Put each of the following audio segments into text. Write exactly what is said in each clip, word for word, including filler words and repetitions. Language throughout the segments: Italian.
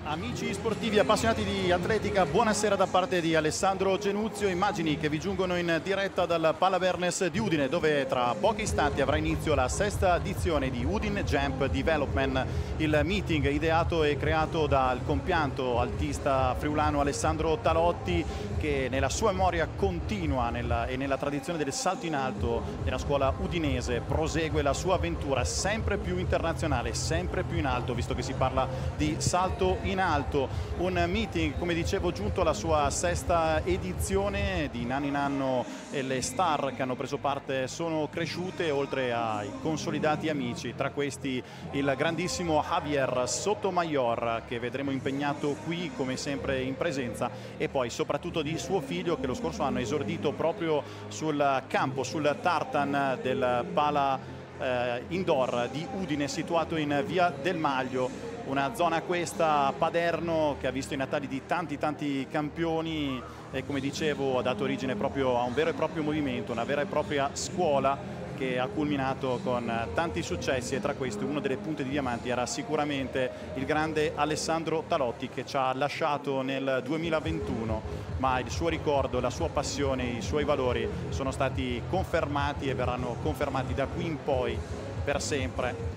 Amici sportivi appassionati di atletica, buonasera da parte di Alessandro Genuzio. Immagini che vi giungono in diretta dal Palavernes di Udine, dove tra pochi istanti avrà inizio la sesta edizione di Udine Jump Development, il meeting ideato e creato dal compianto altista friulano Alessandro Talotti, che nella sua memoria continua nella, e nella tradizione del salto in alto della scuola udinese prosegue la sua avventura sempre più internazionale, sempre più in alto, visto che si parla di salto in alto. Un meeting, come dicevo, giunto alla sua sesta edizione. Di anno in anno le star che hanno preso parte sono cresciute, oltre ai consolidati amici, tra questi il grandissimo Javier Sotomayor, che vedremo impegnato qui come sempre in presenza, e poi soprattutto di suo figlio, che lo scorso anno ha esordito proprio sul campo, sul tartan del Pala eh, Indoor di Udine, situato in via del Maglio. Una zona questa, Paderno, che ha visto i natali di tanti tanti campioni e, come dicevo, ha dato origine proprio a un vero e proprio movimento, una vera e propria scuola che ha culminato con tanti successi, e tra questi uno delle punte di diamanti era sicuramente il grande Alessandro Talotti, che ci ha lasciato nel duemilaventuno, ma il suo ricordo, la sua passione, i suoi valori sono stati confermati e verranno confermati da qui in poi per sempre,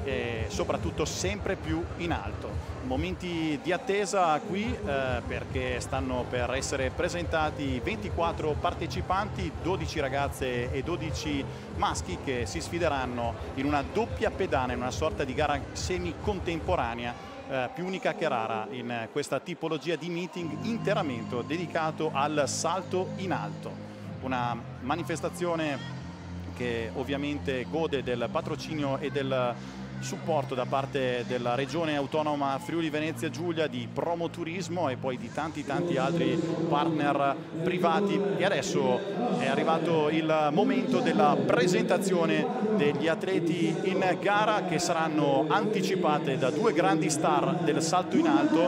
e soprattutto sempre più in alto. Momenti di attesa qui eh, perché stanno per essere presentati ventiquattro partecipanti, dodici ragazze e dodici maschi, che si sfideranno in una doppia pedana, in una sorta di gara semi contemporanea, eh, più unica che rara in questa tipologia di meeting interamente dedicato al salto in alto. Una manifestazione che ovviamente gode del patrocinio e del supporto da parte della regione autonoma Friuli Venezia Giulia, di Promoturismo e poi di tanti tanti altri partner privati. E adesso è arrivato il momento della presentazione degli atleti in gara, che saranno anticipate da due grandi star del salto in alto,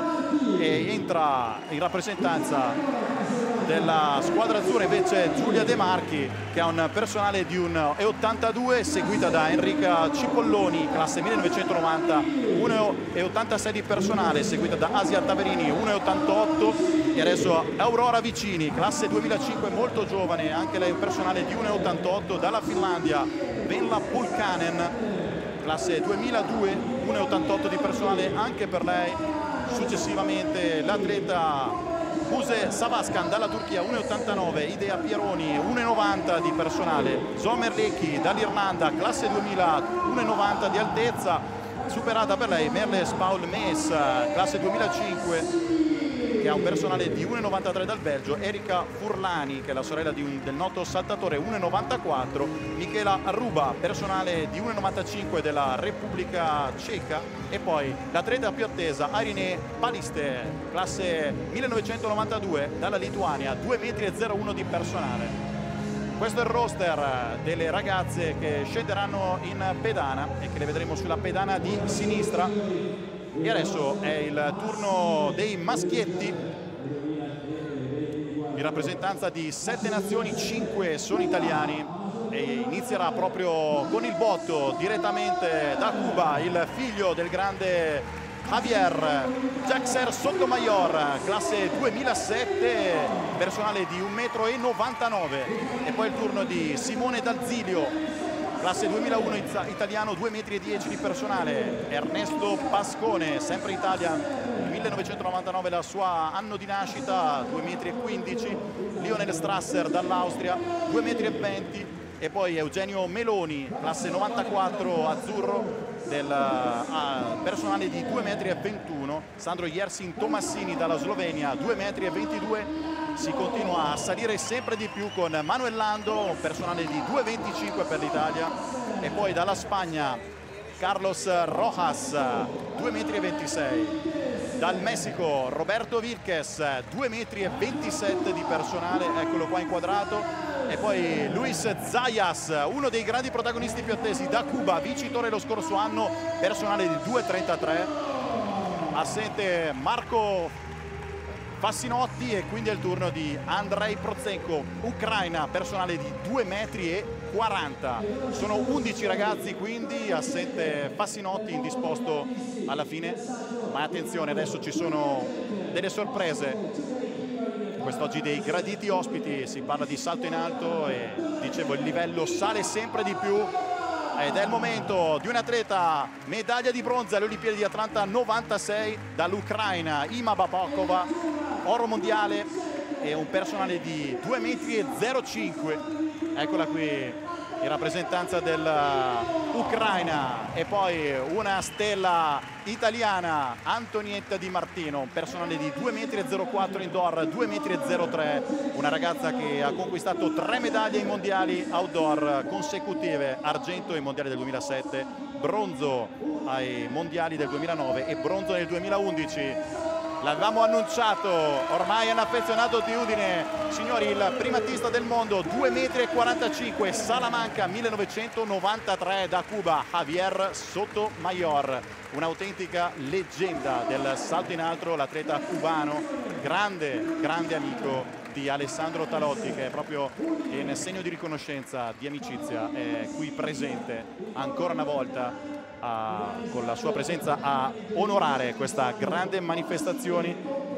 e entra in rappresentanza della squadra azzurra invece Giulia De Marchi, che ha un personale di un e ottantadue, seguita da Enrica Cipolloni, classe millenovecentonovanta, uno e ottantasei di personale, seguita da Asia Taverini, uno e ottantotto, e adesso Aurora Vicini, classe duemilacinque, molto giovane, anche lei un personale di uno e ottantotto, dalla Finlandia Venla Pulkanen, classe duemiladue, uno e ottantotto di personale anche per lei. Successivamente l'atleta Buse Savaskan dalla Turchia, uno e ottantanove, Idea Pieroni, uno e novanta di personale, Zomer Lecchi dall'Irlanda, classe duemila, uno e novanta di altezza, superata per lei Merles Paul Mees, classe duemilacinque, che ha un personale di uno e novantatré dal Belgio, Erika Furlani, che è la sorella di un, del noto saltatore, uno e novantaquattro, Michela Ruba, personale di uno e novantacinque della Repubblica Ceca, e poi l'atleta più attesa Irine Paliste, classe millenovecentonovantadue, dalla Lituania, due metri e zero uno di personale. Questo è il roster delle ragazze che scenderanno in pedana e che le vedremo sulla pedana di sinistra. E adesso è il turno dei maschietti, in rappresentanza di sette nazioni, cinque sono italiani, e inizierà proprio con il botto direttamente da Cuba il figlio del grande Javier Jaxer Sotomayor, classe duemilasette, personale di un metro e novantanove, e poi il turno di Simone D'Azilio, classe duemilauno, italiano, due metri e dieci di personale, Ernesto Pascone, sempre Italia, millenovecentonovantanove la sua anno di nascita, due metri e quindici, Lionel Strasser dall'Austria, due metri e venti, e poi Eugenio Meloni, classe novantaquattro, azzurro, del uh, personale di due metri e ventuno, Sandro Jersin Tomassini dalla Slovenia, due metri e ventidue. Si continua a salire sempre di più con Manuel Lando, personale di due metri e venticinque per l'Italia, e poi dalla Spagna Carlos Rojas, due metri e ventisei. Dal Messico Roberto Vilches, due metri e ventisette di personale, eccolo qua inquadrato. E poi Luis Zayas, uno dei grandi protagonisti più attesi, da Cuba, vincitore lo scorso anno, personale di due metri e trentatré. Assente Marco Fassinotti, e quindi è il turno di Andrei Prozenko, Ucraina, personale di due metri e quaranta. Sono undici ragazzi quindi a sette Fassinotti indisposto alla fine, ma attenzione, adesso ci sono delle sorprese. Quest'oggi dei graditi ospiti, si parla di salto in alto e dicevo il livello sale sempre di più ed è il momento di un atleta medaglia di bronzo alle Olimpiadi di Atlanta novantasei dall'Ucraina, Ima Babakova, oro mondiale e un personale di due metri e zero cinque. Eccola qui in rappresentanza dell'Ucraina, e poi una stella italiana, Antonietta Di Martino, un personale di due metri e zero quattro indoor, due metri e zero tre, una ragazza che ha conquistato tre medaglie ai mondiali outdoor consecutive, argento ai mondiali del duemilasette, bronzo ai mondiali del duemilanove e bronzo nel duemilaundici. L'avevamo annunciato, ormai è un affezionato di Udine, signori, il primatista del mondo, due metri e quarantacinque, Salamanca millenovecentonovantatré, da Cuba, Javier Sotomayor, un'autentica leggenda del salto in alto, l'atleta cubano, grande, grande amico di Alessandro Talotti, che è proprio in segno di riconoscenza, di amicizia, è qui presente ancora una volta a, con la sua presenza a onorare questa grande manifestazione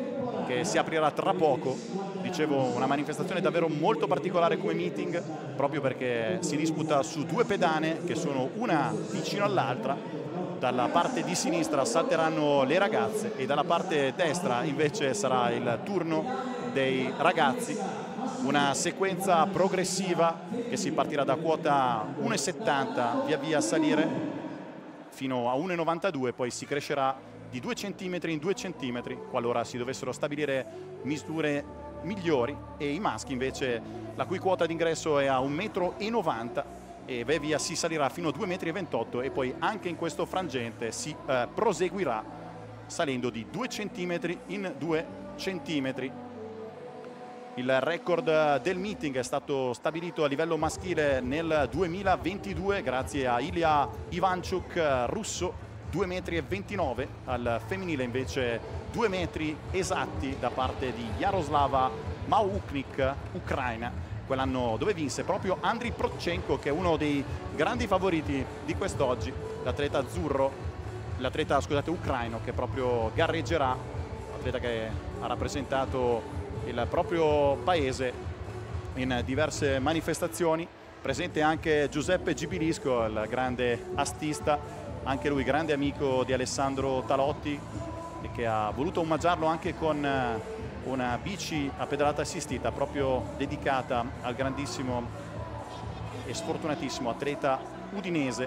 che si aprirà tra poco. Dicevo, una manifestazione davvero molto particolare come meeting, proprio perché si disputa su due pedane che sono una vicino all'altra. Dalla parte di sinistra salteranno le ragazze e dalla parte destra invece sarà il turno dei ragazzi. Una sequenza progressiva che si partirà da quota uno e settanta, via via a salire fino a uno e novantadue, poi si crescerà di due centimetri in due centimetri qualora si dovessero stabilire misure migliori, e i maschi invece la cui quota d'ingresso è a un metro e novanta e via via si salirà fino a due metri e ventotto, e poi anche in questo frangente si eh, proseguirà salendo di due centimetri in due centimetri. Il record del meeting è stato stabilito a livello maschile nel duemilaventidue grazie a Ilya Ivanchuk, russo, due metri e ventinove, al femminile invece due metri esatti da parte di Jaroslava Mauknik, ucraina, quell'anno dove vinse proprio Andriy Prochenko, che è uno dei grandi favoriti di quest'oggi, l'atleta azzurro, l'atleta scusate ucraino che proprio gareggerà, atleta che ha rappresentato il proprio paese in diverse manifestazioni. Presente anche Giuseppe Gibilisco, il grande astista, anche lui grande amico di Alessandro Talotti, e che ha voluto omaggiarlo anche con una bici a pedalata assistita proprio dedicata al grandissimo e sfortunatissimo atleta udinese.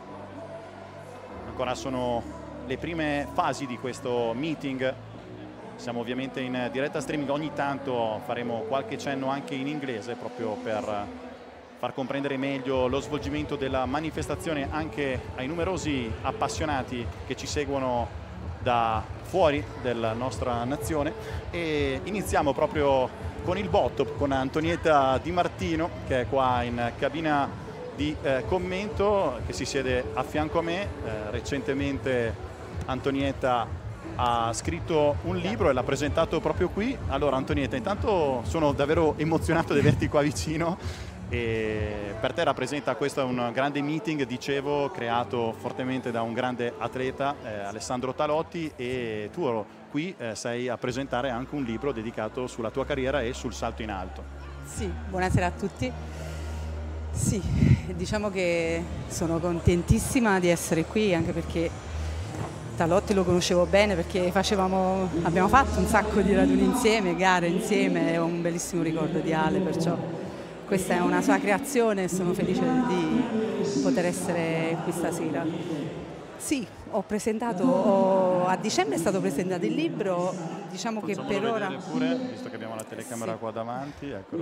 Ancora sono le prime fasi di questo meeting. Siamo ovviamente in diretta streaming, ogni tanto faremo qualche cenno anche in inglese proprio per far comprendere meglio lo svolgimento della manifestazione anche ai numerosi appassionati che ci seguono da fuori della nostra nazione. E iniziamo proprio con il botto, con Antonietta Di Martino, che è qua in cabina di eh, commento, che si siede a fianco a me. Eh, recentemente Antonietta ha scritto un libro e l'ha presentato proprio qui. Allora Antonietta, intanto sono davvero emozionato di averti qua vicino, e per te rappresenta questo un grande meeting, dicevo, creato fortemente da un grande atleta, eh, Alessandro Talotti, e tu qui eh, sei a presentare anche un libro dedicato sulla tua carriera e sul salto in alto. Sì, buonasera a tutti. Sì, diciamo che sono contentissima di essere qui, anche perché Talotti lo conoscevo bene, perché facevamo, abbiamo fatto un sacco di raduni insieme, gare insieme, e ho un bellissimo ricordo di Ale, perciò questa è una sua creazione e sono felice di poter essere qui stasera. Sì, ho presentato, ho, a dicembre è stato presentato il libro, diciamo che per ora... Pure, visto che abbiamo la telecamera sì. qua davanti, eccolo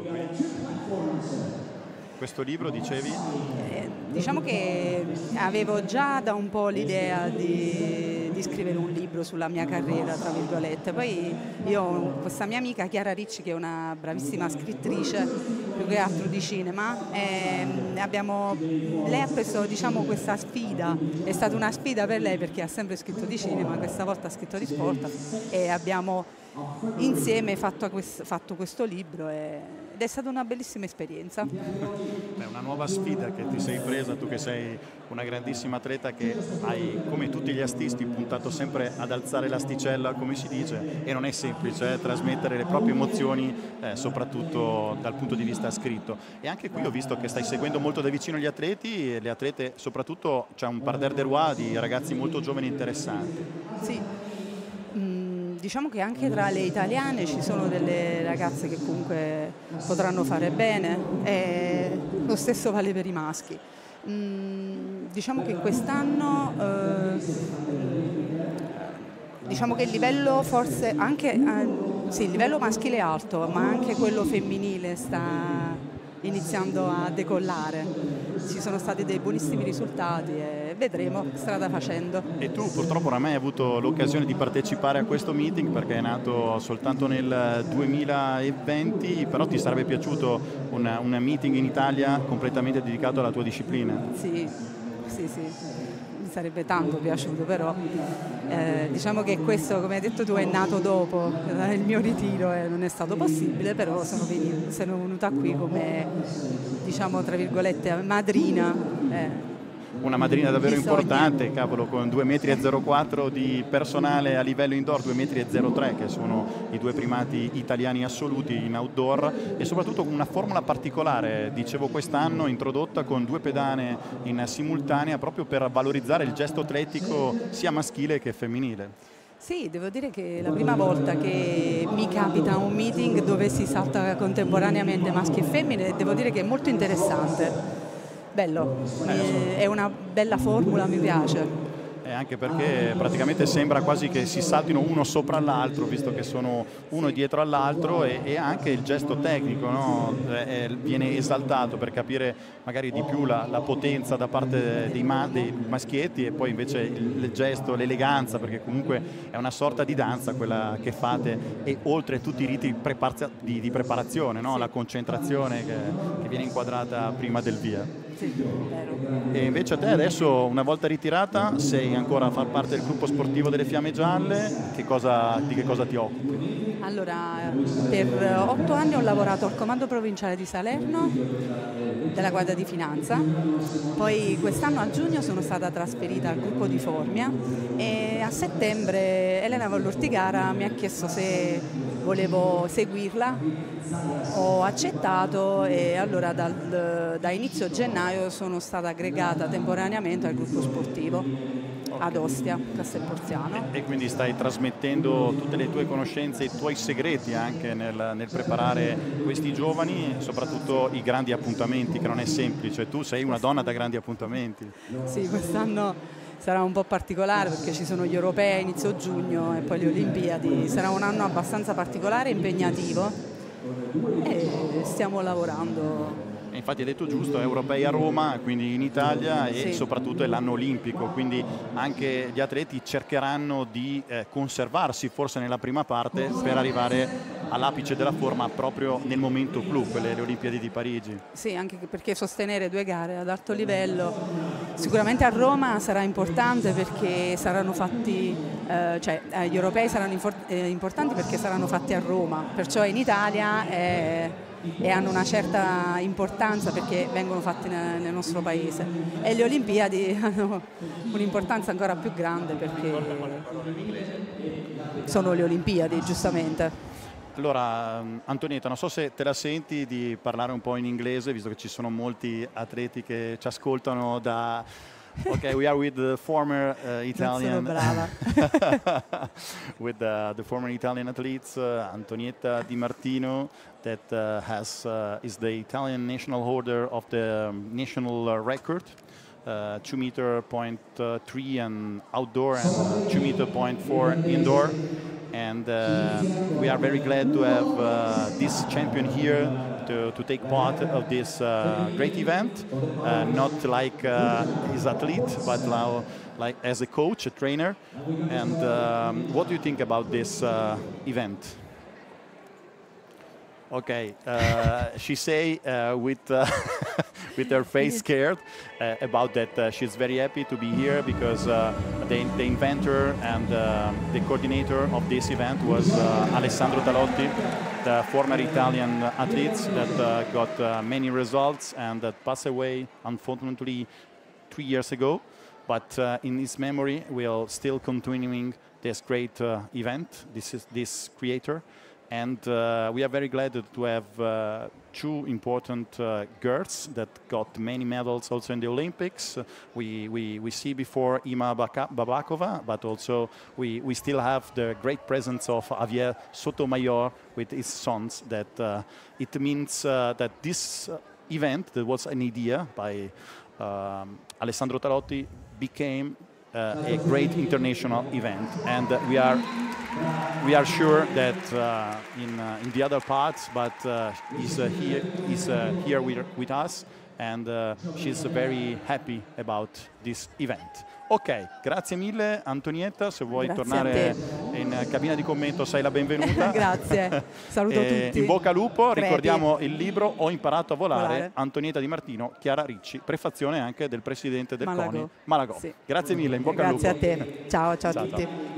qui. Questo libro, dicevi? Eh, diciamo che avevo già da un po' l'idea di, di scrivere un libro sulla mia carriera, tra virgolette. Poi io ho questa mia amica Chiara Ricci, che è una bravissima scrittrice, più che altro di cinema, e abbiamo, lei ha preso, diciamo, questa sfida, è stata una sfida per lei perché ha sempre scritto di cinema, questa volta ha scritto di sport, e abbiamo insieme fatto questo, fatto questo libro. E, ed è stata una bellissima esperienza. È una nuova sfida che ti sei presa, tu che sei una grandissima atleta, che hai, come tutti gli astisti, puntato sempre ad alzare l'asticella, come si dice, e non è semplice eh, trasmettere le proprie emozioni, eh, soprattutto dal punto di vista scritto. E anche qui ho visto che stai seguendo molto da vicino gli atleti, e le atlete, soprattutto c'è un parterre de roi di ragazzi molto giovani e interessanti. Sì. Diciamo che anche tra le italiane ci sono delle ragazze che comunque potranno fare bene, e lo stesso vale per i maschi. Mm, diciamo che quest'anno eh, diciamo che il livello forse anche eh, sì, il livello maschile è alto, ma anche quello femminile sta iniziando a decollare. Ci sono stati dei buonissimi risultati e vedremo strada facendo. E tu purtroppo oramai hai avuto l'occasione di partecipare a questo meeting, perché è nato soltanto nel duemilaventi, però ti sarebbe piaciuto un, un meeting in Italia completamente dedicato alla tua disciplina? Sì, sì, sì, mi sarebbe tanto piaciuto, però eh, diciamo che questo, come hai detto tu, è nato dopo il mio ritiro e non è stato possibile, però sono, venuta, sono venuta qui come, diciamo, tra virgolette, madrina. Eh. Una madrina davvero Bisogna. importante, cavolo, con due metri e zero quattro di personale a livello indoor, due metri e zero tre, che sono i due primati italiani assoluti in outdoor, e soprattutto una formula particolare, dicevo quest'anno, introdotta con due pedane in simultanea, proprio per valorizzare il gesto atletico sia maschile che femminile. Sì, devo dire che è la prima volta che mi capita un meeting dove si salta contemporaneamente maschi e femmine, devo dire che è molto interessante. Bello, è una bella formula, mi piace. E anche perché praticamente sembra quasi che si saltino uno sopra l'altro, visto che sono uno dietro all'altro, e, e anche il gesto tecnico, no? eh, viene esaltato per capire magari di più la, la potenza da parte dei, ma, dei maschietti, e poi invece il, il gesto, l'eleganza, perché comunque è una sorta di danza quella che fate, e oltre tutti i riti di, di preparazione, no? La concentrazione che, che viene inquadrata prima del via. Sì, vero. E invece a te adesso, una volta ritirata, sei ancora a far parte del gruppo sportivo delle Fiamme Gialle. Che cosa, di che cosa ti occupi? Allora, per otto anni ho lavorato al comando provinciale di Salerno della Guardia di Finanza, poi quest'anno a giugno sono stata trasferita al gruppo di Formia, e a settembre Elena Vallortigara mi ha chiesto se volevo seguirla. Ho accettato, e allora dal, da inizio gennaio sono stata aggregata temporaneamente al gruppo sportivo ad Ostia, Castelporziano. E quindi stai trasmettendo tutte le tue conoscenze, i tuoi segreti anche nel, nel preparare questi giovani, soprattutto i grandi appuntamenti, che non è semplice. Tu sei una donna da grandi appuntamenti. Sì, quest'anno sarà un po' particolare perché ci sono gli europei a inizio giugno e poi le Olimpiadi. Sarà un anno abbastanza particolare e impegnativo, e stiamo lavorando. E infatti hai detto giusto, europei a Roma, quindi in Italia, e sì, soprattutto è l'anno olimpico, quindi anche gli atleti cercheranno di eh, conservarsi forse nella prima parte per arrivare all'apice della forma proprio nel momento clou, quelle le Olimpiadi di Parigi. Sì, anche perché sostenere due gare ad alto livello sicuramente a Roma sarà importante, perché saranno fatti, eh, cioè eh, gli europei saranno eh, importanti perché saranno fatti a Roma, perciò in Italia è e hanno una certa importanza perché vengono fatti nel, nel nostro paese, e le Olimpiadi hanno un'importanza ancora più grande perché sono le Olimpiadi, giustamente. Allora Antonietta, non so se te la senti di parlare un po' in inglese, visto che ci sono molti atleti che ci ascoltano da... Okay, we are with the former uh, Italian with uh, the former Italian athletes uh, Antonietta Di Martino, that uh, has uh, is the Italian national holder of the um, national uh, record, uh, two meter point uh, three and outdoor, and two meter point four indoor. And uh, we are very glad to have uh, this champion here to, to take part of this uh, great event, uh, not like uh, his athlete, but now like as a coach, a trainer. And um, what do you think about this uh, event? Okay, uh, she say uh, with uh, with her face scared uh, about that. Uh, she's very happy to be here because uh, the, the inventor and uh, the coordinator of this event was uh, Alessandro Talotti. the former Italian athletes that uh, got uh, many results and that passed away, unfortunately, three years ago. But uh, in his memory, we're still continuing this great uh, event, this is this creator. And uh, we are very glad to have uh, two important uh, girls that got many medals also in the Olympics. Uh, we, we, we see before Ima Babakova, but also we, we still have the great presence of Javier Sotomayor with his sons. That uh, it means uh, that this uh, event, that was an idea by um, Alessandro Talotti, became uh, a great international event. And uh, we are We are sure that uh, in, uh, in the other parts, but uh, he's, uh, here, he's uh, here with, with us, and uh, she's very happy about this event. Ok, grazie mille Antonietta, se vuoi Grazie tornare in cabina di commento sei la benvenuta. Grazie, saluto tutti. In bocca al lupo, Crepi. Ricordiamo il libro Ho imparato a volare, volare. Antonietta Di Martino, Chiara Ricci, prefazione anche del presidente del Malagò. CONI, Malagò. Sì. Grazie mille, in bocca Grazie al lupo. a te, ciao, ciao a Ciao, tutti. ciao.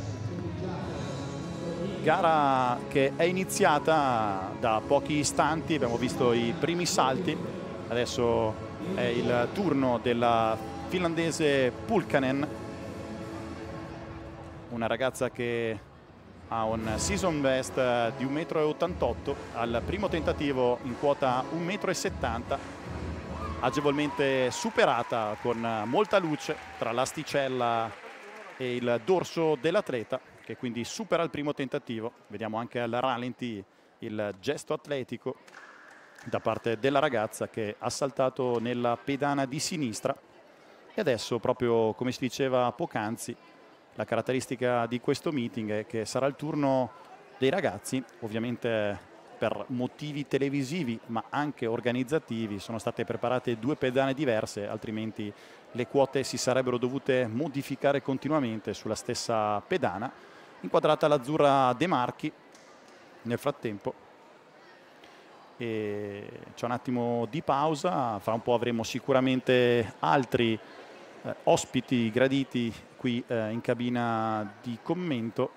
Gara che è iniziata da pochi istanti, abbiamo visto i primi salti, adesso è il turno della finlandese Pulkkanen, una ragazza che ha un season best di un metro e ottantotto, al primo tentativo in quota un metro e settanta, agevolmente superata con molta luce tra l'asticella e il dorso dell'atleta, che quindi supera il primo tentativo. Vediamo anche al rallenti il gesto atletico da parte della ragazza che ha saltato nella pedana di sinistra. E adesso, proprio come si diceva poc'anzi, la caratteristica di questo meeting è che sarà il turno dei ragazzi, ovviamente per motivi televisivi ma anche organizzativi sono state preparate due pedane diverse, altrimenti le quote si sarebbero dovute modificare continuamente sulla stessa pedana. Inquadrata l'azzurra De Marchi nel frattempo, e c'è un attimo di pausa, fra un po' avremo sicuramente altri eh, ospiti graditi qui eh, in cabina di commento.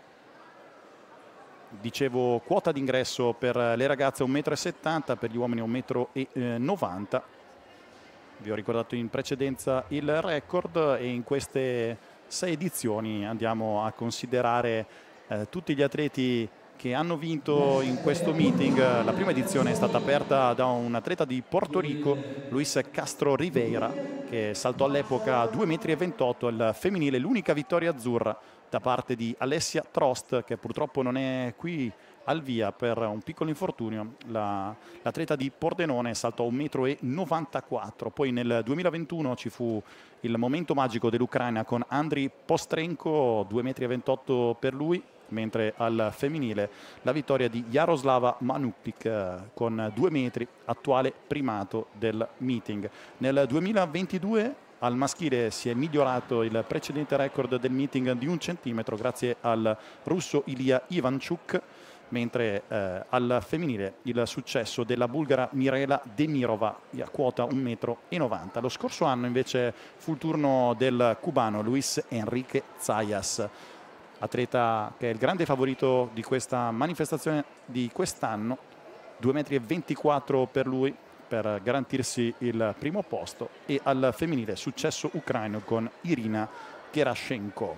Dicevo, quota d'ingresso per le ragazze un metro e settanta, per gli uomini un metro e novanta. Vi ho ricordato in precedenza il record, e in queste sei edizioni andiamo a considerare eh, tutti gli atleti che hanno vinto in questo meeting. La prima edizione è stata aperta da un atleta di Porto Rico, Luis Castro Rivera, che saltò all'epoca due metri e ventotto al femminile, l'unica vittoria azzurra da parte di Alessia Trost, che purtroppo non è qui al via per un piccolo infortunio. L'atleta di Pordenone saltò un metro e novantaquattro. Poi nel duemilaventuno ci fu il momento magico dell'Ucraina con Andriy Postrenko, due metri e ventotto per lui, mentre al femminile la vittoria di Jaroslava Manupik con due metri, attuale primato del meeting. Nel duemilaventidue al maschile si è migliorato il precedente record del meeting di un centimetro grazie al russo Ilya Ivanchuk, mentre eh, al femminile il successo della bulgara Mirela Demirova a quota un metro e novanta. Lo scorso anno invece fu il turno del cubano Luis Enrique Zayas, atleta che è il grande favorito di questa manifestazione di quest'anno, due metri e ventiquattro per lui per garantirsi il primo posto, e al femminile successo ucraino con Irina Gerashenko.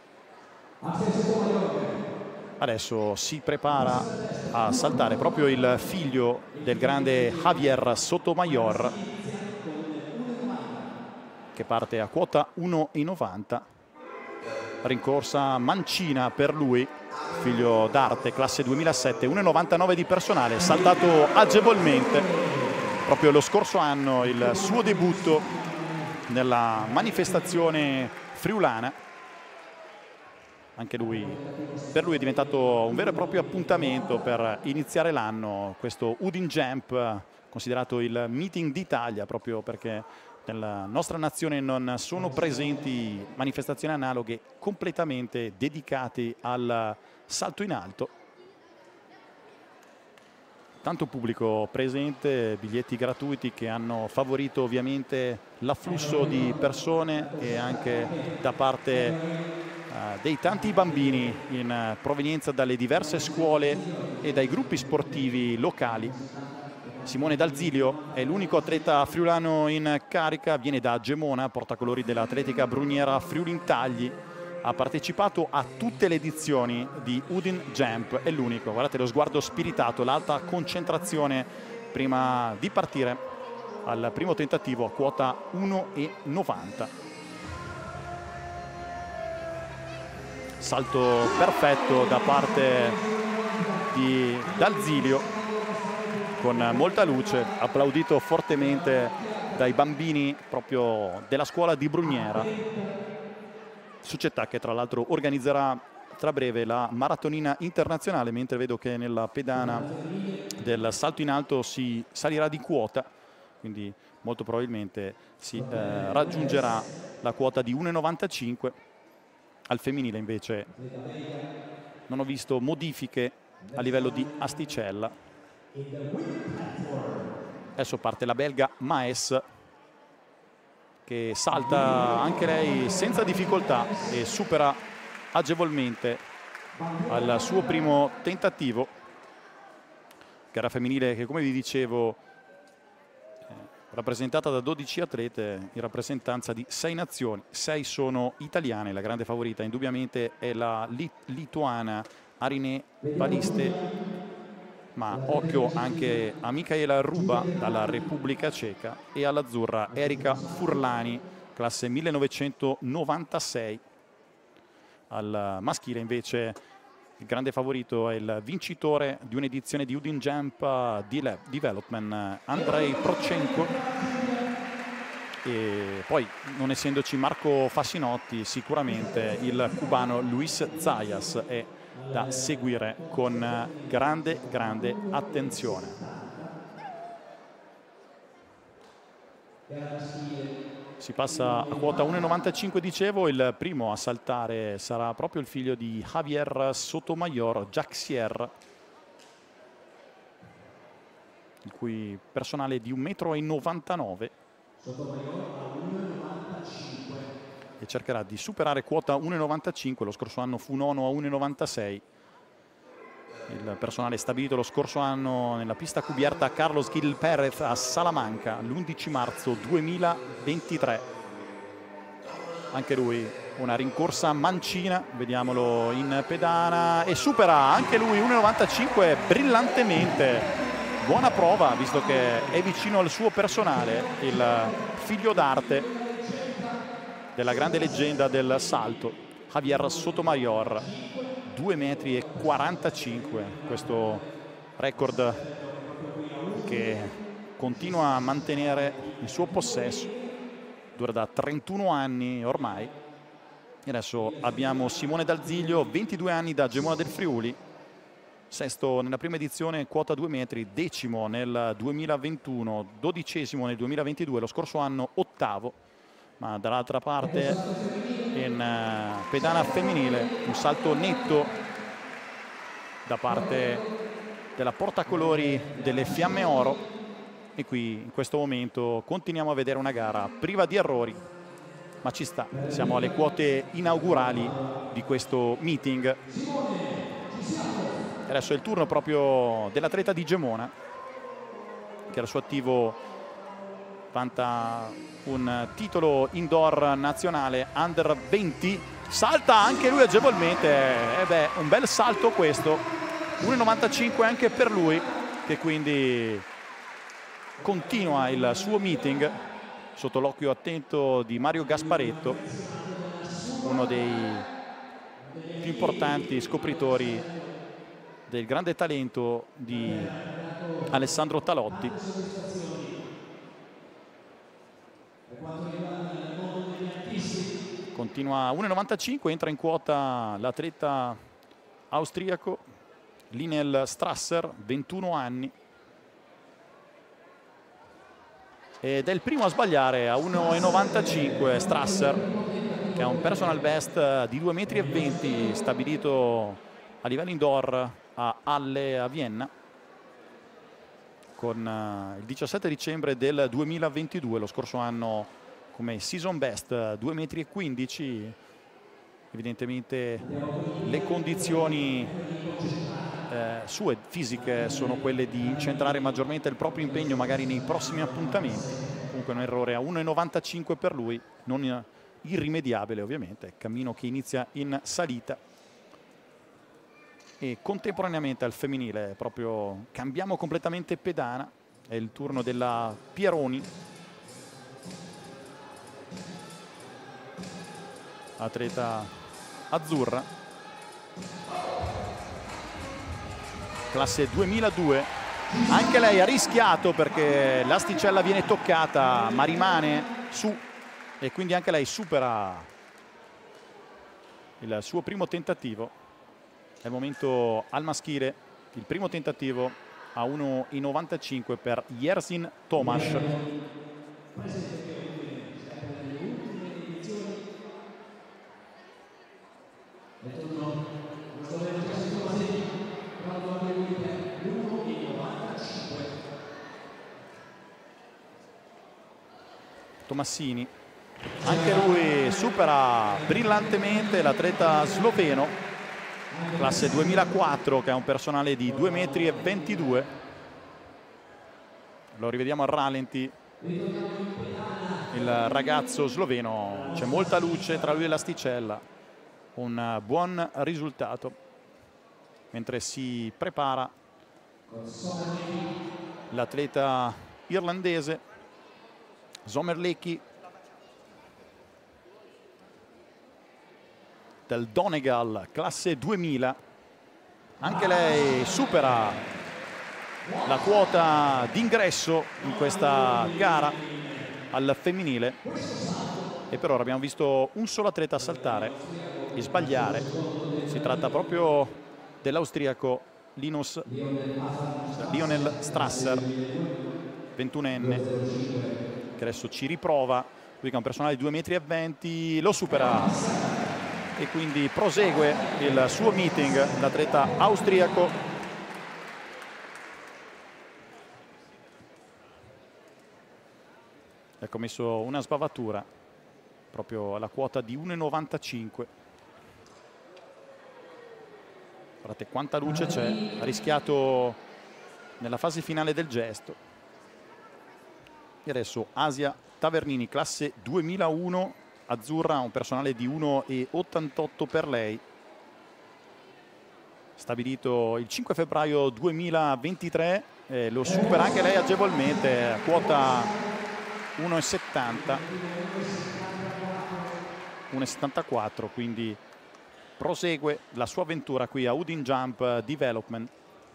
Adesso si prepara a saltare proprio il figlio del grande Javier Sotomayor, che parte a quota uno e novanta. Rincorsa mancina per lui, figlio d'arte, classe duemilasette, uno e novantanove di personale, saltato agevolmente proprio lo scorso anno, il suo debutto nella manifestazione friulana. Anche lui, per lui è diventato un vero e proprio appuntamento per iniziare l'anno, questo Udine Jump, considerato il meeting d'Italia, proprio perché nella nostra nazione non sono presenti manifestazioni analoghe completamente dedicate al salto in alto. Tanto pubblico presente, biglietti gratuiti che hanno favorito ovviamente l'afflusso di persone, e anche da parte uh, dei tanti bambini in uh, provenienza dalle diverse scuole e dai gruppi sportivi locali. Simone D'Alzilio è l'unico atleta friulano in carica, viene da Gemona, portacolori dell'Atletica Bruniera Friuli Intagli. Ha partecipato a tutte le edizioni di Udine Jump, è l'unico. Guardate lo sguardo spiritato, l'alta concentrazione prima di partire al primo tentativo a quota uno e novanta. Salto perfetto da parte di D'Alzilio con molta luce, applaudito fortemente dai bambini proprio della scuola di Bruniera, società che tra l'altro organizzerà tra breve la maratonina internazionale, mentre vedo che nella pedana del salto in alto si salirà di quota, quindi molto probabilmente si eh, raggiungerà la quota di uno e novantacinque. Al femminile invece non ho visto modifiche a livello di asticella. Adesso parte la belga Maes, che salta anche lei senza difficoltà e supera agevolmente al suo primo tentativo. Gara femminile che, come vi dicevo, eh, rappresentata da dodici atlete in rappresentanza di sei nazioni. sei sono italiane, la grande favorita indubbiamente è la lit lituana Arine Paliste, ma occhio anche a Michaela Ruba dalla Repubblica Ceca e all'azzurra Erika Furlani, classe millenovecentonovantasei. Al maschile invece il grande favorito è il vincitore di un'edizione di Udine Jump Development, Andrei Prochenko. E poi, non essendoci Marco Fassinotti, sicuramente il cubano Luis Zayas è da seguire con grande, grande attenzione. Si passa a quota uno e novantacinque, dicevo. Il primo a saltare sarà proprio il figlio di Javier Sotomayor, Jaxier, il cui personale è di un metro e novantanove e cercherà di superare quota uno e novantacinque. Lo scorso anno fu nono a uno e novantasei. Il personale stabilito lo scorso anno nella pista cubierta Carlos Gil Perez a Salamanca l'undici marzo duemilaventitré. Anche lui una rincorsa mancina, vediamolo in pedana, e supera anche lui uno e novantacinque brillantemente. Buona prova, visto che è vicino al suo personale, il figlio d'arte della grande leggenda del salto, Javier Sotomayor. due metri e quarantacinque, questo record che continua a mantenere il suo possesso, dura da trentuno anni ormai. E adesso abbiamo Simone D'Alzilio, ventidue anni, da Gemona del Friuli, sesto nella prima edizione, quota due metri, decimo nel duemilaventuno, dodicesimo nel duemilaventidue, lo scorso anno ottavo. Ma dall'altra parte in uh, pedana femminile un salto netto da parte della portacolori delle Fiamme Oro, e qui in questo momento continuiamo a vedere una gara priva di errori, ma ci sta, siamo alle quote inaugurali di questo meeting. Adesso è il turno proprio dell'atleta di Gemona, che al suo attivo vanta un titolo indoor nazionale under venti. Salta anche lui agevolmente, e beh, un bel salto questo, uno e novantacinque anche per lui, che quindi continua il suo meeting sotto l'occhio attento di Mario Gasparetto, uno dei più importanti scopritori del grande talento di Alessandro Talotti. Continua uno e novantacinque, entra in quota l'atleta austriaco Linel Strasser, ventuno anni, ed è il primo a sbagliare a uno e novantacinque. Strasser, che ha un personal best di due metri e venti stabilito a livello indoor a Halle a Vienna con il diciassette dicembre del duemilaventidue, lo scorso anno come season best due metri e quindici. evidentemente le condizioni eh, sue fisiche sono quelle di incentrare maggiormente il proprio impegno magari nei prossimi appuntamenti. Comunque un errore a uno e novantacinque per lui, non irrimediabile ovviamente, cammino che inizia in salita. E contemporaneamente al femminile proprio cambiamo completamente pedana, è il turno della Pieroni, atleta azzurra, classe duemiladue. Anche lei ha rischiato perché l'asticella viene toccata ma rimane su, e quindi anche lei supera il suo primo tentativo. È il momento al maschile, il primo tentativo a uno e novantacinque per Yersin Tomasz. Tomassini, anche lui supera brillantemente l'atleta sloveno, classe duemilaquattro, che ha un personale di due metri e ventidue. Lo rivediamo al rallenti, il ragazzo sloveno, c'è molta luce tra lui e l'asticella, un buon risultato. Mentre si prepara l'atleta irlandese Sommerlecki del Donegal, classe duemila. Anche lei supera la quota d'ingresso in questa gara al femminile, e per ora abbiamo visto un solo atleta saltare e sbagliare. Si tratta proprio dell'austriaco Linus Lionel Strasser, ventunenne, che adesso ci riprova. Lui che ha un personale di due metri e venti, lo supera e quindi prosegue il suo meeting, l'atleta austriaco. Ha commesso una sbavatura proprio alla quota di uno e novantacinque. Guardate quanta luce c'è, ha rischiato nella fase finale del gesto. E adesso Asia Tavernini, classe duemilauno, azzurra, un personale di uno e ottantotto per lei. Stabilito il cinque febbraio duemilaventitré, eh, lo supera anche lei agevolmente a quota uno e settanta, uno e settantaquattro, quindi prosegue la sua avventura qui a Udine Jump Development.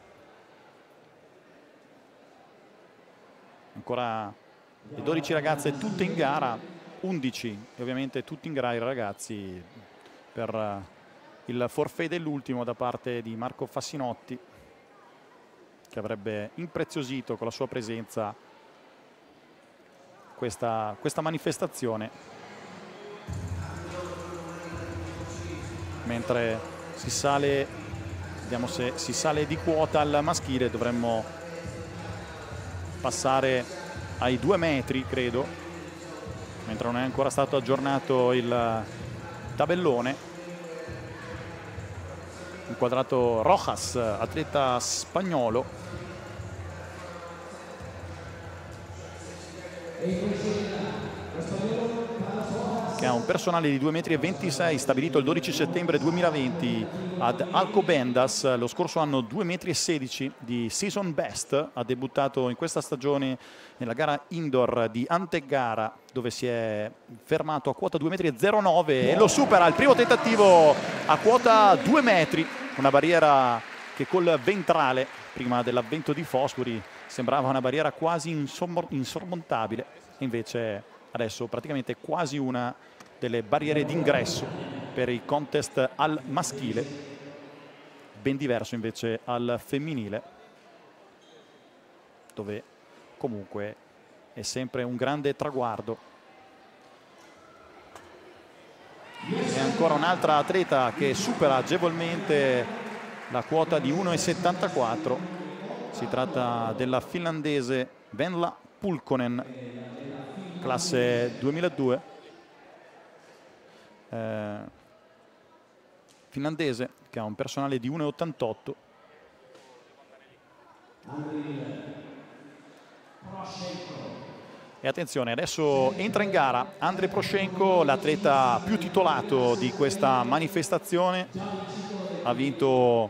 Ancora le dodici ragazze tutte in gara, undici e ovviamente tutti in gara i ragazzi per il forfait dell'ultimo da parte di Marco Fassinotti, che avrebbe impreziosito con la sua presenza questa, questa manifestazione. Mentre si sale, vediamo se si sale di quota al maschile, dovremmo passare ai due metri, credo, mentre non è ancora stato aggiornato il tabellone. Inquadrato Rojas, atleta spagnolo, che ha un personale di due metri e ventisei, stabilito il dodici settembre duemilaventi ad Alcobendas. Lo scorso anno due metri e sedici di season best, ha debuttato in questa stagione nella gara indoor di Anteggara, dove si è fermato a quota due metri e zero nove e lo supera al primo tentativo a quota due metri, una barriera che col ventrale prima dell'avvento di Foscuri sembrava una barriera quasi insormontabile, invece adesso praticamente quasi una delle barriere d'ingresso per i contest al maschile, ben diverso invece al femminile, dove comunque è sempre un grande traguardo. E ancora un'altra atleta che supera agevolmente la quota di uno e settantaquattro, si tratta della finlandese Venla Pulkkonen, classe duemiladue. Eh, finlandese, che ha un personale di uno e ottantotto. E attenzione, adesso entra in gara Andrei Proscenko, l'atleta più titolato di questa manifestazione. Ha vinto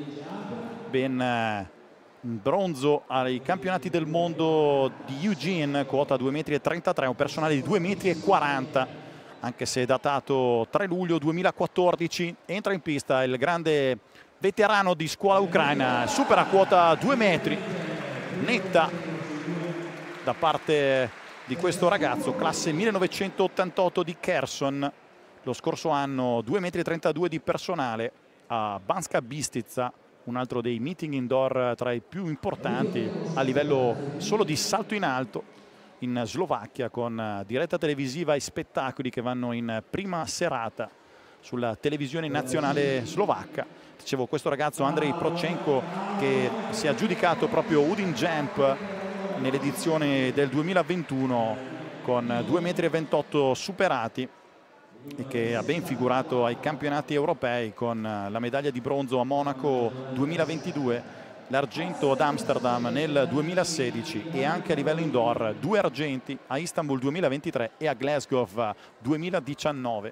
ben bronzo ai campionati del mondo di Eugene, quota due metri e trentatré, un personale di due metri e quaranta, anche se è datato tre luglio duemilaquattordici. Entra in pista il grande veterano di scuola ucraina, supera quota due metri, netta da parte di questo ragazzo, classe millenovecentottantotto di Kherson. Lo scorso anno due metri e trentadue di personale a Banska Bystrica, un altro dei meeting indoor tra i più importanti a livello solo di salto in alto in Slovacchia, con diretta televisiva e spettacoli che vanno in prima serata sulla televisione nazionale slovacca. Dicevo, questo ragazzo Andrei Proscenko, che si è aggiudicato proprio Udine Jump nell'edizione del duemilaventuno con due metri e ventotto superati, e che ha ben figurato ai campionati europei con la medaglia di bronzo a Monaco duemilaventidue, l'argento ad Amsterdam nel duemilasedici e anche a livello indoor due argenti a Istanbul duemilaventitré e a Glasgow duemiladiciannove.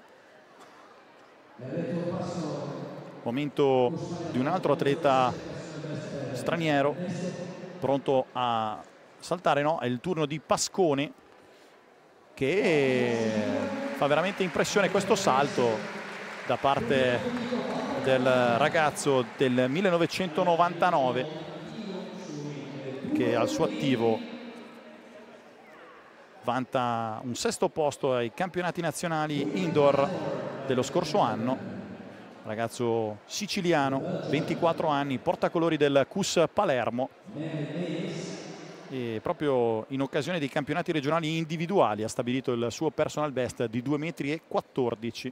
Momento di un altro atleta straniero pronto a saltare, no? È il turno di Pascone, che fa veramente impressione questo salto da parte del ragazzo del millenovecentonovantanove, che al suo attivo vanta un sesto posto ai campionati nazionali indoor dello scorso anno. Ragazzo siciliano, ventiquattro anni, portacolori del C U S Palermo, e proprio in occasione dei campionati regionali individuali ha stabilito il suo personal best di due metri e quattordici.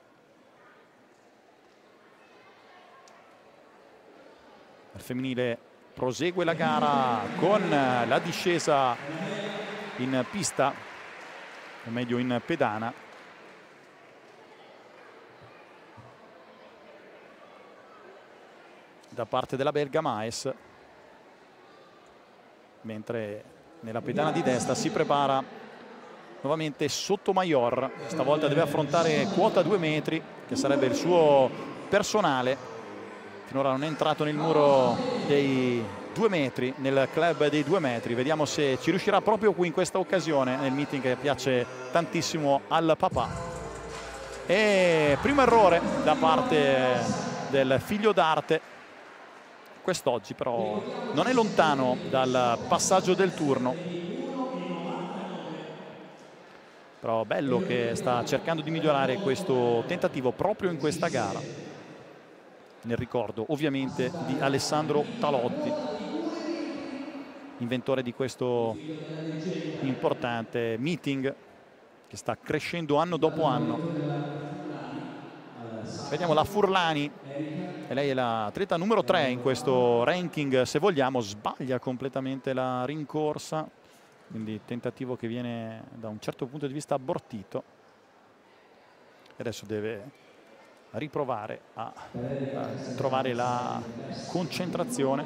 Il femminile prosegue la gara con la discesa in pista, o meglio in pedana. Da parte della belga Maes, mentre nella pedana di destra si prepara nuovamente Sotomayor. Stavolta deve affrontare quota due metri, che sarebbe il suo personale. Finora non è entrato nel muro dei due metri, nel club dei due metri. Vediamo se ci riuscirà proprio qui in questa occasione, nel meeting che piace tantissimo al papà. E primo errore da parte del figlio d'arte. Quest'oggi però non è lontano dal passaggio del turno. Però bello che sta cercando di migliorare questo tentativo proprio in questa gara. Nel ricordo ovviamente di Alessandro Talotti, inventore di questo importante meeting che sta crescendo anno dopo anno. Vediamo la Furlani, e lei è l'atleta numero tre in questo ranking, se vogliamo. Sbaglia completamente la rincorsa, quindi tentativo che viene da un certo punto di vista abortito. E adesso deve riprovare a, a trovare la concentrazione.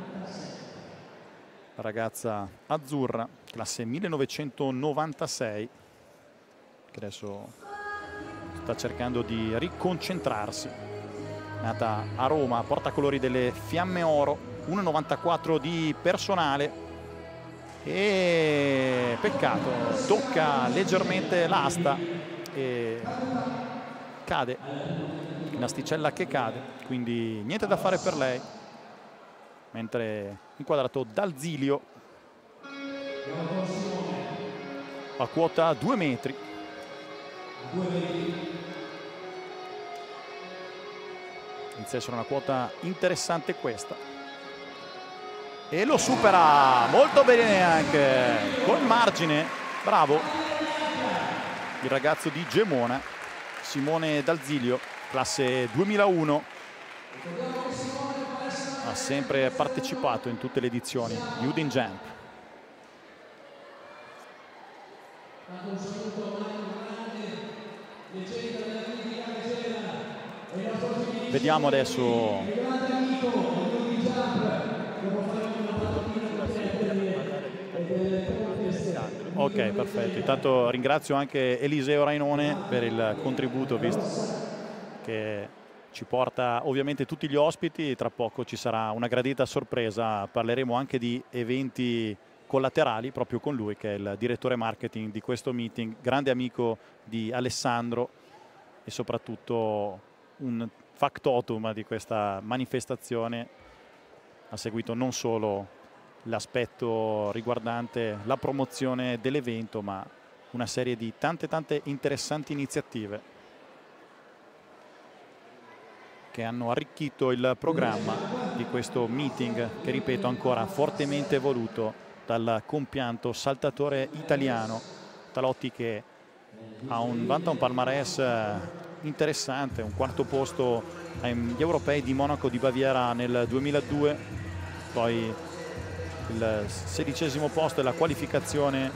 La ragazza azzurra, classe millenovecentonovantasei, che adesso sta cercando di riconcentrarsi. Nata a Roma, portacolori delle Fiamme Oro, uno virgola novantaquattro di personale, e peccato, tocca leggermente l'asta e cade, un'asticella che cade, quindi niente da fare per lei. Mentre inquadrato dal Zilio a quota due metri. Inizia a essere una quota interessante questa, e lo supera molto bene anche col margine. Bravo il ragazzo di Gemona, Simone Dalzilio, classe duemilauno, ha sempre partecipato in tutte le edizioni di Udine Jump. Vediamo adesso. Ok, perfetto. Intanto ringrazio anche Eliseo Rainone per il contributo, visto che ci porta ovviamente tutti gli ospiti. Tra poco ci sarà una gradita sorpresa, parleremo anche di eventi collaterali proprio con lui, che è il direttore marketing di questo meeting, grande amico di Alessandro e soprattutto un factotum di questa manifestazione. Ha seguito non solo l'aspetto riguardante la promozione dell'evento, ma una serie di tante tante interessanti iniziative che hanno arricchito il programma di questo meeting, che ripeto ancora fortemente voluto dal compianto saltatore italiano Talotti, che ha un, vanta un palmarès interessante, un quarto posto agli europei di Monaco di Baviera nel duemiladue, poi il sedicesimo posto della qualificazione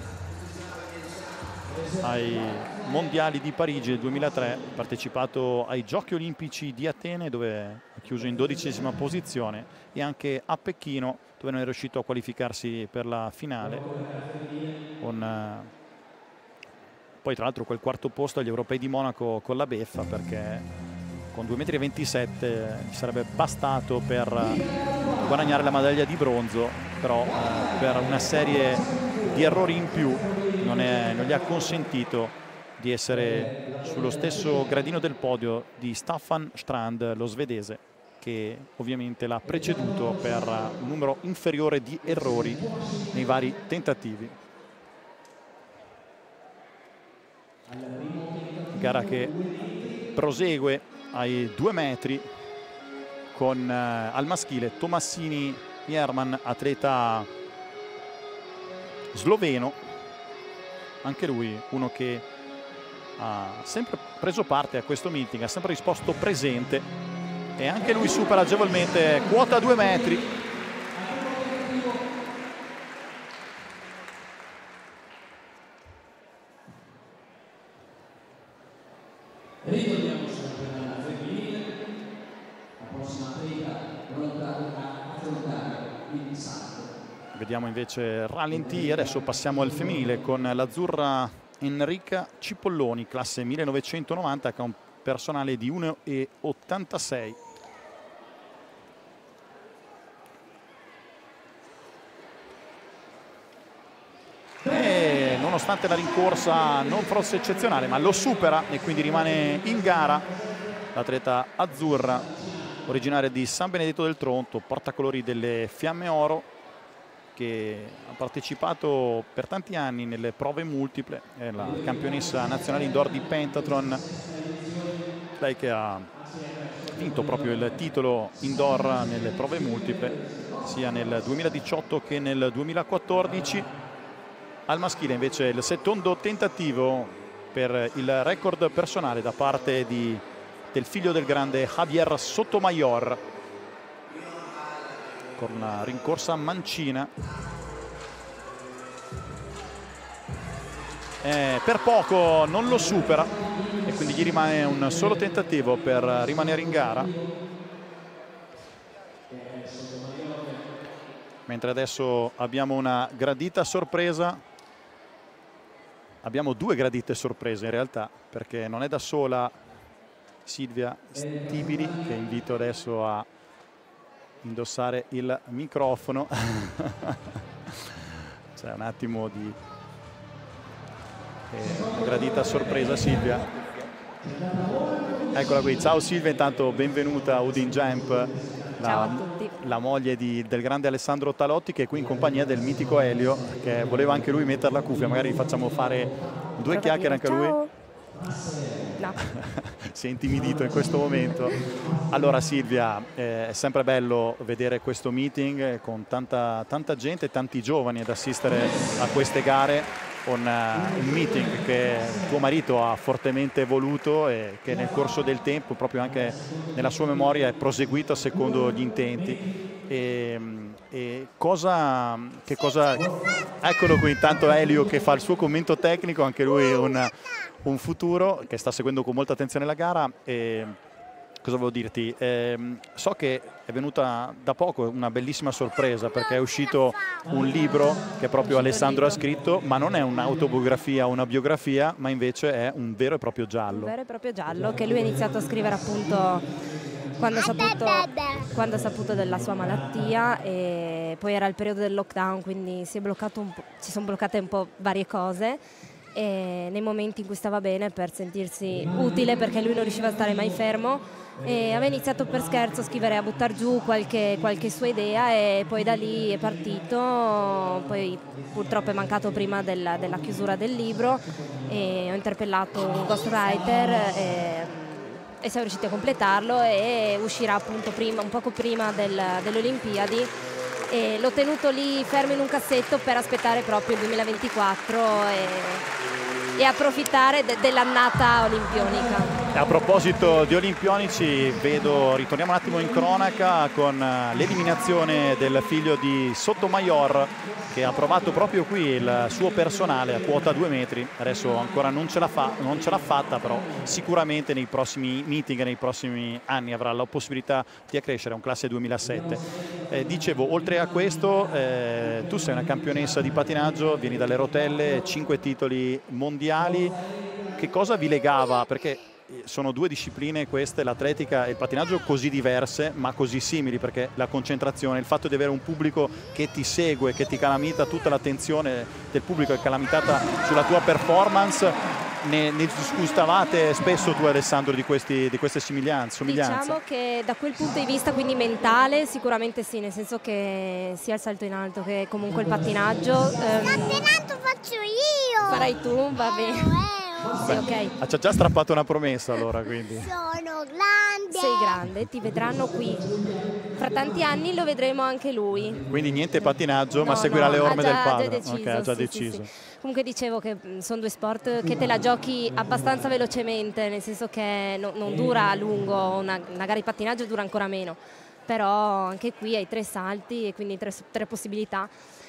ai mondiali di Parigi nel duemilatré, partecipato ai giochi olimpici di Atene dove ha chiuso in dodicesima posizione, e anche a Pechino dove non è riuscito a qualificarsi per la finale, con poi tra l'altro quel quarto posto agli europei di Monaco con la beffa, perché con due virgola ventisette metri ci sarebbe bastato per guadagnare la medaglia di bronzo, però eh, per una serie di errori in più non, è, non gli ha consentito di essere sullo stesso gradino del podio di Staffan Strand, lo svedese, che ovviamente l'ha preceduto per un numero inferiore di errori nei vari tentativi. Gara che prosegue ai due metri con eh, al maschile Tomassini Jerman, atleta sloveno, anche lui uno che ha sempre preso parte a questo meeting, ha sempre risposto presente, e anche lui supera agevolmente quota due metri. Ritorniamo sempre alla femminile, la prossima atleta pronta a affrontare il salto. Vediamo invece rallenti. Adesso passiamo al femminile con l'azzurra Enrica Cipolloni, classe millenovecentonovanta, che ha un personale di uno virgola ottantasei. E nonostante la rincorsa non fosse eccezionale, ma lo supera e quindi rimane in gara l'atleta azzurra, originaria di San Benedetto del Tronto, portacolori delle Fiamme Oro, che ha partecipato per tanti anni nelle prove multiple, è la campionessa nazionale indoor di pentathlon, lei che ha vinto proprio il titolo indoor nelle prove multiple sia nel duemiladiciotto che nel duemilaquattordici. Al maschile invece il secondo tentativo per il record personale da parte di, del figlio del grande Javier Sotomayor, con una rincorsa mancina. Eh, per poco non lo supera e quindi gli rimane un solo tentativo per rimanere in gara. Mentre adesso abbiamo una gradita sorpresa. Abbiamo due gradite sorprese in realtà, perché non è da sola Silvia Stibili, che invito adesso a indossare il microfono. C'è un attimo di eh, gradita sorpresa, Silvia. Eccola qui, ciao Silvia, intanto benvenuta a Udine Jump, la, la moglie di, del grande Alessandro Talotti, che è qui in compagnia del mitico Elio, che voleva anche lui mettere la cuffia, magari facciamo fare due chiacchiere anche a lui. No. Si è intimidito in questo momento. Allora Silvia, eh, è sempre bello vedere questo meeting con tanta, tanta gente, tanti giovani ad assistere a queste gare, con uh, un meeting che tuo marito ha fortemente voluto e che nel corso del tempo, proprio anche nella sua memoria, è proseguito secondo gli intenti. E, e cosa, che cosa... Eccolo qui intanto Elio che fa il suo commento tecnico, anche lui un, un futuro che sta seguendo con molta attenzione la gara. E cosa volevo dirti? Eh, so che è venuta da poco una bellissima sorpresa, perché è uscito un libro che proprio Alessandro ha scritto, ma non è un'autobiografia o una biografia, ma invece è un vero e proprio giallo. Un vero e proprio giallo che lui ha iniziato a scrivere appunto quando ha saputo, quando ha saputo della sua malattia, e poi era il periodo del lockdown, quindi si è bloccato un po', si sono bloccate un po' varie cose. E nei momenti in cui stava bene, per sentirsi utile, perché lui non riusciva a stare mai fermo, e aveva iniziato per scherzo a scrivere, a buttare giù qualche, qualche sua idea, e poi da lì è partito. Poi purtroppo è mancato prima della, della chiusura del libro, e ho interpellato un ghostwriter e, e siamo riusciti a completarlo, e uscirà appunto prima, un poco prima del, delle Olimpiadi. E l'ho tenuto lì fermo in un cassetto per aspettare proprio il duemilaventiquattro e, e approfittare de, dell'annata olimpionica. E a proposito di olimpionici, vedo, ritorniamo un attimo in cronaca con l'eliminazione del figlio di Sotomayor, che ha provato proprio qui il suo personale a quota due metri. Adesso ancora non ce l'ha fa, non ce l'ha fatta, però sicuramente nei prossimi meeting, nei prossimi anni avrà la possibilità di accrescere. È un classe duemilasette. Eh, dicevo, oltre a questo, eh, tu sei una campionessa di patinaggio, vieni dalle rotelle, cinque titoli mondiali. Che cosa vi legava? Perché sono due discipline queste, l'atletica e il patinaggio, così diverse ma così simili, perché la concentrazione, il fatto di avere un pubblico che ti segue, che ti calamita, tutta l'attenzione del pubblico è calamitata sulla tua performance. Ne, ne disgustavate spesso tu, Alessandro, di, questi, di queste somiglianze? Diciamo che da quel punto di vista, quindi mentale, sicuramente sì, nel senso che sia il salto in alto che comunque il pattinaggio. Il salto in alto faccio io! Farai tu, va bene. Eh, Sì, okay. Ha già strappato una promessa allora, quindi. Sono grande! Sei grande, ti vedranno qui. Fra tanti anni lo vedremo anche lui. Quindi niente pattinaggio, no, ma seguirà no, le orme già, del padre. Già deciso, okay, ha già sì, deciso. Sì, sì. Comunque dicevo che sono due sport che te la giochi abbastanza velocemente, nel senso che no, non dura a lungo, una, una gara di pattinaggio dura ancora meno. Però anche qui hai tre salti e quindi tre, tre possibilità.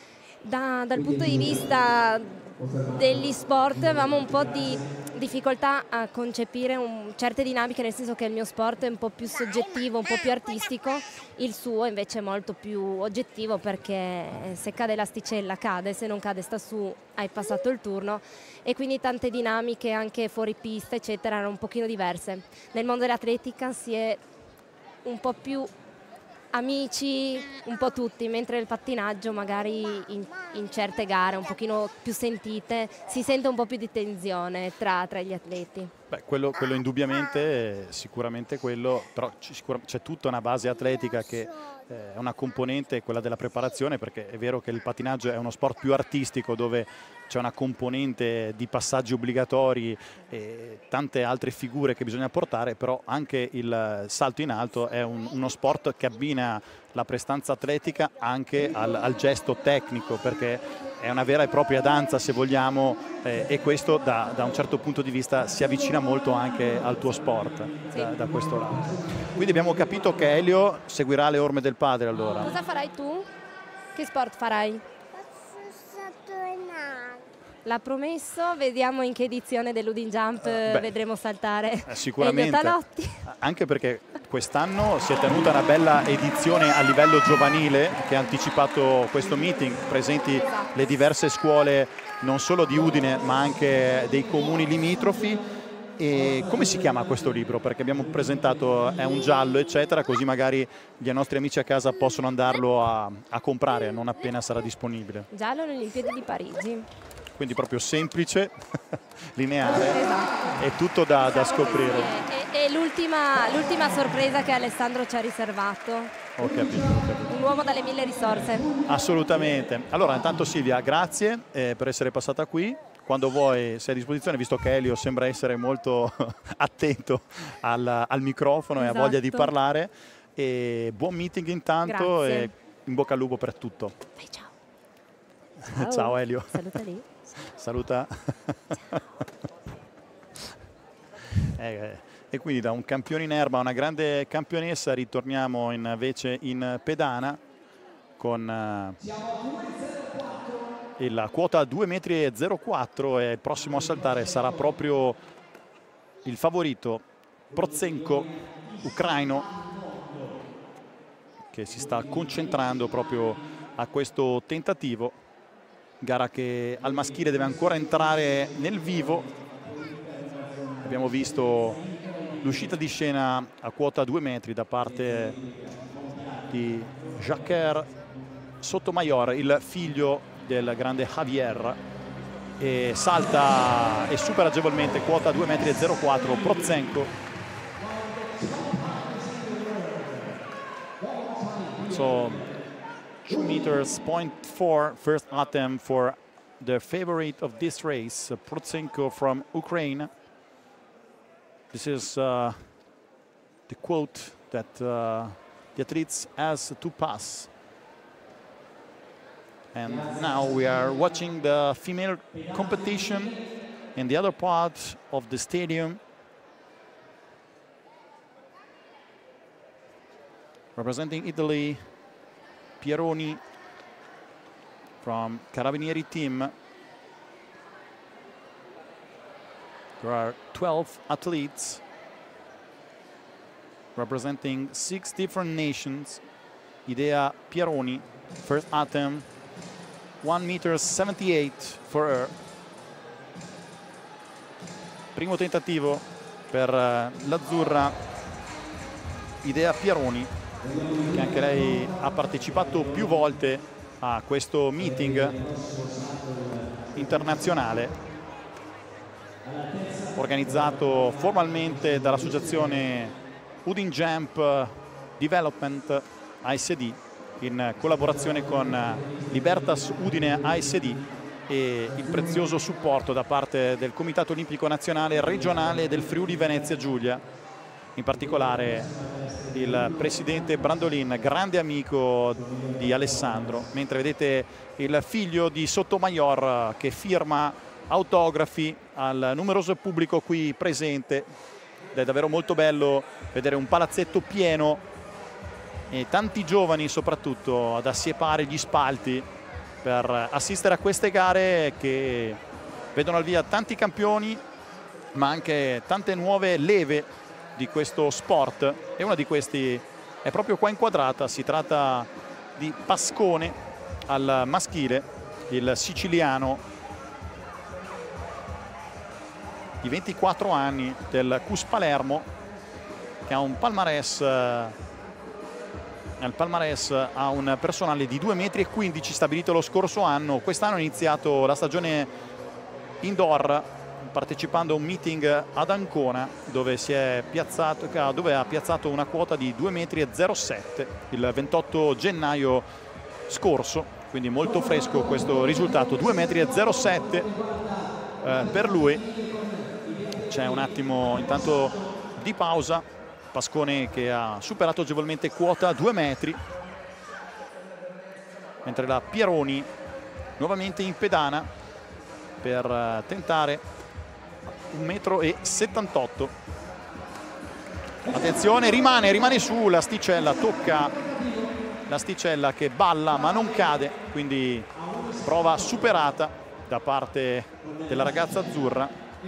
Da, dal punto di vista degli sport avevamo un po' di difficoltà a concepire un, certe dinamiche, nel senso che il mio sport è un po' più soggettivo, un po' più artistico, il suo invece è molto più oggettivo, perché se cade l'asticella cade, se non cade sta su, hai passato il turno, e quindi tante dinamiche anche fuori pista eccetera erano un pochino diverse. Nel mondo dell'atletica si è un po' più amici, un po' tutti, mentre il pattinaggio magari in, in certe gare un pochino più sentite si sente un po' più di tensione tra, tra gli atleti. Beh, quello, quello indubbiamente, sicuramente quello, però c'è tutta una base atletica che è una componente, quella della preparazione, perché è vero che il pattinaggio è uno sport più artistico dove c'è una componente di passaggi obbligatori e tante altre figure che bisogna portare, però anche il salto in alto è un, uno sport che abbina la prestanza atletica anche al, al gesto tecnico, perché è una vera e propria danza, se vogliamo, eh, e questo da, da un certo punto di vista si avvicina molto anche al tuo sport, sì. da, da questo lato. Quindi abbiamo capito che Elio seguirà le orme del padre allora. Cosa farai tu? Che sport farai? L'ha promesso, vediamo in che edizione dell'Udin Jump uh, vedremo saltare eh, sicuramente, Elio Talotti. Anche perché quest'anno si è tenuta una bella edizione a livello giovanile che ha anticipato questo meeting, presenti esatto. le diverse scuole non solo di Udine ma anche dei comuni limitrofi. E come si chiama questo libro? Perché abbiamo presentato, è un giallo eccetera, così magari gli nostri amici a casa possono andarlo a, a comprare non appena sarà disponibile. Giallo alle Olimpiadi di Parigi. Quindi proprio semplice, lineare, esatto. è tutto da, da scoprire. E, e l'ultima sorpresa che Alessandro ci ha riservato. Ho capito, ho capito. Un uomo dalle mille risorse. Assolutamente. Allora, intanto Silvia, grazie eh, per essere passata qui. Quando vuoi sei a disposizione, visto che Elio sembra essere molto attento al, al microfono esatto. e ha voglia di parlare. E buon meeting intanto. Grazie. E in bocca al lupo per tutto. Beh, ciao. Ciao. Ciao Elio. Saluta lì. Saluta. eh, e quindi da un campione in erba a una grande campionessa ritorniamo invece in pedana con uh, la quota due metri e zero quattro, e il prossimo a saltare sarà proprio il favorito Protsenko, ucraino, che si sta concentrando proprio a questo tentativo. Gara che al maschile deve ancora entrare nel vivo. Abbiamo visto l'uscita di scena a quota due metri da parte di Jacques Sotomayor, il figlio del grande Javier, e salta e supera agevolmente quota due metri e zero quattro Protsenko. So two meters point four first attempt for the favorite of this race, Protsenko from Ukraine. This is uh, the quote that uh, the athletes has to pass. And now we are watching the female competition in the other part of the stadium. Representing Italy, Pieroni from Carabinieri team. There are twelve athletes representing six different nations. Idea Pieroni, first attempt, one meter seventy-eight for her. Primo tentativo per l'azzurra Idea Pieroni, che anche lei ha partecipato più volte a questo meeting internazionale organizzato formalmente dall'associazione Udine Jump Development A S D in collaborazione con Libertas Udine A S D e il prezioso supporto da parte del Comitato Olimpico Nazionale Regionale del Friuli Venezia Giulia, in particolare il presidente Brandolin, grande amico di Alessandro, mentre vedete il figlio di Sotomayor che firma autografi al numeroso pubblico qui presente. Ed è davvero molto bello vedere un palazzetto pieno e tanti giovani soprattutto ad assiepare gli spalti per assistere a queste gare che vedono al via tanti campioni ma anche tante nuove leve di questo sport, e una di questi è proprio qua inquadrata. Si tratta di Pascone al maschile, il siciliano di ventiquattro anni del C U S Palermo, che ha un palmarès nel palmarès ha un personale di due metri e quindici stabilito lo scorso anno. Quest'anno ha iniziato la stagione indoor partecipando a un meeting ad Ancona, dove si è piazzato, dove ha piazzato una quota di due metri e zero sette il ventotto gennaio scorso, quindi molto fresco questo risultato, due metri e zero sette eh, per lui. C'è un attimo intanto di pausa. Pascone che ha superato agevolmente quota due metri, mentre la Pieroni nuovamente in pedana per tentare un metro e settantotto. Attenzione, rimane, rimane su l'asticella, tocca l'asticella che balla ma non cade, quindi prova superata da parte della ragazza azzurra.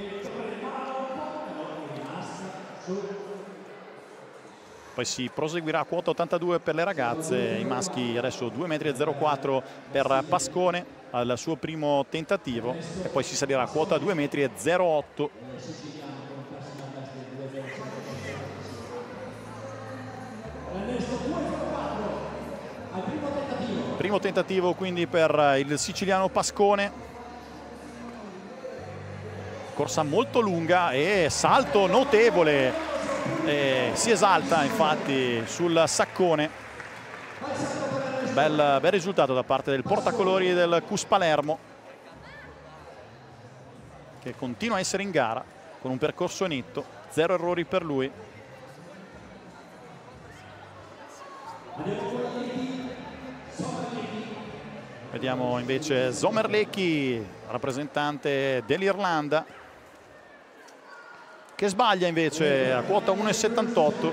Poi si proseguirà a quota ottantadue per le ragazze, i maschi adesso due metri e zero quattro per Pascone al suo primo tentativo, e poi si salirà a quota due metri e zero otto. Primo tentativo quindi per il siciliano Pascone. Corsa molto lunga e salto notevole. E si esalta infatti sul saccone. Bel, bel risultato da parte del portacolori del C U S Palermo, che continua a essere in gara con un percorso netto, zero errori per lui. Vediamo invece Zomerlecki, rappresentante dell'Irlanda, che sbaglia invece a quota uno e settantotto.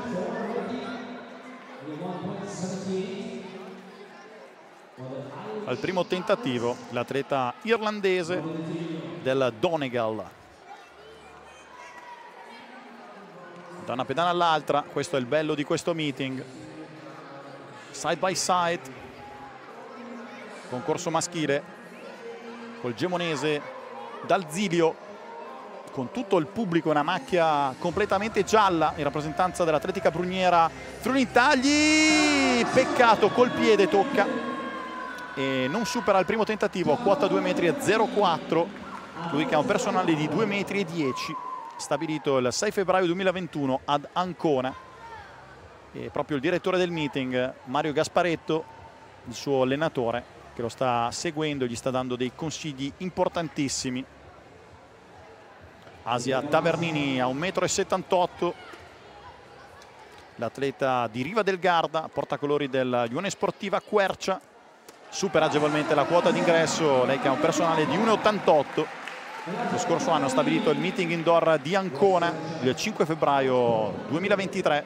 Al primo tentativo l'atleta irlandese del Donegal. da una pedana all'altra. Questo è il bello di questo meeting, side by side, concorso maschile col gemonese dal Zilio, con tutto il pubblico, una macchia completamente gialla in rappresentanza dell'Atletica Bruniera Friuli Tagli. Peccato, col piede tocca e non supera il primo tentativo, quota due metri e zero quattro, lui che ha un personale di due metri e dieci, stabilito il sei febbraio duemilaventuno ad Ancona. E proprio il direttore del meeting, Mario Gasparetto, il suo allenatore, che lo sta seguendo, gli sta dando dei consigli importantissimi. Asia Tavernini a un metro e settantotto, l'atleta di Riva del Garda, portacolori della Unione Sportiva Quercia, supera agevolmente la quota d'ingresso, lei che ha un personale di uno e ottantotto. Lo scorso anno ha stabilito il meeting indoor di Ancona il cinque febbraio duemilaventitré.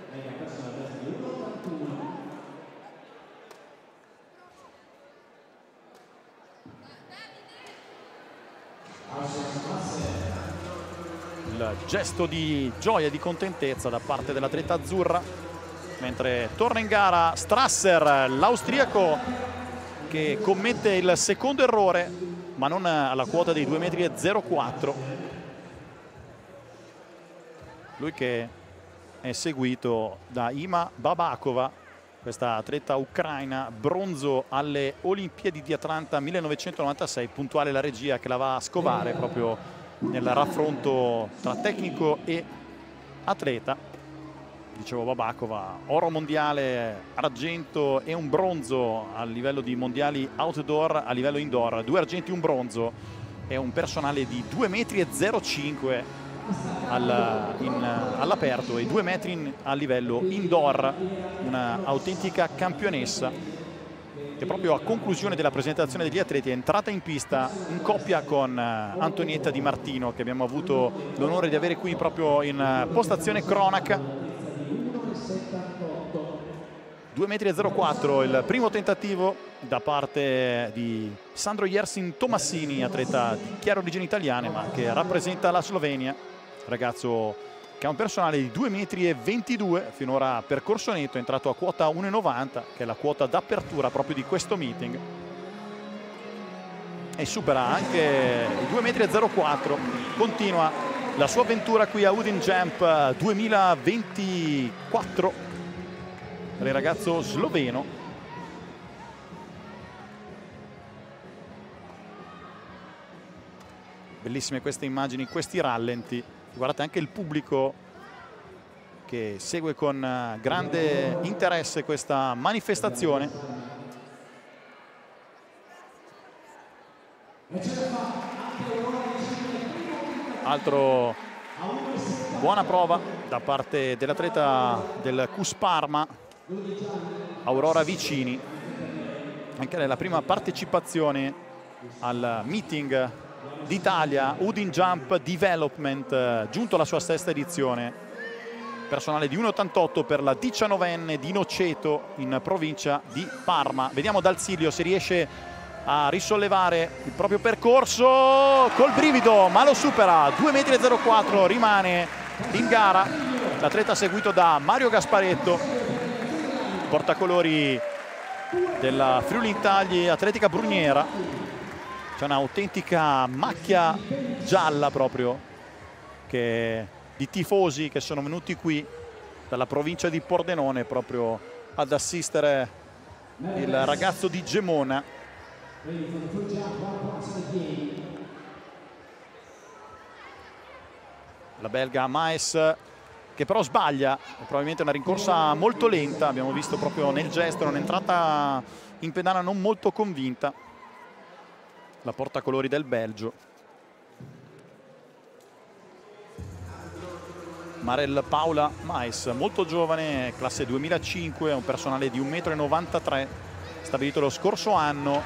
Il gesto di gioia e di contentezza da parte dell'atleta azzurra, mentre torna in gara Strasser, l'austriaco, che commette il secondo errore, ma non alla quota dei due metri e zero quattro. Lui che è seguito da Ima Babakova, questa atleta ucraina, bronzo alle Olimpiadi di Atlanta millenovecentonovantasei, puntuale la regia che la va a scovare proprio nel raffronto tra tecnico e atleta. Dicevo, Babakova, oro mondiale, argento e un bronzo a livello di mondiali outdoor, a livello indoor, due argenti e un bronzo, e un personale di due metri e zero cinque al, all'aperto e due metri in, a livello indoor, una autentica campionessa che proprio a conclusione della presentazione degli atleti è entrata in pista in coppia con Antonietta Di Martino, che abbiamo avuto l'onore di avere qui proprio in postazione cronaca. due metri e zero quattro il primo tentativo da parte di Sandro Jersin Tomassini, atleta di chiare origini italiane ma che rappresenta la Slovenia, ragazzo che ha un personale di due metri e ventidue, finora percorso netto, è entrato a quota uno e novanta, che è la quota d'apertura proprio di questo meeting, e supera anche i due metri e zero quattro. Continua la sua avventura qui a Udine Jump duemilaventiquattro per il ragazzo sloveno. Bellissime queste immagini, questi rallenti. Guardate anche il pubblico che segue con grande interesse questa manifestazione. Altro buona prova da parte dell'atleta del Cus Parma, Aurora Vicini, anche nella prima partecipazione al meeting d'Italia Udine Jump Development, giunto alla sua sesta edizione, personale di uno e ottantotto per la diciannovenne di Noceto in provincia di Parma. Vediamo dal Zilio se riesce a risollevare il proprio percorso col brivido, ma lo supera, due metri e zero quattro, rimane in gara l'atleta seguito da Mario Gasparetto, portacolori della Friuli Tagli Atletica Bruniera. C'è un'autentica macchia gialla proprio che, di tifosi che sono venuti qui dalla provincia di Pordenone proprio ad assistere il ragazzo di Gemona. La belga Maes, che però sbaglia, è probabilmente una rincorsa molto lenta, abbiamo visto proprio nel gesto, non è entrata in pedana non molto convinta la portacolori del Belgio. Marel Paula Maes, molto giovane, classe duemilacinque, un personale di un metro e novantatré, stabilito lo scorso anno,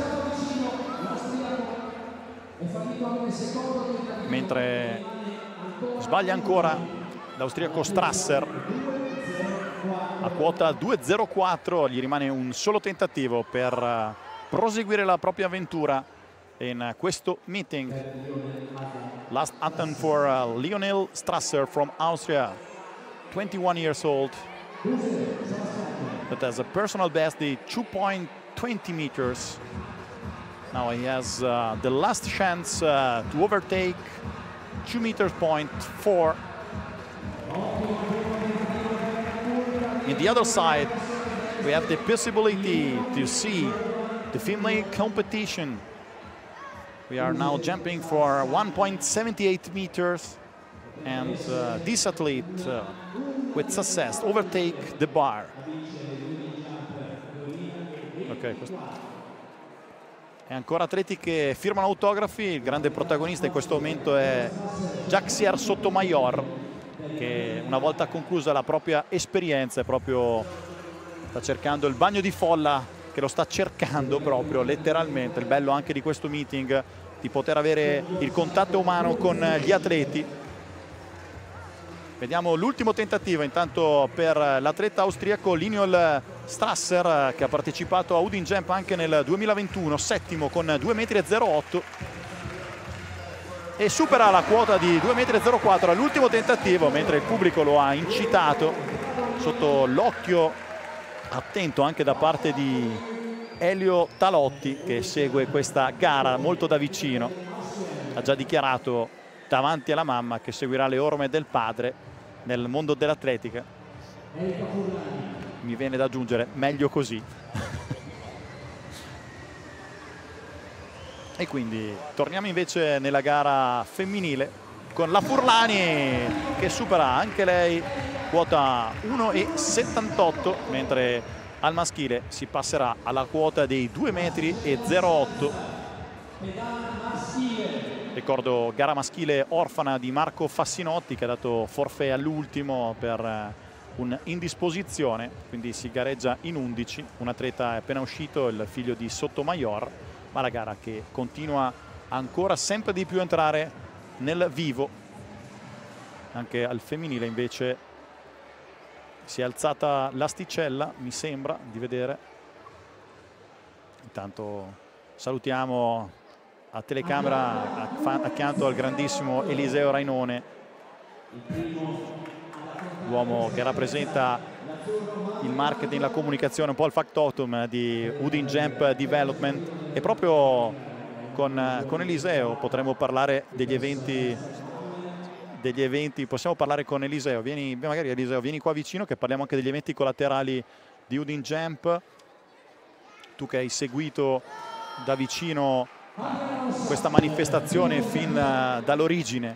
mentre sbaglia ancora l'austriaco Strasser a quota due zero quattro. Gli rimane un solo tentativo per proseguire la propria avventura in questo meeting. Last attempt for uh, Lionel Strasser from Austria. twenty-one years old, but has a personal best, the two point two zero meters. Now he has uh, the last chance uh, to overtake two meters point four. In the other side, we have the possibility to see the female competition. We are now jumping for one point seven eight meters, and uh, this athlete uh, with success overtake the bar. Ok, questo. E ancora atleti che firmano autografi. Il grande protagonista in questo momento è Jaxier Sotomayor, che una volta conclusa la propria esperienza è proprio sta cercando il bagno di folla, che lo sta cercando proprio letteralmente. Il bello anche di questo meeting, di poter avere il contatto umano con gli atleti. Vediamo l'ultimo tentativo intanto per l'atleta austriaco Liniol Strasser, che ha partecipato a Udine Jump anche nel duemilaventuno, settimo con due metri e zero otto, e supera la quota di due metri e zero quattro all'ultimo tentativo, mentre il pubblico lo ha incitato, sotto l'occhio attento anche da parte di Elio Talotti, che segue questa gara molto da vicino. Ha già dichiarato davanti alla mamma che seguirà le orme del padre nel mondo dell'atletica. Mi viene da aggiungere, meglio così. E quindi torniamo invece nella gara femminile con la Furlani, che supera anche lei quota uno e settantotto, mentre al maschile si passerà alla quota dei due metri e zero otto. Ricordo gara maschile orfana di Marco Fassinotti, che ha dato forfait all'ultimo per un'indisposizione, quindi si gareggia in undici. Un atleta è appena uscito, il figlio di Sotomayor, ma la gara che continua ancora sempre di più a entrare nel vivo. Anche al femminile invece si è alzata l'asticella, mi sembra di vedere. Intanto salutiamo a telecamera accanto al grandissimo Eliseo Rainone, l'uomo che rappresenta il marketing, la comunicazione, un po' il factotum di Udine Jump Development. E proprio con, con Eliseo potremo parlare degli eventi degli eventi, possiamo parlare con Eliseo. Vieni, magari Eliseo, vieni qua vicino che parliamo anche degli eventi collaterali di Udine Jump. Tu che hai seguito da vicino questa manifestazione fin dall'origine,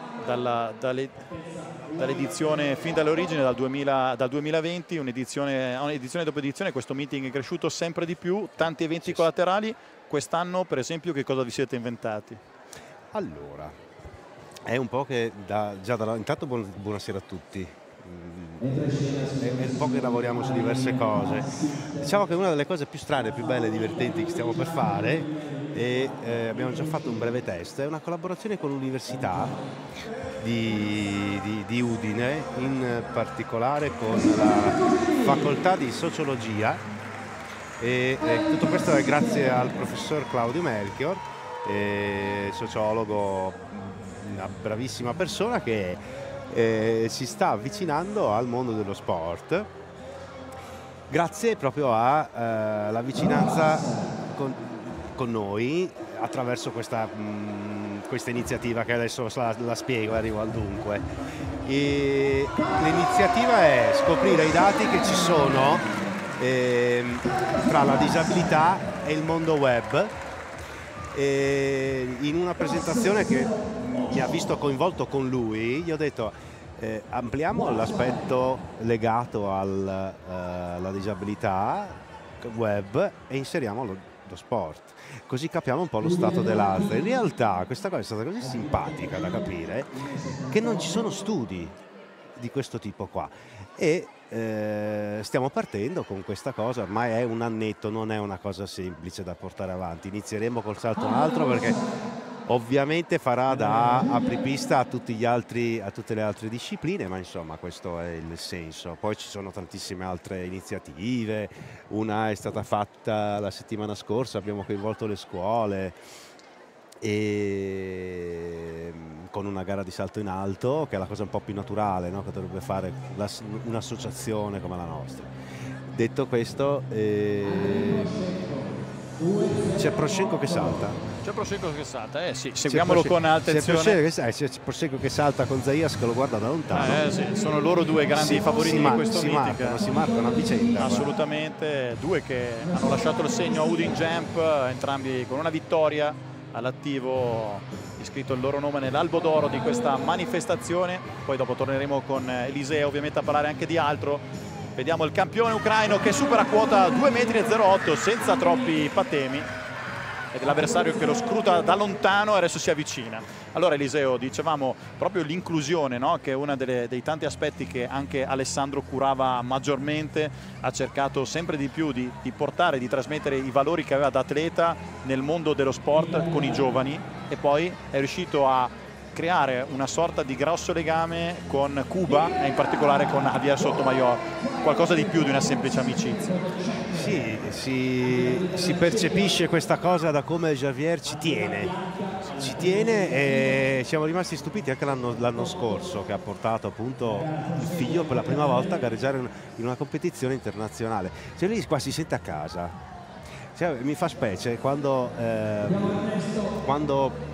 dall'edizione fin dall'origine, dal, dal duemilaventi, un'edizione un'edizione dopo edizione, questo meeting è cresciuto sempre di più, tanti eventi sì, collaterali. Quest'anno per esempio che cosa vi siete inventati? Allora, è un po' che da, già da, intanto buon, buonasera a tutti. È, è un po' che lavoriamo su diverse cose. Diciamo che una delle cose più strane, più belle e divertenti che stiamo per fare, e eh, abbiamo già fatto un breve test, è una collaborazione con l'università di, di, di Udine, in particolare con la facoltà di sociologia, e, e tutto questo è grazie al professor Claudio Melchior, eh, sociologo, una bravissima persona che eh, si sta avvicinando al mondo dello sport grazie proprio alla eh, vicinanza con, con noi attraverso questa, mh, questa iniziativa che adesso la, la spiego, arrivo al dunque. L'iniziativa è scoprire i dati che ci sono eh, tra la disabilità e il mondo web, e in una presentazione che mi ha visto coinvolto con lui, gli ho detto eh, ampliamo l'aspetto legato al, eh, alla disabilità web e inseriamo lo, lo sport, così capiamo un po' lo stato dell'arte. In realtà questa cosa è stata così simpatica da capire che non ci sono studi di questo tipo qua, e eh, stiamo partendo con questa cosa. Ormai è un annetto, non è una cosa semplice da portare avanti. Inizieremo col salto altro perché ovviamente farà da apripista a, tutti gli altri, a tutte le altre discipline, ma insomma questo è il senso. Poi ci sono tantissime altre iniziative, una è stata fatta la settimana scorsa, abbiamo coinvolto le scuole, e con una gara di salto in alto, che è la cosa un po' più naturale, no? Che dovrebbe fare un'associazione come la nostra. Detto questo, eh, c'è Proscenko che salta. C'è Proscenko che salta, eh sì, seguiamolo con attenzione. C'è Proscenko che salta con Zayas che lo guarda da lontano. Eh, sì, sono loro due grandi si, favoriti si di questo si meeting. Marcano, si marcano a vicenda. Assolutamente, due che hanno lasciato il segno a Udine Jump, entrambi con una vittoria all'attivo, iscritto il loro nome nell'albo d'oro di questa manifestazione. Poi dopo torneremo con Eliseo ovviamente a parlare anche di altro. Vediamo il campione ucraino che supera quota due metri e zero otto senza troppi patemi, ed è l'avversario che lo scruta da lontano e adesso si avvicina. Allora Eliseo, dicevamo proprio l'inclusione, no? Che è uno dei tanti aspetti che anche Alessandro curava maggiormente, ha cercato sempre di più di, di portare, di trasmettere i valori che aveva da atleta nel mondo dello sport con i giovani, e poi è riuscito a creare una sorta di grosso legame con Cuba e in particolare con Javier Sotomayor, qualcosa di più di una semplice amicizia. Sì, si, si percepisce questa cosa da come Javier ci tiene, ci tiene e siamo rimasti stupiti anche l'anno scorso, che ha portato appunto il figlio per la prima volta a gareggiare in una competizione internazionale. Cioè lì qua si sente a casa, cioè, mi fa specie quando, eh, quando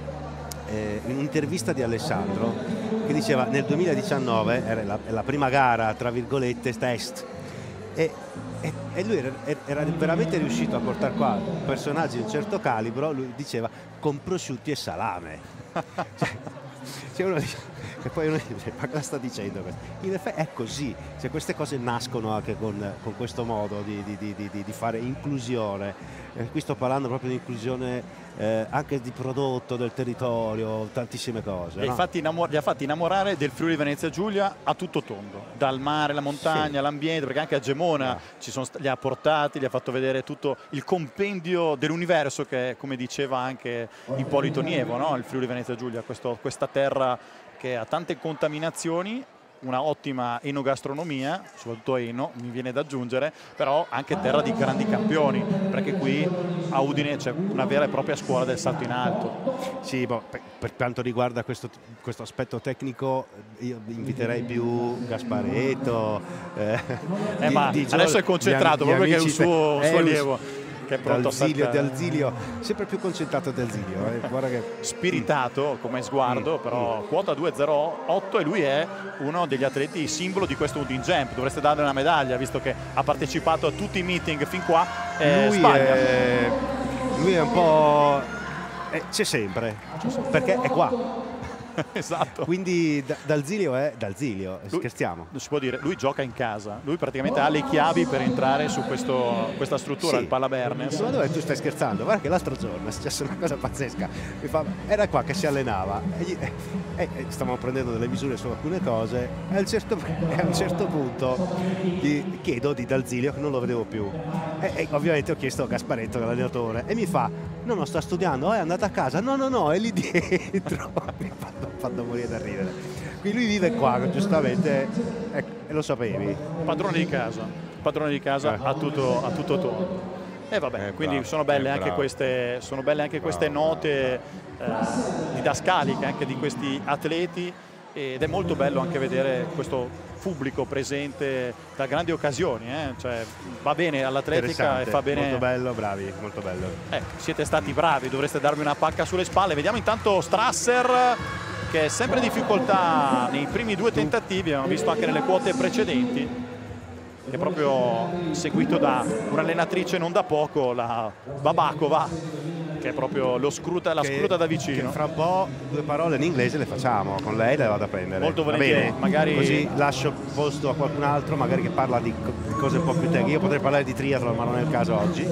Eh, in un'intervista di Alessandro che diceva nel duemiladiciannove era la, la prima gara tra virgolette test e, e, e lui era, era veramente riuscito a portare qua personaggi di un certo calibro. Lui diceva con prosciutti e salame. Cioè, cioè uno dice, e poi uno dice ma cosa sta dicendo? In effetti è così, cioè, queste cose nascono anche con, con questo modo di, di, di, di, di fare inclusione. Eh, qui sto parlando proprio di inclusione eh, anche di prodotto, del territorio, tantissime cose. E no? infatti li ha fatti innamorare del Friuli Venezia Giulia a tutto tondo, dal mare, la montagna, sì, l'ambiente, perché anche a Gemona no. ci sono, li ha portati, gli ha fatto vedere tutto il compendio dell'universo che, come diceva anche Ippolito Nievo, no? Il Friuli Venezia Giulia, questo, questa terra che ha tante contaminazioni, una ottima enogastronomia, soprattutto eno, mi viene da aggiungere, però anche terra di grandi campioni, perché qui a Udine c'è una vera e propria scuola del salto in alto. Sì, boh, per, per quanto riguarda questo, questo aspetto tecnico, io inviterei più Gasparetto. Eh, eh, di, ma di adesso è concentrato, proprio che è un suo, suo allievo. Che è pronto D'Alzilio, a D'Alzilio, sempre più concentrato D'Alzilio, eh. Guarda che spiritato come sguardo, mm. però quota due zero otto e lui è uno degli atleti simbolo di questo Udine Jump. Dovreste darle una medaglia visto che ha partecipato a tutti i meeting fin qua. Eh, lui, è, lui è un po' eh, c'è sempre, perché è qua. Esatto. Quindi D'Alzilio è D'Alzilio, lui, scherziamo. Si può dire, lui gioca in casa, lui praticamente ha le chiavi per entrare su questo, questa struttura, sì, il Pala Bernes. Ma dove tu stai scherzando? Guarda che l'altro giorno è successa una cosa pazzesca. Mi fa, era qua che si allenava e, gli, e, e stavamo prendendo delle misure su alcune cose e a un certo, a un certo punto gli chiedo di D'Alzilio che non lo vedevo più e, e ovviamente ho chiesto a Gasparetto, l'allenatore, e mi fa no no sta studiando, è andato a casa, no no no è lì dietro. Mi ha fatto morire da ridere. Qui lui vive qua giustamente e, e lo sapevi, padrone di casa, padrone di casa eh. a tutto a tutto tondo. E vabbè, eh, quindi bravo, sono belle eh, anche queste sono belle anche bravo, queste note eh, didascaliche anche di questi atleti, ed è molto bello anche vedere questo pubblico presente da grandi occasioni, eh? Cioè, va bene all'atletica e fa bene. Molto bello, bravi, molto bello. Eh, siete stati bravi, dovreste darmi una pacca sulle spalle. Vediamo intanto Strasser che è sempre in difficoltà nei primi due tentativi, abbiamo visto anche nelle quote precedenti, che è proprio seguito da un'allenatrice non da poco, la Babakova, che è proprio lo scruta, la che, scruta da vicino. Che fra un po' due parole in inglese le facciamo, con lei le vado a prendere. Molto volentieri, magari così lascio posto a qualcun altro magari che parla di cose un po' più tecniche. Io potrei parlare di triathlon ma non è il caso oggi.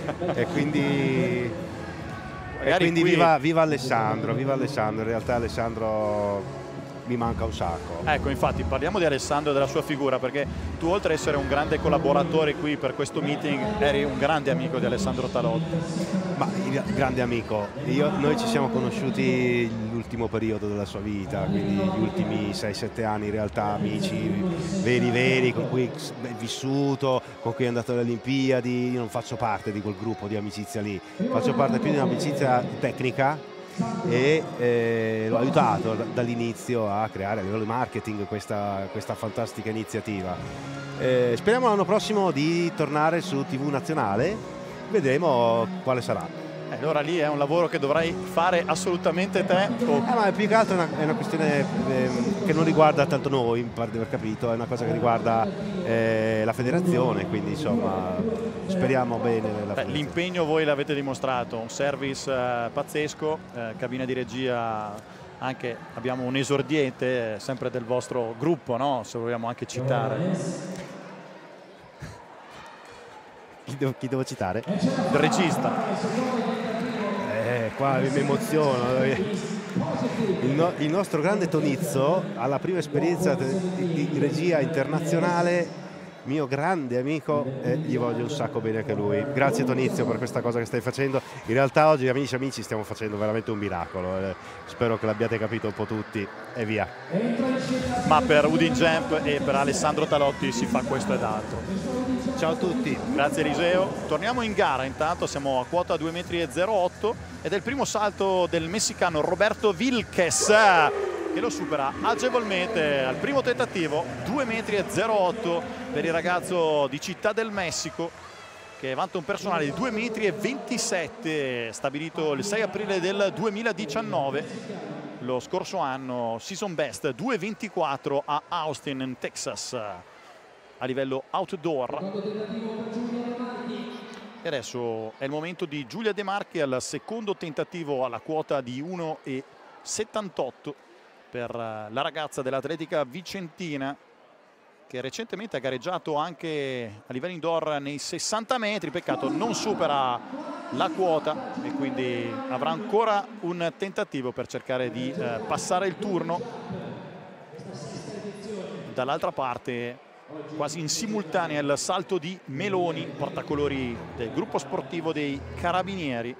E quindi, e quindi qui... viva, viva Alessandro, viva Alessandro, in realtà Alessandro mi manca un sacco. Ecco, infatti parliamo di Alessandro e della sua figura, perché tu oltre ad essere un grande collaboratore qui per questo meeting eri un grande amico di Alessandro Talotti. Ma il grande amico, io, noi ci siamo conosciuti l'ultimo periodo della sua vita, quindi gli ultimi sei sette anni in realtà, amici veri veri con cui è vissuto, con cui è andato alle Olimpiadi. Io non faccio parte di quel gruppo di amicizia lì, faccio parte più di un'amicizia tecnica e eh, l'ho aiutato dall'inizio a creare a livello di marketing questa, questa fantastica iniziativa. Eh, speriamo l'anno prossimo di tornare su tivù nazionale, vedremo quale sarà. Eh, allora lì è un lavoro che dovrai fare assolutamente te. O... Eh, ma più che altro è una, è una questione eh, che non riguarda tanto noi, mi pare di aver capito, è una cosa che riguarda eh, la federazione, quindi insomma speriamo bene. L'impegno voi l'avete dimostrato, un service eh, pazzesco, eh, cabina di regia, anche abbiamo un esordiente eh, sempre del vostro gruppo, no? Se vogliamo anche citare. Chi devo, chi devo citare? Il regista. Eh, qua mi emoziono. Il, no, il nostro grande Tonizzo, alla prima esperienza di, di regia internazionale, mio grande amico, e gli voglio un sacco bene anche lui. Grazie Tonizio per questa cosa che stai facendo. In realtà oggi, amici amici, stiamo facendo veramente un miracolo. Eh, spero che l'abbiate capito un po' tutti e via. Ma per Udine Jump e per Alessandro Talotti si fa questo ed altro. Ciao a tutti. Grazie Eliseo. Torniamo in gara, intanto siamo a quota due metri e zero otto ed è il primo salto del messicano Roberto Vilches che lo supera agevolmente al primo tentativo. Due metri e zero otto per il ragazzo di Città del Messico che vanta un personale di due metri e ventisette stabilito il sei aprile del duemiladiciannove. Lo scorso anno season best due ventiquattro a Austin in Texas a livello outdoor. E adesso è il momento di Giulia De Marchi al secondo tentativo alla quota di uno e settantotto per la ragazza dell'atletica vicentina che recentemente ha gareggiato anche a livello indoor nei sessanta metri. Peccato non supera la quota e quindi avrà ancora un tentativo per cercare di eh, passare il turno. Dall'altra parte quasi in simultanea il salto di Meloni, portacolori del gruppo sportivo dei Carabinieri.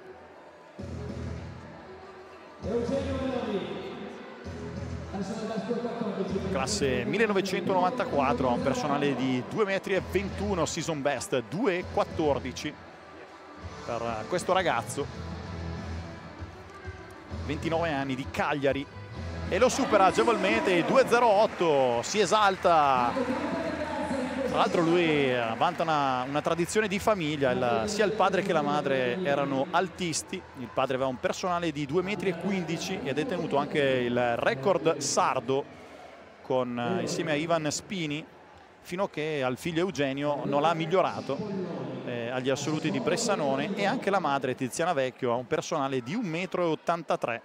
Classe millenovecentonovantaquattro, ha un personale di due metri e ventuno, season best due e quattordici per questo ragazzo, ventinove anni, di Cagliari, e lo supera agevolmente. Due zero otto, si esalta. Tra l'altro lui vanta una, una tradizione di famiglia, il, sia il padre che la madre erano altisti. Il padre aveva un personale di due metri e quindici e ha detenuto anche il record sardo con, insieme a Ivan Spini, fino a che al figlio Eugenio non l'ha migliorato eh, agli assoluti di Bressanone, e anche la madre Tiziana Vecchio ha un personale di un metro e ottantatré.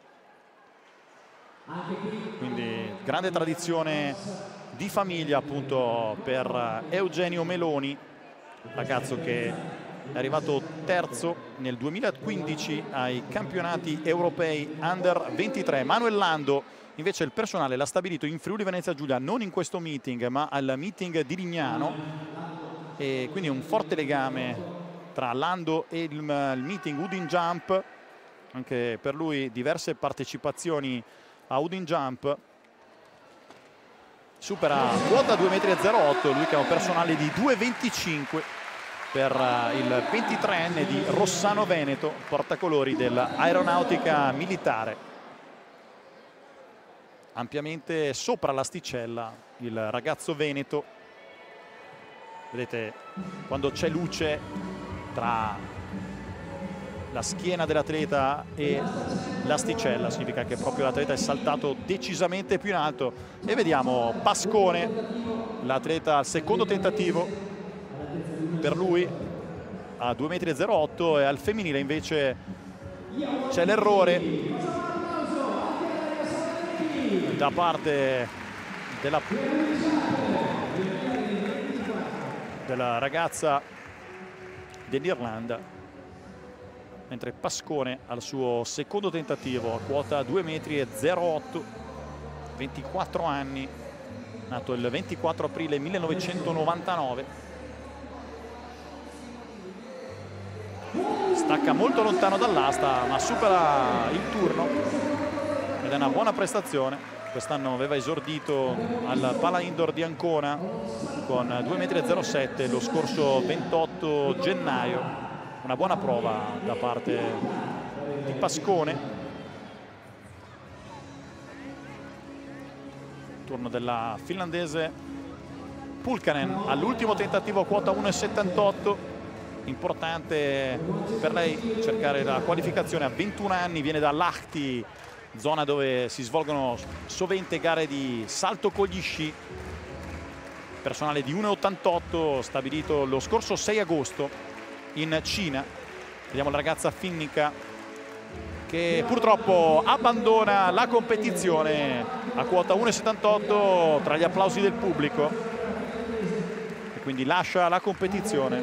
Quindi grande tradizione di famiglia appunto per Eugenio Meloni, ragazzo che è arrivato terzo nel duemilaquindici ai campionati europei under ventitré. Manuel Lando invece il personale l'ha stabilito in Friuli Venezia Giulia, non in questo meeting ma al meeting di Lignano, e quindi un forte legame tra Lando e il, il meeting Udine Jump. Anche per lui diverse partecipazioni a Udine Jump. Supera quota due metri e zero otto, lui che ha un personale di due venticinque per il ventitreenne di Rossano Veneto, portacolori dell'aeronautica militare. Ampiamente sopra l'asticella il ragazzo veneto. Vedete, quando c'è luce tra la schiena dell'atleta e l'asticella significa che proprio l'atleta è saltato decisamente più in alto. E vediamo Pascone, l'atleta al secondo tentativo per lui a due metri e zero otto, e al femminile invece c'è l'errore da parte della, della ragazza dell'Irlanda, mentre Pascone al suo secondo tentativo a quota due metri e zero otto, ventiquattro anni, nato il ventiquattro aprile millenovecentonovantanove. Stacca molto lontano dall'asta ma supera il turno ed è una buona prestazione. Quest'anno aveva esordito al Pala Indoor di Ancona con due metri e zero sette lo scorso ventotto gennaio. Una buona prova da parte di Pascone. turno della finlandese Pulkkanen all'ultimo tentativo, quota uno e settantotto. Importante per lei cercare la qualificazione a ventuno anni, viene da Lahti, zona dove si svolgono sovente gare di salto con gli sci. Personale di uno e ottantotto stabilito lo scorso sei agosto in Cina. Vediamo la ragazza finnica che purtroppo abbandona la competizione a quota uno e settantotto tra gli applausi del pubblico e quindi lascia la competizione.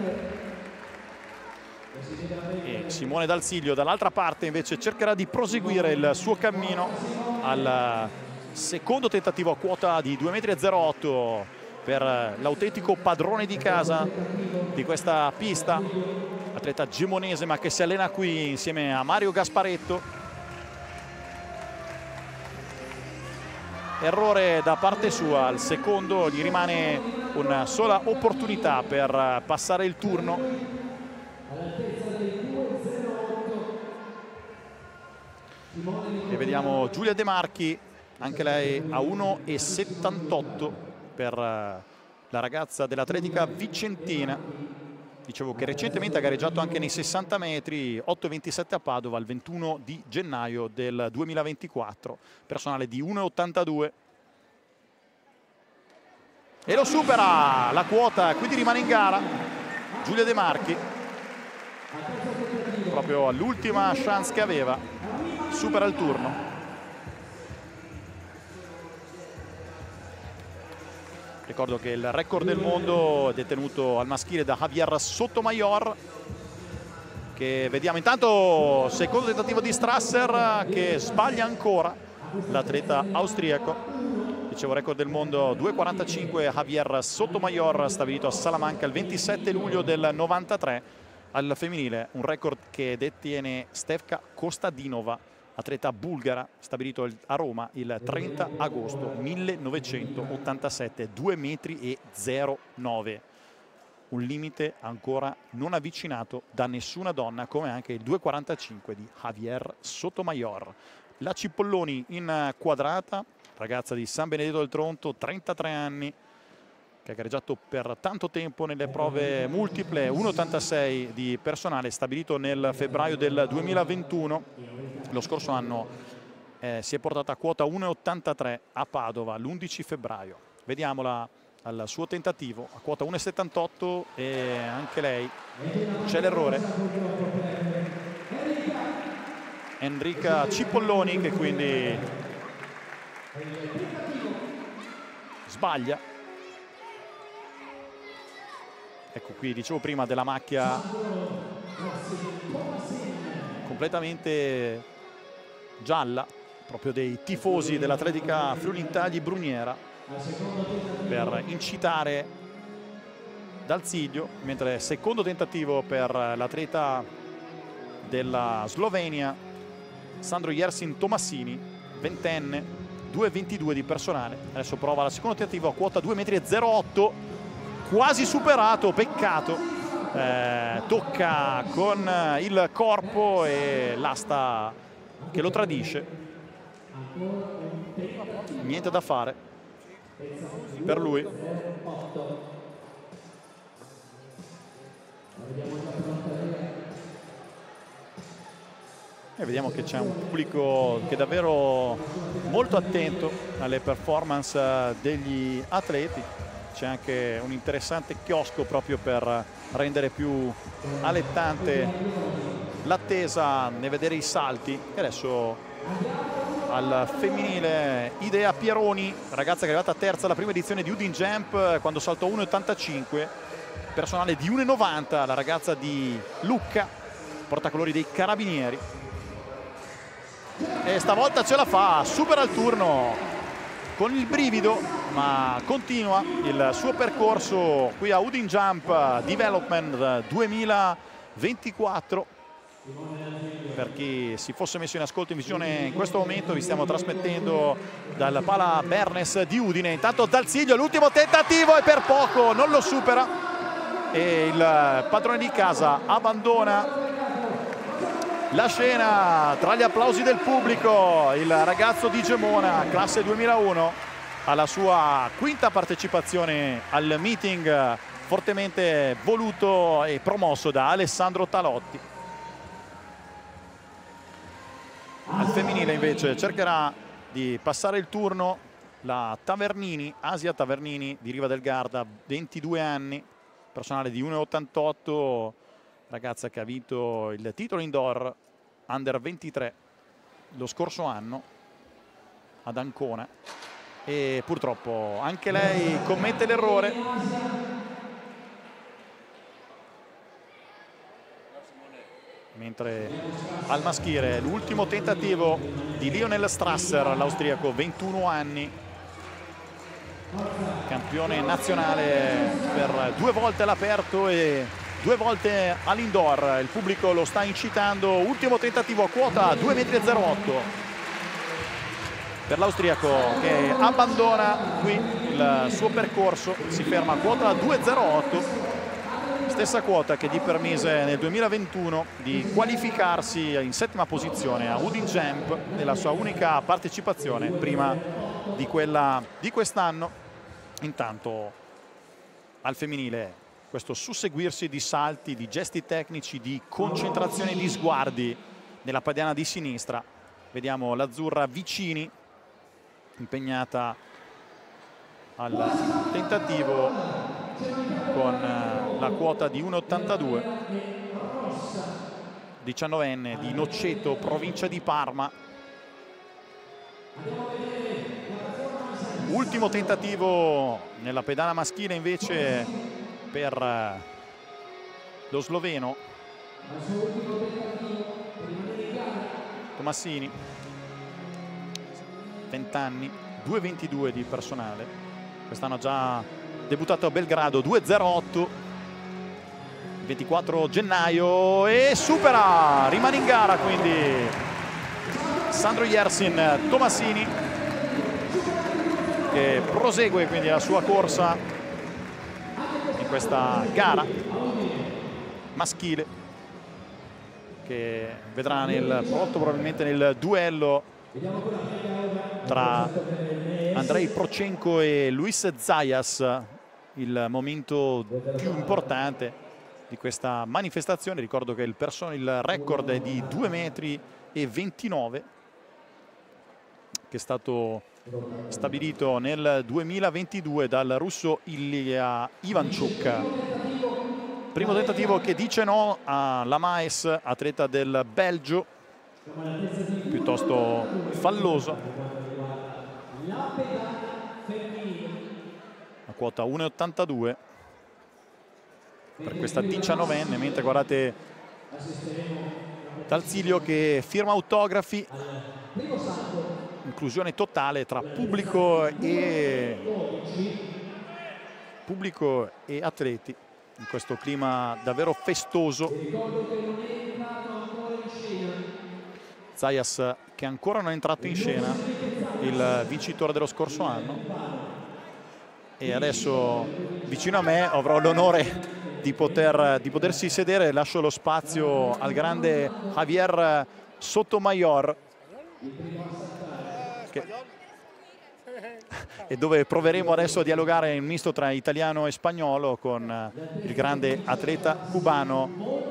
E Simone D'Alsiglio dall'altra parte invece cercherà di proseguire il suo cammino al secondo tentativo a quota di due e zero otto metri per l'autentico padrone di casa di questa pista, atleta gemonese ma che si allena qui insieme a Mario Gasparetto. Errore da parte sua, al secondo gli rimane una sola opportunità per passare il turno. E vediamo Giulia De Marchi, anche lei a uno e settantotto per la ragazza dell'atletica vicentina. Dicevo che recentemente ha gareggiato anche nei sessanta metri, otto e ventisette a Padova il ventuno di gennaio del duemilaventiquattro, personale di uno e ottantadue. E lo supera la quota, quindi rimane in gara Giulia De Marchi, proprio all'ultima chance che aveva, supera il turno. Ricordo che il record del mondo è detenuto al maschile da Javier Sotomayor, che vediamo intanto secondo tentativo di Strasser che sbaglia ancora l'atleta austriaco. Dicevo record del mondo due e quarantacinque Javier Sotomayor, stabilito a Salamanca il ventisette luglio del novantatré. Al femminile un record che detiene Stefka Kostadinova, atleta bulgara, stabilito a Roma il trenta agosto millenovecentottantasette, due e zero nove metri. Un limite ancora non avvicinato da nessuna donna, come anche il due e quarantacinque di Javier Sotomayor. La Cipolloni in quadrata, ragazza di San Benedetto del Tronto, trentatré anni, che ha gareggiato per tanto tempo nelle prove multiple, uno e ottantasei di personale, stabilito nel febbraio del duemilaventuno. Lo scorso anno eh, si è portata a quota uno e ottantatré a Padova l'undici febbraio. Vediamola al suo tentativo a quota uno e settantotto e anche lei c'è l'errore. Enrica Cipolloni che quindi sbaglia. Ecco qui, dicevo prima, della macchia completamente gialla, proprio dei tifosi dell'Atletica Friuli Tagli Bruniera, per incitare D'Alsiglio, mentre secondo tentativo per l'atleta della Slovenia Sandro Jersin Tomassini, ventenne, due e ventidue di personale. Adesso prova la seconda tentativo a quota due e zero otto metri, quasi superato, peccato, eh, tocca con il corpo e l'asta che lo tradisce. Niente da fare per lui. E vediamo che c'è un pubblico che è davvero molto attento alle performance degli atleti. C'è anche un interessante chiosco proprio per rendere più allettante l'attesa nel vedere i salti. E adesso al femminile Idea Pieroni, ragazza che è arrivata terza alla prima edizione di Udine Jump quando saltò uno e ottantacinque, personale di uno e novanta, la ragazza di Lucca, portacolori dei Carabinieri. E stavolta ce la fa, supera il turno con il brivido, ma continua il suo percorso qui a Udine Jump Development duemilaventiquattro. Per chi si fosse messo in ascolto in visione in questo momento, vi stiamo trasmettendo dal Pala Bernes di Udine. Intanto D'Alsiglio, l'ultimo tentativo e per poco non lo supera e il padrone di casa abbandona la scena tra gli applausi del pubblico. Il ragazzo di Gemona, classe duemilauno, alla sua quinta partecipazione al meeting fortemente voluto e promosso da Alessandro Talotti. Al femminile invece cercherà di passare il turno la Tavernini, Asia Tavernini di Riva del Garda, ventidue anni, personale di uno e ottantotto, ragazza che ha vinto il titolo indoor under ventitré lo scorso anno ad Ancona, e purtroppo anche lei commette l'errore. Mentre al maschile l'ultimo tentativo di Lionel Strasser, l'austriaco, ventuno anni, campione nazionale per due volte all'aperto e due volte all'indoor. Il pubblico lo sta incitando. Ultimo tentativo a quota due metri e zero otto per l'austriaco, che abbandona qui il suo percorso, si ferma a quota due zero otto, stessa quota che gli permise nel duemilaventuno di qualificarsi in settima posizione a Udine Jump nella sua unica partecipazione prima di quella di quest'anno. Intanto al femminile questo susseguirsi di salti, di gesti tecnici, di concentrazione di sguardi nella padiana di sinistra. Vediamo l'azzurra Vicini impegnata al tentativo con la quota di uno e ottantadue, diciannovenne di Noceto, provincia di Parma. Ultimo tentativo nella pedana maschile invece per lo sloveno Tomassini, venti anni, due ventidue di personale, quest'anno già debuttato a Belgrado, due zero otto, ventiquattro gennaio, e supera, rimane in gara quindi Sandro Yersin Tomassini, che prosegue quindi la sua corsa in questa gara maschile, che vedrà nel, molto probabilmente nel duello tra Andrei Prochenko e Luis Zayas il momento più importante di questa manifestazione. Ricordo che il, il record è di due metri e ventinove, che è stato stabilito nel duemilaventidue dal russo Ilya Ivanchuk. Primo tentativo che dice no a Lamaes, atleta del Belgio, piuttosto falloso. La quota uno e ottantadue per questa diciannovenne, mentre guardate Talzilio che firma autografi, inclusione totale tra pubblico e pubblico e atleti in questo clima davvero festoso. Zayas, che ancora non è entrato in scena, il vincitore dello scorso anno, e adesso vicino a me avrò l'onore di poter di potersi sedere. Lascio lo spazio al grande Javier Sotomayor, che... e dove proveremo adesso a dialogare in un misto tra italiano e spagnolo con il grande atleta cubano.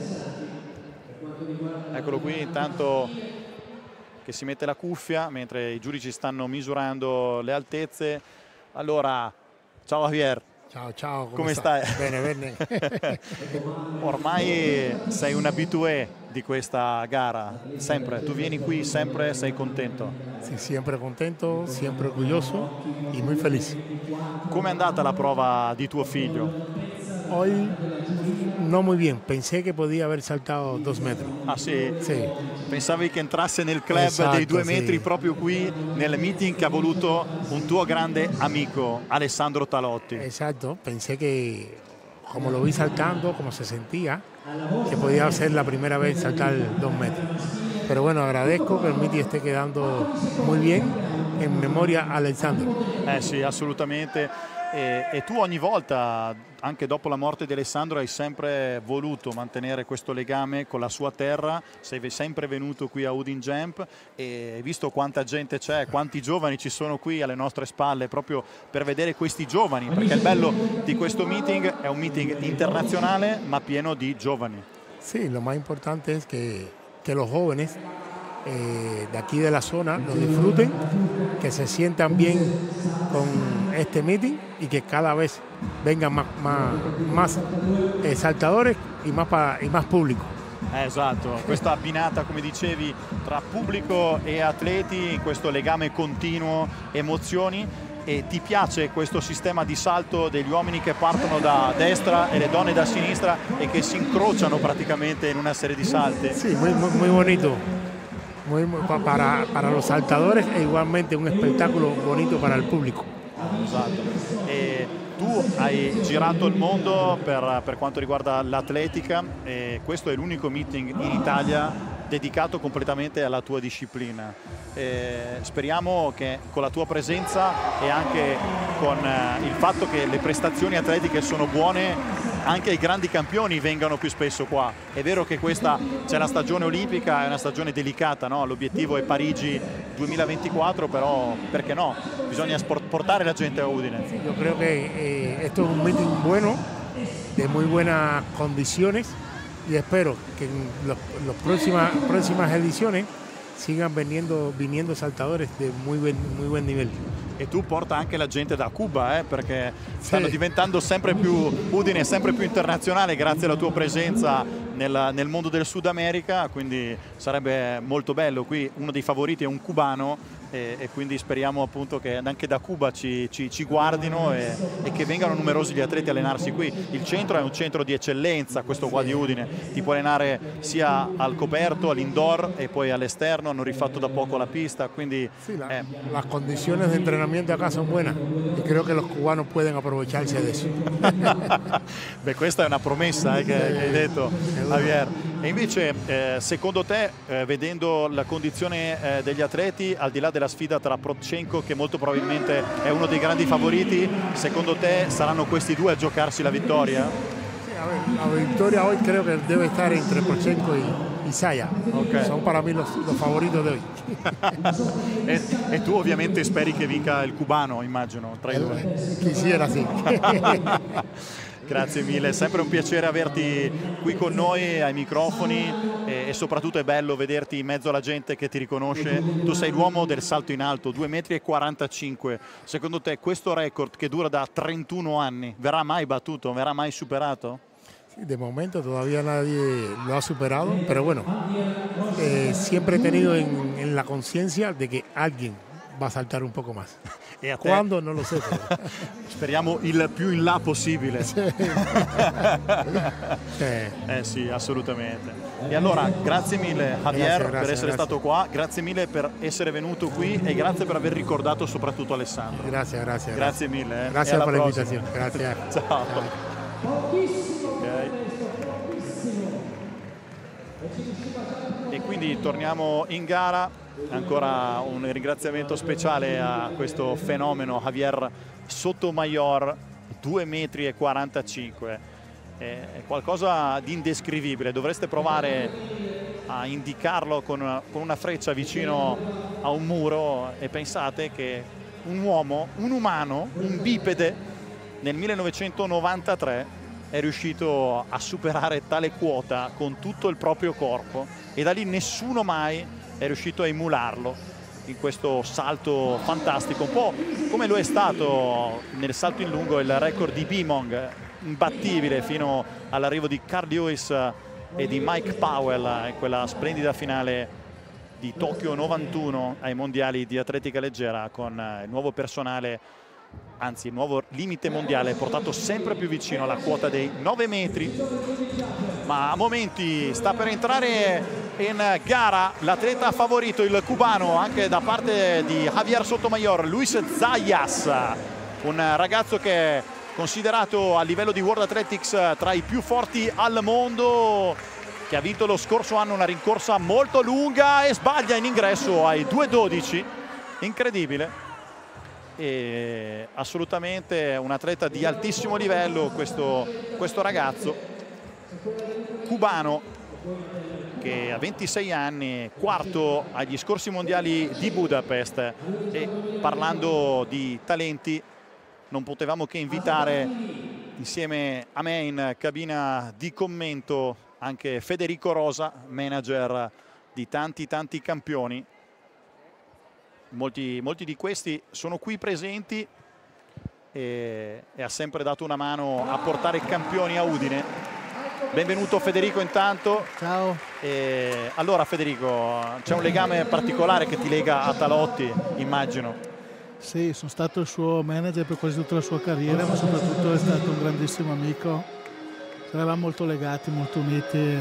Eccolo qui, intanto che si mette la cuffia mentre i giudici stanno misurando le altezze. Allora, ciao Javier. Ciao, ciao, come, come stai? stai? Bene, bene. Ormai sei un abitué di questa gara, sempre. Tu vieni qui sempre, sei contento? Sì, sempre contento, sempre orgulloso e muy feliz. Come è andata la prova di tuo figlio? Hoy no muy bien, pensé que podía haber saltado dos metros. Ah sì? Sì. Pensavi che entrasse nel club Esatto, dei due metri, sì. proprio qui nel meeting che ha voluto un tuo grande amico, Alessandro Talotti. Exacto, pensé que como lo vi saltando, como se sentía, que podía ser la primera vez saltar dos metros. Pero bueno, agradezco que el meeting esté quedando muy bien en memoria a Alessandro. Eh sì, assolutamente. E, e tu ogni volta, anche dopo la morte di Alessandro, hai sempre voluto mantenere questo legame con la sua terra, sei sempre venuto qui a Udine Jump e hai visto quanta gente c'è, quanti giovani ci sono qui alle nostre spalle proprio per vedere questi giovani, perché il bello di questo meeting è un meeting internazionale ma pieno di giovani. Sí, lo más importante es que, que los jóvenes eh, de aquí de la zona lo disfruten, que se sientan bien con este meeting y que cada vez vengan más, más, más eh, saltadores y más, pa, y más público. Eh, esatto, questa abbinata, come dicevi, tra pubblico e atleti, questo legame continuo, emozioni. E ti piace questo sistema di salto degli uomini che partono da destra e le donne da sinistra e che si incrociano praticamente in una serie di salti? Sí, muy, muy, muy bonito. Muy, muy, para, para los saltadores e igualmente un espectáculo bonito para el público. Esatto. E tu hai girato il mondo per, per quanto riguarda l'atletica e questo è l'unico meeting in Italia dedicato completamente alla tua disciplina. Eh, speriamo che con la tua presenza e anche con eh, il fatto che le prestazioni atletiche sono buone, anche i grandi campioni vengano più spesso qua. È vero che questa c'è la stagione olimpica, è una stagione delicata, no? L'obiettivo è Parigi duemilaventiquattro, però perché no? Bisogna portare la gente a Udine. Yo creo que eh, esto es un meeting bueno, de muy buenas condiciones y espero que en las próximas, próximas ediciones sigan viniendo, viniendo saltadores de muy buen, muy buen nivel. E tu porta anche la gente da Cuba, eh, perché stanno sì. diventando sempre più, Udine sempre più internazionale grazie alla tua presenza nel, nel mondo del Sud America, quindi sarebbe molto bello. Qui uno dei favoriti è un cubano e, e quindi speriamo appunto che anche da Cuba ci, ci, ci guardino e, e che vengano numerosi gli atleti a allenarsi qui. Il centro è un centro di eccellenza, questo qua di Udine, ti può allenare sia al coperto, all'indoor e poi all'esterno, hanno rifatto da poco la pista, quindi sí, la, eh. las condiciones de entrenamiento acá son buenas y creo que los cubanos pueden aprovecharse de eso. Beh, questa è una promessa eh, che, che hai detto, Javier. E invece eh, secondo te, eh, vedendo la condizione eh, degli atleti, al di là della sfida tra Prochenko, che molto probabilmente è uno dei grandi favoriti, secondo te saranno questi due a giocarsi la vittoria? Sí, a ver, la victoria hoy creo que debe estar entre Prochenko y, y Saya. Okay. Son para mí los, los favoritos de hoy. e, e tu ovviamente speri che vinca il cubano, immagino, tra i due. Quisiera sì. Grazie mille, è sempre un piacere averti qui con noi ai microfoni e, e soprattutto è bello vederti in mezzo alla gente che ti riconosce. Tu sei l'uomo del salto in alto, due metri e quarantacinque. Secondo te questo record che dura da trentuno anni verrà mai battuto, verrà mai superato? Sí, de momento todavía nadie lo ha superado, pero bueno, eh, siempre he tenido en, en la conciencia de que alguien va a saltar un poco más. E a te? Quando non lo so. Speriamo il più in là possibile. Sì. Eh sì, assolutamente. E allora, grazie mille Javier grazie, grazie, per essere grazie. stato qua, grazie mille per essere venuto qui e grazie per aver ricordato soprattutto Alessandro. Grazie, grazie. Grazie mille. Eh. Grazie per l'invitazione. Grazie. Ciao. Okay. E quindi torniamo in gara. Ancora un ringraziamento speciale a questo fenomeno Javier Sotomayor, due metri e quarantacinque. È qualcosa di indescrivibile, dovreste provare a indicarlo con una, con una freccia vicino a un muro e pensate che un uomo, un umano, un bipede nel millenovecentonovantatré è riuscito a superare tale quota con tutto il proprio corpo e da lì nessuno mai è riuscito a emularlo in questo salto fantastico, un po' come lo è stato nel salto in lungo il record di Bimong, imbattibile fino all'arrivo di Carl Lewis e di Mike Powell in quella splendida finale di Tokyo novantuno ai mondiali di atletica leggera, con il nuovo personale, anzi il nuovo limite mondiale portato sempre più vicino alla quota dei nove metri, ma a momenti sta per entrare in gara l'atleta favorito, il cubano, anche da parte di Javier Sotomayor, Luis Zayas, un ragazzo che è considerato a livello di World Athletics tra i più forti al mondo, che ha vinto lo scorso anno una rincorsa molto lunga e sbaglia in ingresso ai due dodici, incredibile. e assolutamente un atleta di altissimo livello questo, questo ragazzo cubano che a ventisei anni, quarto agli scorsi mondiali di Budapest. E parlando di talenti, non potevamo che invitare insieme a me in cabina di commento anche Federico Rosa, manager di tanti tanti campioni. Molti, molti di questi sono qui presenti e, e ha sempre dato una mano a portare campioni a Udine. Benvenuto Federico intanto. Ciao. E allora Federico, c'è un legame particolare che ti lega a Talotti, immagino. Sì, sono stato il suo manager per quasi tutta la sua carriera, ma soprattutto è stato un grandissimo amico. Eravamo molto legati, molto uniti. E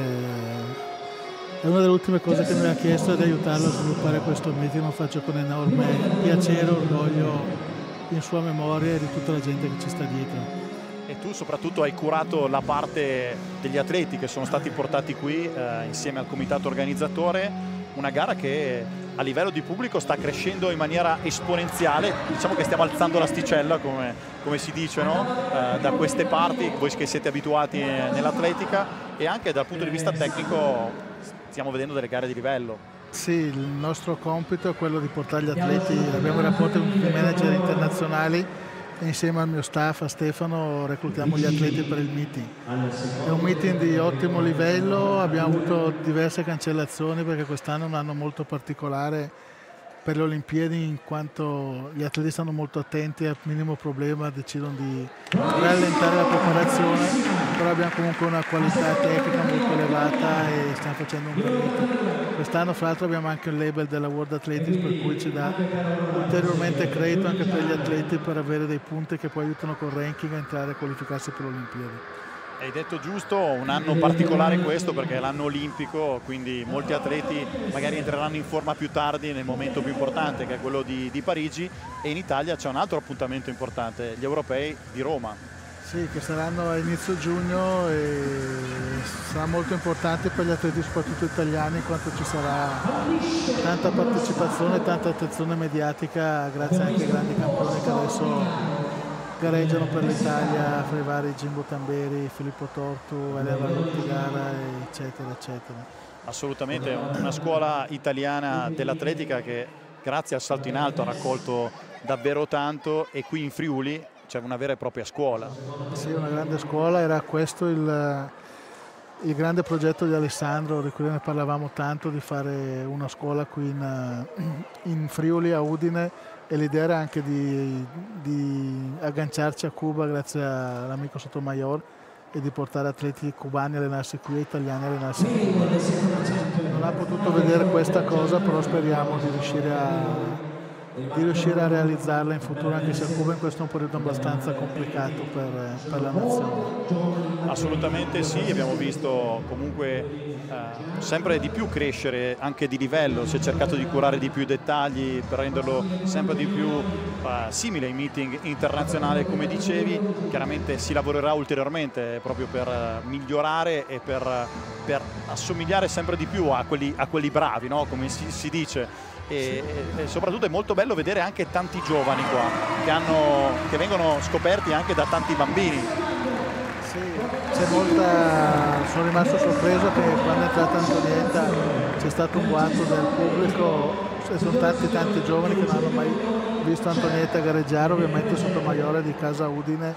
è una delle ultime cose che mi ha chiesto di aiutarlo a sviluppare questo meeting. Lo faccio con enorme piacere e orgoglio in sua memoria e di tutta la gente che ci sta dietro. E tu soprattutto hai curato la parte degli atleti che sono stati portati qui eh, insieme al comitato organizzatore, una gara che a livello di pubblico sta crescendo in maniera esponenziale. Diciamo che stiamo alzando l'asticella, come, come si dice, no? eh, da queste parti, voi che siete abituati nell'atletica, e anche dal punto di vista tecnico stiamo vedendo delle gare di livello. Sì, il nostro compito è quello di portare gli atleti, abbiamo i rapporti con i manager internazionali e insieme al mio staff, a Stefano, reclutiamo gli atleti per il meeting. È un meeting di ottimo livello, abbiamo avuto diverse cancellazioni perché quest'anno è un anno molto particolare per le Olimpiadi, in quanto gli atleti stanno molto attenti, al minimo problema decidono di rallentare la preparazione, però abbiamo comunque una qualità tecnica molto elevata e stiamo facendo un bel meeting. Quest'anno fra l'altro abbiamo anche il label della World Athletics, per cui ci dà ulteriormente credito anche per gli atleti per avere dei punti che poi aiutano col ranking a entrare a qualificarsi per le Olimpiadi. Hai detto giusto, un anno particolare questo perché è l'anno olimpico, quindi molti atleti magari entreranno in forma più tardi nel momento più importante, che è quello di, di Parigi, e in Italia c'è un altro appuntamento importante, gli europei di Roma. Sì, che saranno a inizio giugno e sarà molto importante per gli atleti soprattutto italiani, in quanto ci sarà tanta partecipazione e tanta attenzione mediatica grazie anche ai grandi campioni che adesso gareggiano per l'Italia, fra i vari Jimbo Tamberi, Filippo Tortu, Elena Lottigara, eccetera, eccetera. Assolutamente, una scuola italiana dell'atletica che grazie al salto in alto ha raccolto davvero tanto, e qui in Friuli c'è una vera e propria scuola. Sì, una grande scuola, era questo il, il grande progetto di Alessandro, di cui ne parlavamo tanto, di fare una scuola qui in, in Friuli, a Udine, e l'idea era anche di, di agganciarci a Cuba grazie all'amico Sotomayor e di portare atleti cubani a allenarsi qui e italiani a allenarsi a Cuba. Non ha potuto vedere questa cosa, però speriamo di riuscire a di riuscire a realizzarla in futuro, anche se a Cuba in questo è un periodo abbastanza complicato per, per la nazione. Assolutamente sì, abbiamo visto comunque eh, sempre di più crescere anche di livello, si è cercato di curare di più i dettagli per renderlo sempre di più eh, simile ai meeting internazionali, come dicevi. Chiaramente si lavorerà ulteriormente proprio per eh, migliorare e per, per assomigliare sempre di più a quelli, a quelli bravi, no? Come si, si dice. E, e soprattutto è molto bello vedere anche tanti giovani qua che, hanno, che vengono scoperti anche da tanti bambini. Sì, c'è molta, sono rimasto sorpreso che quando è entrata Antonietta c'è stato un guanto del pubblico, ci sono tanti tanti giovani che non hanno mai visto Antonietta gareggiare, ovviamente Sotomayor di casa Udine,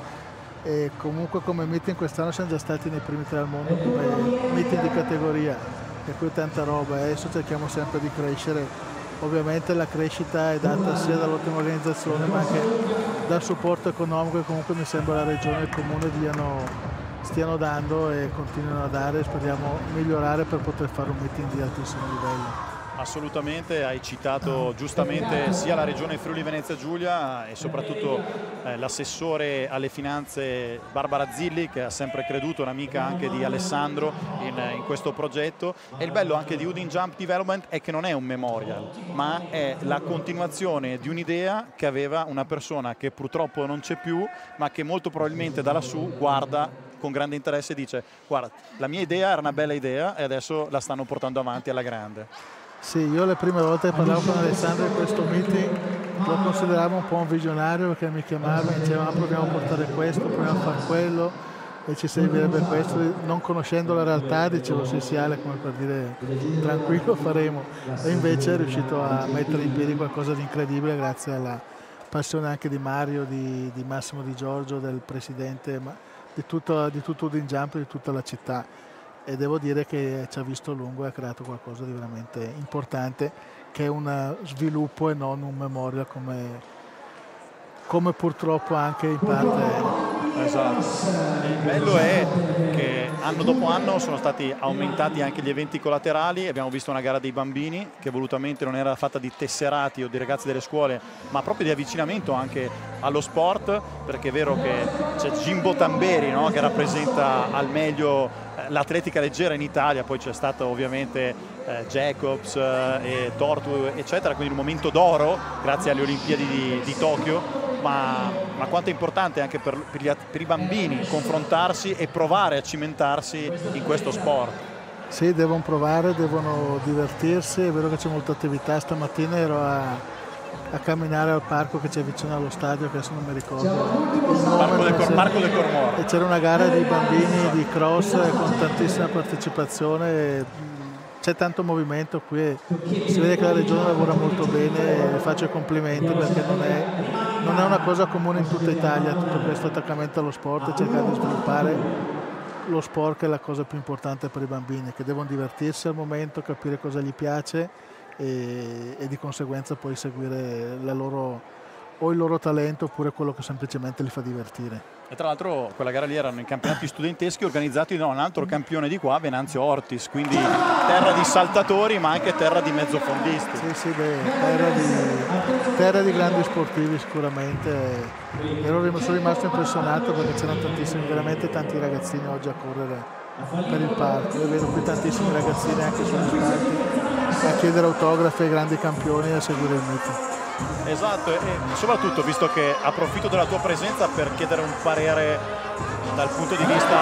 e comunque come meeting quest'anno siamo già stati nei primi tre al mondo come meeting di categoria, per cui tanta roba, e adesso cerchiamo sempre di crescere. Ovviamente la crescita è data sia dall'ottima organizzazione ma anche dal supporto economico che comunque mi sembra la regione e il comune diano, stiano dando e continuino a dare, e speriamo migliorare per poter fare un meeting di altissimo livello. Assolutamente, hai citato giustamente sia la regione Friuli Venezia Giulia e soprattutto eh, l'assessore alle finanze Barbara Zilli, che ha sempre creduto, un'amica anche di Alessandro, in, in questo progetto. E il bello anche di Udine Jump Development è che non è un memorial, ma è la continuazione di un'idea che aveva una persona che purtroppo non c'è più, ma che molto probabilmente da lassù guarda con grande interesse e dice: guarda, la mia idea era una bella idea e adesso la stanno portando avanti alla grande. Sì, io le prime volte che parlavo con Alessandro in questo meeting lo consideravo un po' un visionario perché mi chiamava e diceva: ah, proviamo a portare questo, proviamo a fare quello e ci servirebbe questo. Non conoscendo la realtà dicevo sì sì Ale, come per dire tranquillo, faremo, e invece è riuscito a mettere in piedi qualcosa di incredibile grazie alla passione anche di Mario, di, di Massimo Di Giorgio, del presidente, ma di tutto, di tutto Udine Jump e di tutta la città, e devo dire che ci ha visto a lungo e ha creato qualcosa di veramente importante, che è un sviluppo e non un memorial come, come purtroppo anche in parte è. Esatto, il bello è che anno dopo anno sono stati aumentati anche gli eventi collaterali. Abbiamo visto una gara dei bambini che volutamente non era fatta di tesserati o di ragazzi delle scuole, ma proprio di avvicinamento anche allo sport, perché è vero che c'è Jimbo Tamberi, no, che rappresenta al meglio l'atletica leggera in Italia, poi c'è stato ovviamente eh, Jacobs eh, e Tortu eccetera, quindi un momento d'oro grazie alle Olimpiadi di, di Tokyo. Ma, ma quanto è importante anche per, per, gli, per i bambini confrontarsi e provare a cimentarsi in questo sport. Sì, devono provare, devono divertirsi. È vero che c'è molta attività. Stamattina ero a, a camminare al parco che c'è vicino allo stadio, che adesso non mi ricordo il nome, Parco del, Cor Parco del Cormoro, e c'era una gara di bambini di cross con tantissima partecipazione. C'è tanto movimento qui e si vede che la regione lavora molto bene, e faccio i complimenti perché non è, non è una cosa comune in tutta Italia tutto questo attaccamento allo sport e cercare di sviluppare lo sport, che è la cosa più importante per i bambini, che devono divertirsi al momento, capire cosa gli piace e, e di conseguenza poi seguire la loro, o il loro talento oppure quello che semplicemente li fa divertire. E tra l'altro quella gara lì erano i campionati studenteschi organizzati da un altro campione di qua, Venanzio Ortis, quindi terra di saltatori ma anche terra di mezzofondisti. Sì, sì, beh, terra di, terra di grandi sportivi sicuramente. Ero sono rimasto impressionato perché c'erano tantissimi, veramente tanti ragazzini oggi a correre per il parco. Io vedo qui tantissimi ragazzini anche sugli spalti a chiedere autografi ai grandi campioni e a seguire il meeting. Esatto, e soprattutto visto che approfitto della tua presenza per chiedere un parere dal punto di vista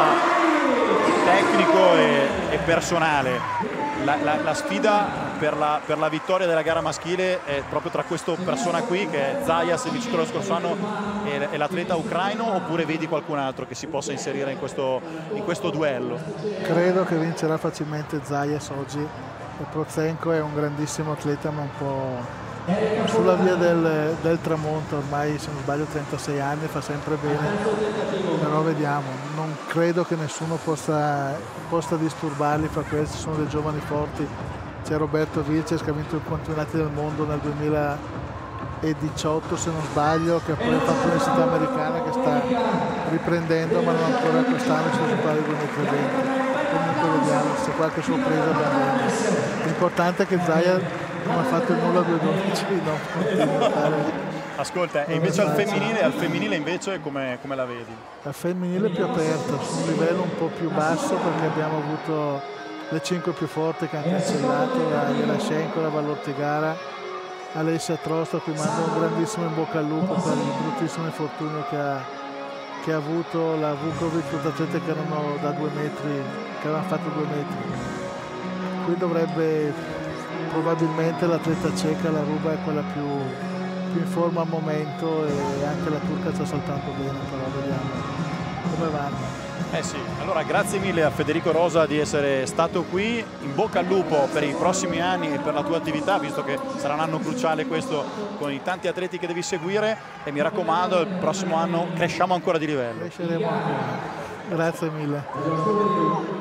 tecnico e, e personale. La, la, la sfida per la, per la vittoria della gara maschile è proprio tra questa persona qui, che è Zayas, il vincitore lo scorso anno, e, e l'atleta ucraino, oppure vedi qualcun altro che si possa inserire in questo, in questo duello? Credo che vincerà facilmente Zayas oggi. E Prozenko è un grandissimo atleta, ma un po' sulla via del, del tramonto, ormai se non sbaglio trentasei anni, fa sempre bene, però vediamo, non credo che nessuno possa, possa disturbarli fra questi, sono dei giovani forti. C'è Roberto Vilches che ha vinto i campionati del mondo nel duemiladiciotto se non sbaglio, che ha poi fatto l'università americana, che sta riprendendo ma non ancora quest'anno, si sviluppa il duemilaventi. Comunque vediamo se qualche sorpresa abbiamo. L'importante è che Zaya, come ha fatto il nulla due dodici, no, continua a fare. Ascolta, e invece al femminile, al femminile invece come, come la vedi? Al femminile è più aperto, su un livello un po' più basso, perché abbiamo avuto le cinque più forti che hanno cancellato, la Velascenko, la Vallortigara, Alessia Trosta, a cui mando un grandissimo in bocca al lupo per il bruttissimo infortunio che ha, che ha avuto, la Vukovic, tutte atlete che erano da due metri, che avevano fatto due metri. Qui dovrebbe probabilmente l'atleta ceca, la Ruba, è quella più, più in forma al momento, e anche la turca sta saltando bene, però vediamo come vanno. Eh sì, allora grazie mille a Federico Rosa di essere stato qui, in bocca al lupo per i prossimi anni e per la tua attività, visto che sarà un anno cruciale questo con i tanti atleti che devi seguire, e mi raccomando il prossimo anno cresciamo ancora di livello. Cresceremo ancora, grazie mille.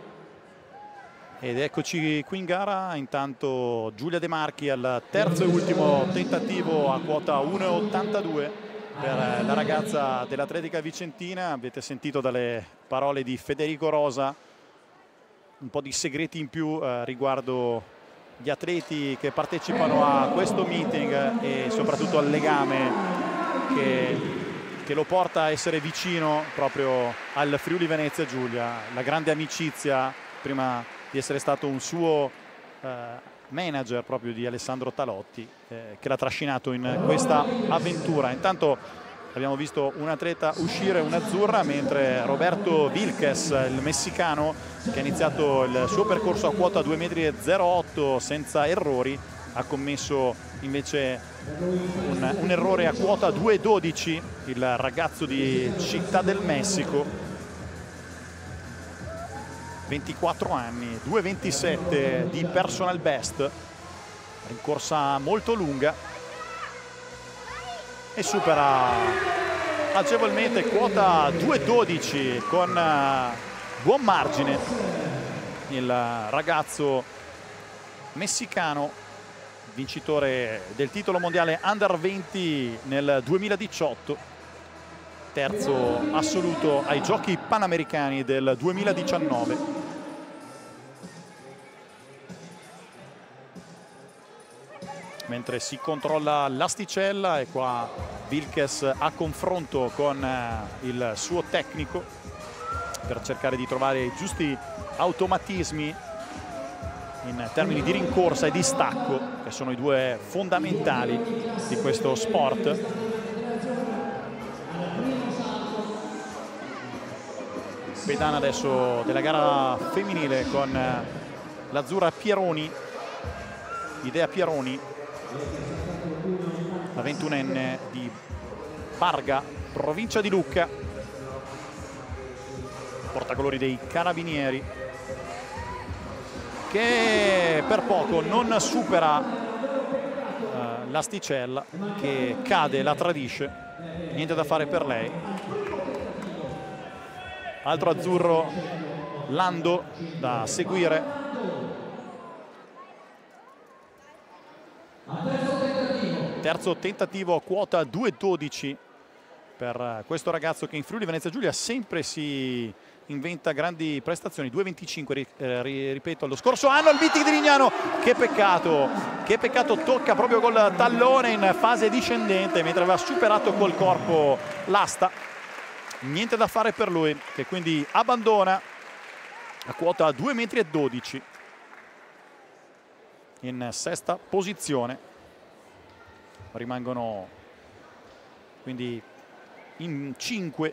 Ed eccoci qui in gara, intanto Giulia De Marchi al terzo e ultimo tentativo a quota uno virgola ottantadue per la ragazza dell'Atletica Vicentina. Avete sentito dalle parole di Federico Rosa un po' di segreti in più eh, riguardo gli atleti che partecipano a questo meeting e soprattutto al legame che, che lo porta a essere vicino proprio al Friuli Venezia Giulia, la grande amicizia prima di essere stato un suo eh, manager proprio di Alessandro Talotti, eh, che l'ha trascinato in questa avventura. Intanto abbiamo visto un atleta uscire, un'azzurra, mentre Roberto Vilches, il messicano, che ha iniziato il suo percorso a quota due virgola zero otto metri senza errori, ha commesso invece un, un errore a quota due dodici, il ragazzo di Città del Messico, ventiquattro anni, due ventisette di personal best, rincorsa molto lunga e supera agevolmente quota due dodici con uh, buon margine il ragazzo messicano, vincitore del titolo mondiale under venti nel duemiladiciotto, terzo assoluto ai giochi panamericani del duemiladiciannove. Mentre si controlla l'asticella e qua Wilkes a confronto con uh, il suo tecnico per cercare di trovare i giusti automatismi in termini di rincorsa e di stacco, che sono i due fondamentali di questo sport. Pedana adesso della gara femminile con uh, l'azzurra Pieroni, Idea Pieroni, la ventunenne di Barga, provincia di Lucca, portacolori dei Carabinieri, che per poco non supera uh, l'asticella, che cade, la tradisce, niente da fare per lei. Altro azzurro Lando da seguire. Terzo tentativo, quota due dodici per questo ragazzo che in Friuli Venezia Giulia sempre si inventa grandi prestazioni. Due venticinque, eh, ripeto, lo scorso anno il meeting di Lignano. Che peccato, che peccato, tocca proprio col tallone in fase discendente mentre aveva superato col corpo l'asta. Niente da fare per lui, che quindi abbandona a quota due metri e dodici in sesta posizione. Rimangono quindi in cinque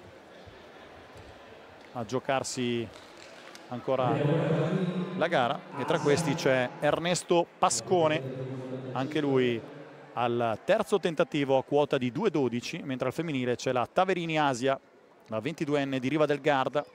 a giocarsi ancora la gara, e tra questi c'è Ernesto Pascone, anche lui al terzo tentativo a quota di due dodici, mentre al femminile c'è la Taverini Asia, la ventiduenne di Riva del Garda,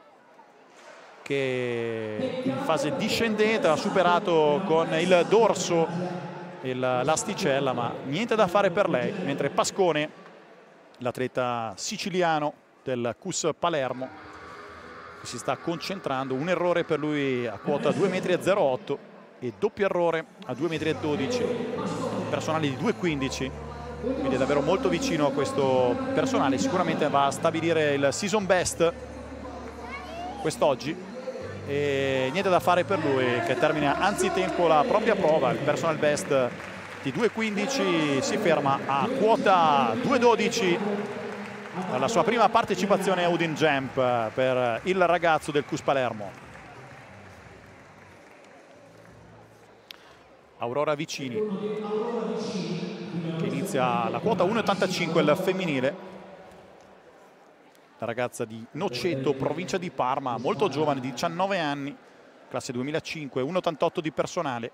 che in fase discendente ha superato con il dorso l'asticella, ma niente da fare per lei, mentre Pascone, l'atleta siciliano del C U S Palermo, si sta concentrando. Un errore per lui a quota due metri e zero otto e doppio errore a due metri e dodici, personale di due quindici, quindi è davvero molto vicino a questo personale. Sicuramente va a stabilire il season best quest'oggi e niente da fare per lui, che termina anzitempo la propria prova. Il personal best di due quindici si ferma a quota due dodici alla sua prima partecipazione a Udine Jump per il ragazzo del C U S Palermo. Aurora Vicini, che inizia la quota uno ottantacinque il femminile, la ragazza di Noceto, provincia di Parma, molto giovane, diciannove anni, classe duemilacinque, uno ottantotto di personale.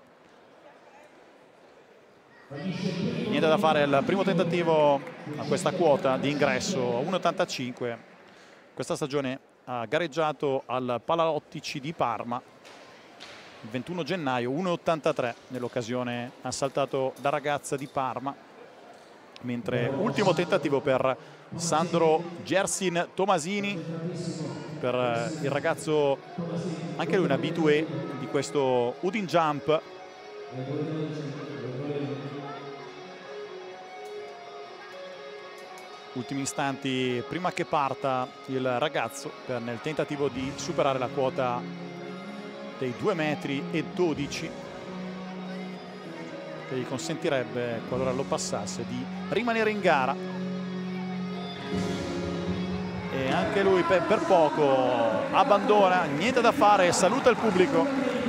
Niente da fare al primo tentativo a questa quota di ingresso a uno ottantacinque. Questa stagione ha gareggiato al Palalottici di Parma il ventuno gennaio, uno ottantatré, nell'occasione ha saltato da ragazza di Parma, mentre ultimo tentativo per Sandro Gersin Tomasini, per il ragazzo anche lui un abitué di questo Udine Jump. Ultimi istanti prima che parta il ragazzo per, nel tentativo di superare la quota dei due metri e dodici, che gli consentirebbe, qualora lo passasse, di rimanere in gara. E anche lui per, per poco abbandona, niente da fare, saluta il pubblico.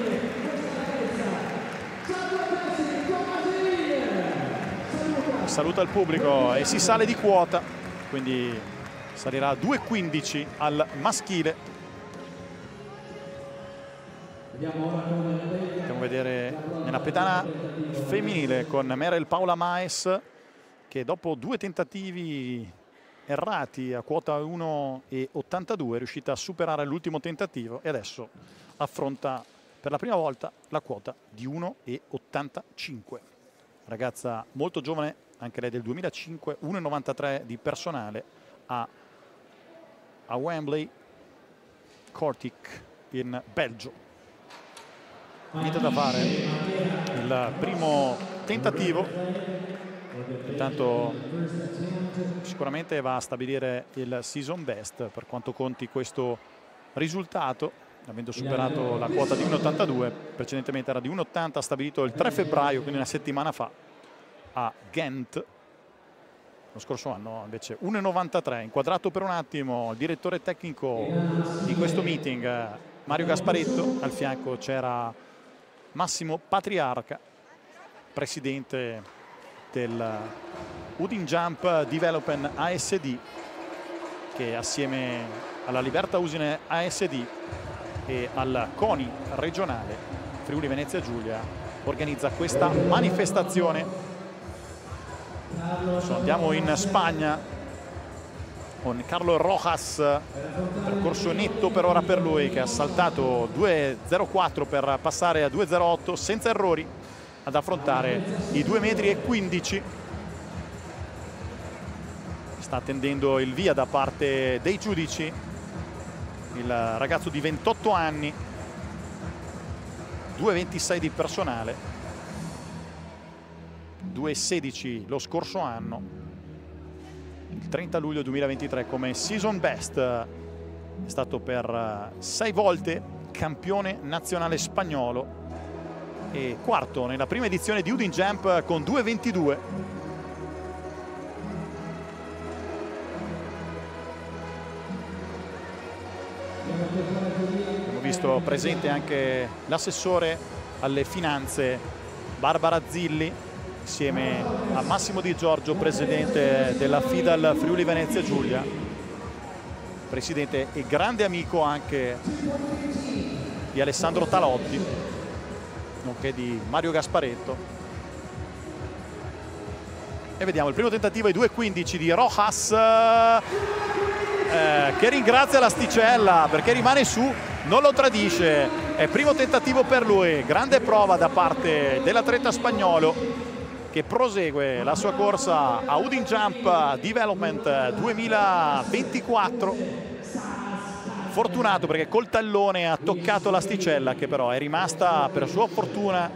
Saluta il pubblico e si sale di quota, quindi salirà a due quindici al maschile. Andiamo a vedere nella pedana femminile con Merel Paula Maes, che dopo due tentativi errati a quota uno e ottantadue è riuscita a superare l'ultimo tentativo e adesso affronta per la prima volta la quota di uno e ottantacinque. Ragazza molto giovane, anche lei del duemilacinque, uno e novantatré di personale a, a Wembley, Kortrijk in Belgio. Niente da fare, il primo tentativo, intanto sicuramente va a stabilire il season best per quanto conti questo risultato, avendo superato la quota di uno e ottantadue, precedentemente era di uno e ottanta, stabilito il tre febbraio, quindi una settimana fa, a Ghent. Lo scorso anno invece uno e novantatré. Inquadrato per un attimo il direttore tecnico di questo meeting, Mario Gasparetto, al fianco c'era Massimo Patriarca, presidente del Udine Jump Development A S D, che assieme alla Liberta Usine A S D e al CONI regionale Friuli Venezia Giulia organizza questa manifestazione. Adesso andiamo in Spagna con Carlos Rojas, percorso netto per ora per lui, che ha saltato due zero quattro per passare a due zero otto senza errori ad affrontare i due metri e quindici. Sta attendendo il via da parte dei giudici il ragazzo di ventotto anni, due ventisei di personale, due sedici lo scorso anno, il trenta luglio duemilaventitré come season best, è stato per sei volte campione nazionale spagnolo e quarto nella prima edizione di Udine Jump con due ventidue. Abbiamo visto presente anche l'assessore alle finanze Barbara Zilli, insieme a Massimo Di Giorgio, presidente della FIDAL Friuli Venezia Giulia, presidente e grande amico anche di Alessandro Talotti, nonché di Mario Gasparetto. E vediamo il primo tentativo ai due quindici di Rojas, eh, che ringrazia l'asticella perché rimane su, non lo tradisce. È primo tentativo per lui, grande prova da parte dell'atleta spagnolo che prosegue la sua corsa a Udine Jump Development duemilaventiquattro. Fortunato perché col tallone ha toccato l'asticella, che però è rimasta per sua fortuna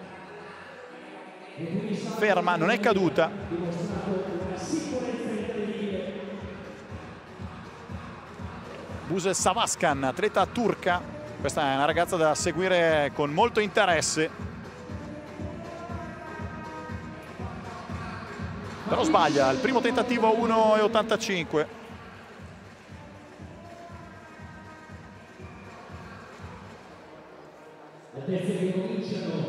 ferma, non è caduta. Buse Savaskan, atleta turca, questa è una ragazza da seguire con molto interesse, però sbaglia il primo tentativo, uno e ottantacinque. La terza che cominciano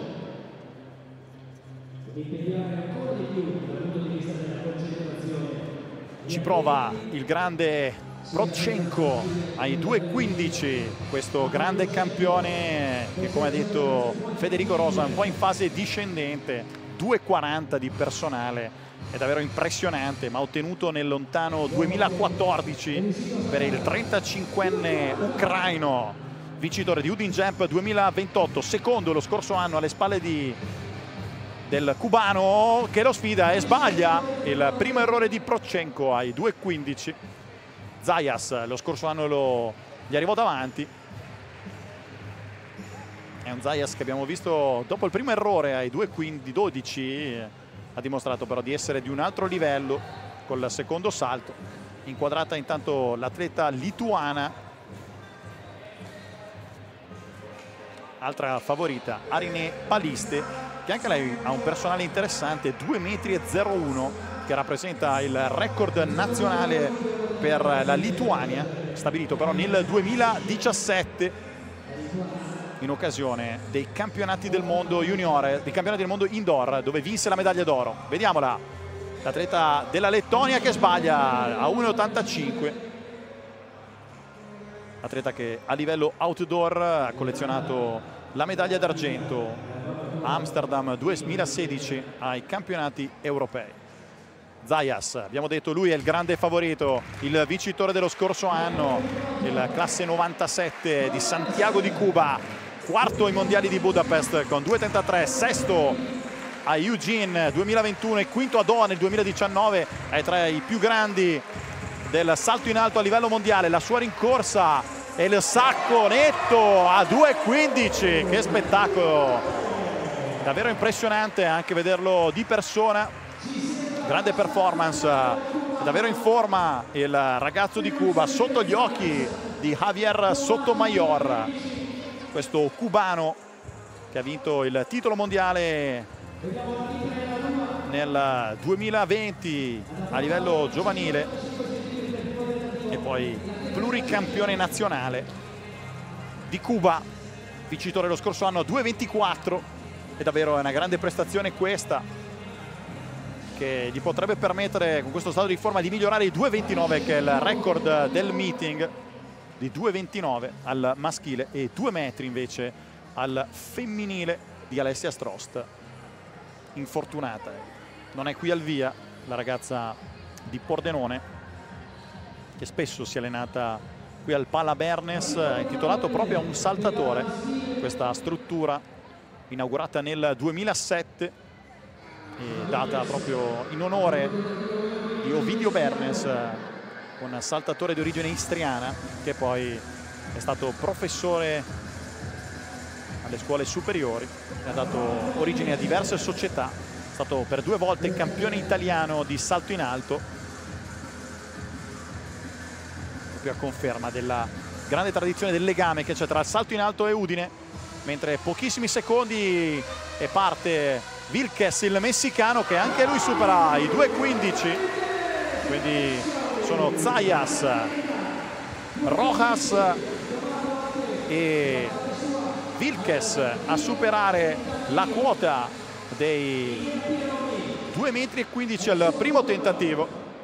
ad impegnare ancora di più dal punto di vista della concentrazione. Ci prova il grande Prochenko ai due quindici, questo grande campione che, come ha detto Federico Rosa, è un po' in fase discendente, due quaranta di personale, è davvero impressionante, ma ottenuto nel lontano duemilaquattordici per il trentacinquenne ucraino, vincitore di Udine Jump duemilaventotto, secondo lo scorso anno alle spalle di, del cubano che lo sfida e sbaglia il primo errore di Prochenko ai due quindici. Zayas lo scorso anno lo, gli arrivò davanti. È un Zayas che abbiamo visto dopo il primo errore ai due dodici, ha dimostrato però di essere di un altro livello col secondo salto. Inquadrata intanto l'atleta lituana, altra favorita, Arine Paliste, che anche lei ha un personale interessante, due metri e zero uno, che rappresenta il record nazionale per la Lituania, stabilito però nel duemiladiciassette in occasione dei campionati del mondo junior, dei campionati del mondo indoor, dove vinse la medaglia d'oro. Vediamola, l'atleta della Lettonia che sbaglia a uno e ottantacinque. atleta che a livello outdoor ha collezionato la medaglia d'argento a Amsterdam duemilasedici ai campionati europei. Zayas, abbiamo detto, lui è il grande favorito, il vincitore dello scorso anno, il classe novantasette di Santiago di Cuba, quarto ai mondiali di Budapest con due trentatré, sesto a Eugene duemilaventuno e quinto a Doha nel duemiladiciannove, è tra i più grandi del salto in alto a livello mondiale. La sua rincorsa e il sacco netto a due quindici, che spettacolo, davvero impressionante anche vederlo di persona, grande performance, davvero in forma il ragazzo di Cuba, sotto gli occhi di Javier Sotomayor, questo cubano che ha vinto il titolo mondiale nel duemilaventi a livello giovanile e poi pluricampione nazionale di Cuba, vincitore lo scorso anno a due ventiquattro, e davvero è una grande prestazione questa che gli potrebbe permettere con questo stato di forma di migliorare i due ventinove, che è il record del meeting, di due ventinove al maschile e due metri invece al femminile di Alessia Strost, infortunata, non è qui al via la ragazza di Pordenone, che spesso si è allenata qui al Pala Bernes, intitolato proprio a un saltatore, questa struttura inaugurata nel duemilasette e data proprio in onore di Ovidio Bernes, un saltatore di origine istriana che poi è stato professore alle scuole superiori, ha dato origine a diverse società, è stato per due volte campione italiano di salto in alto, proprio a conferma della grande tradizione del legame che c'è tra il salto in alto e Udine. Mentre pochissimi secondi e parte Vilches, il messicano, che anche lui supera i due quindici, quindi sono Zayas, Rojas e Vilches a superare la quota dei due metri e quindici al primo tentativo.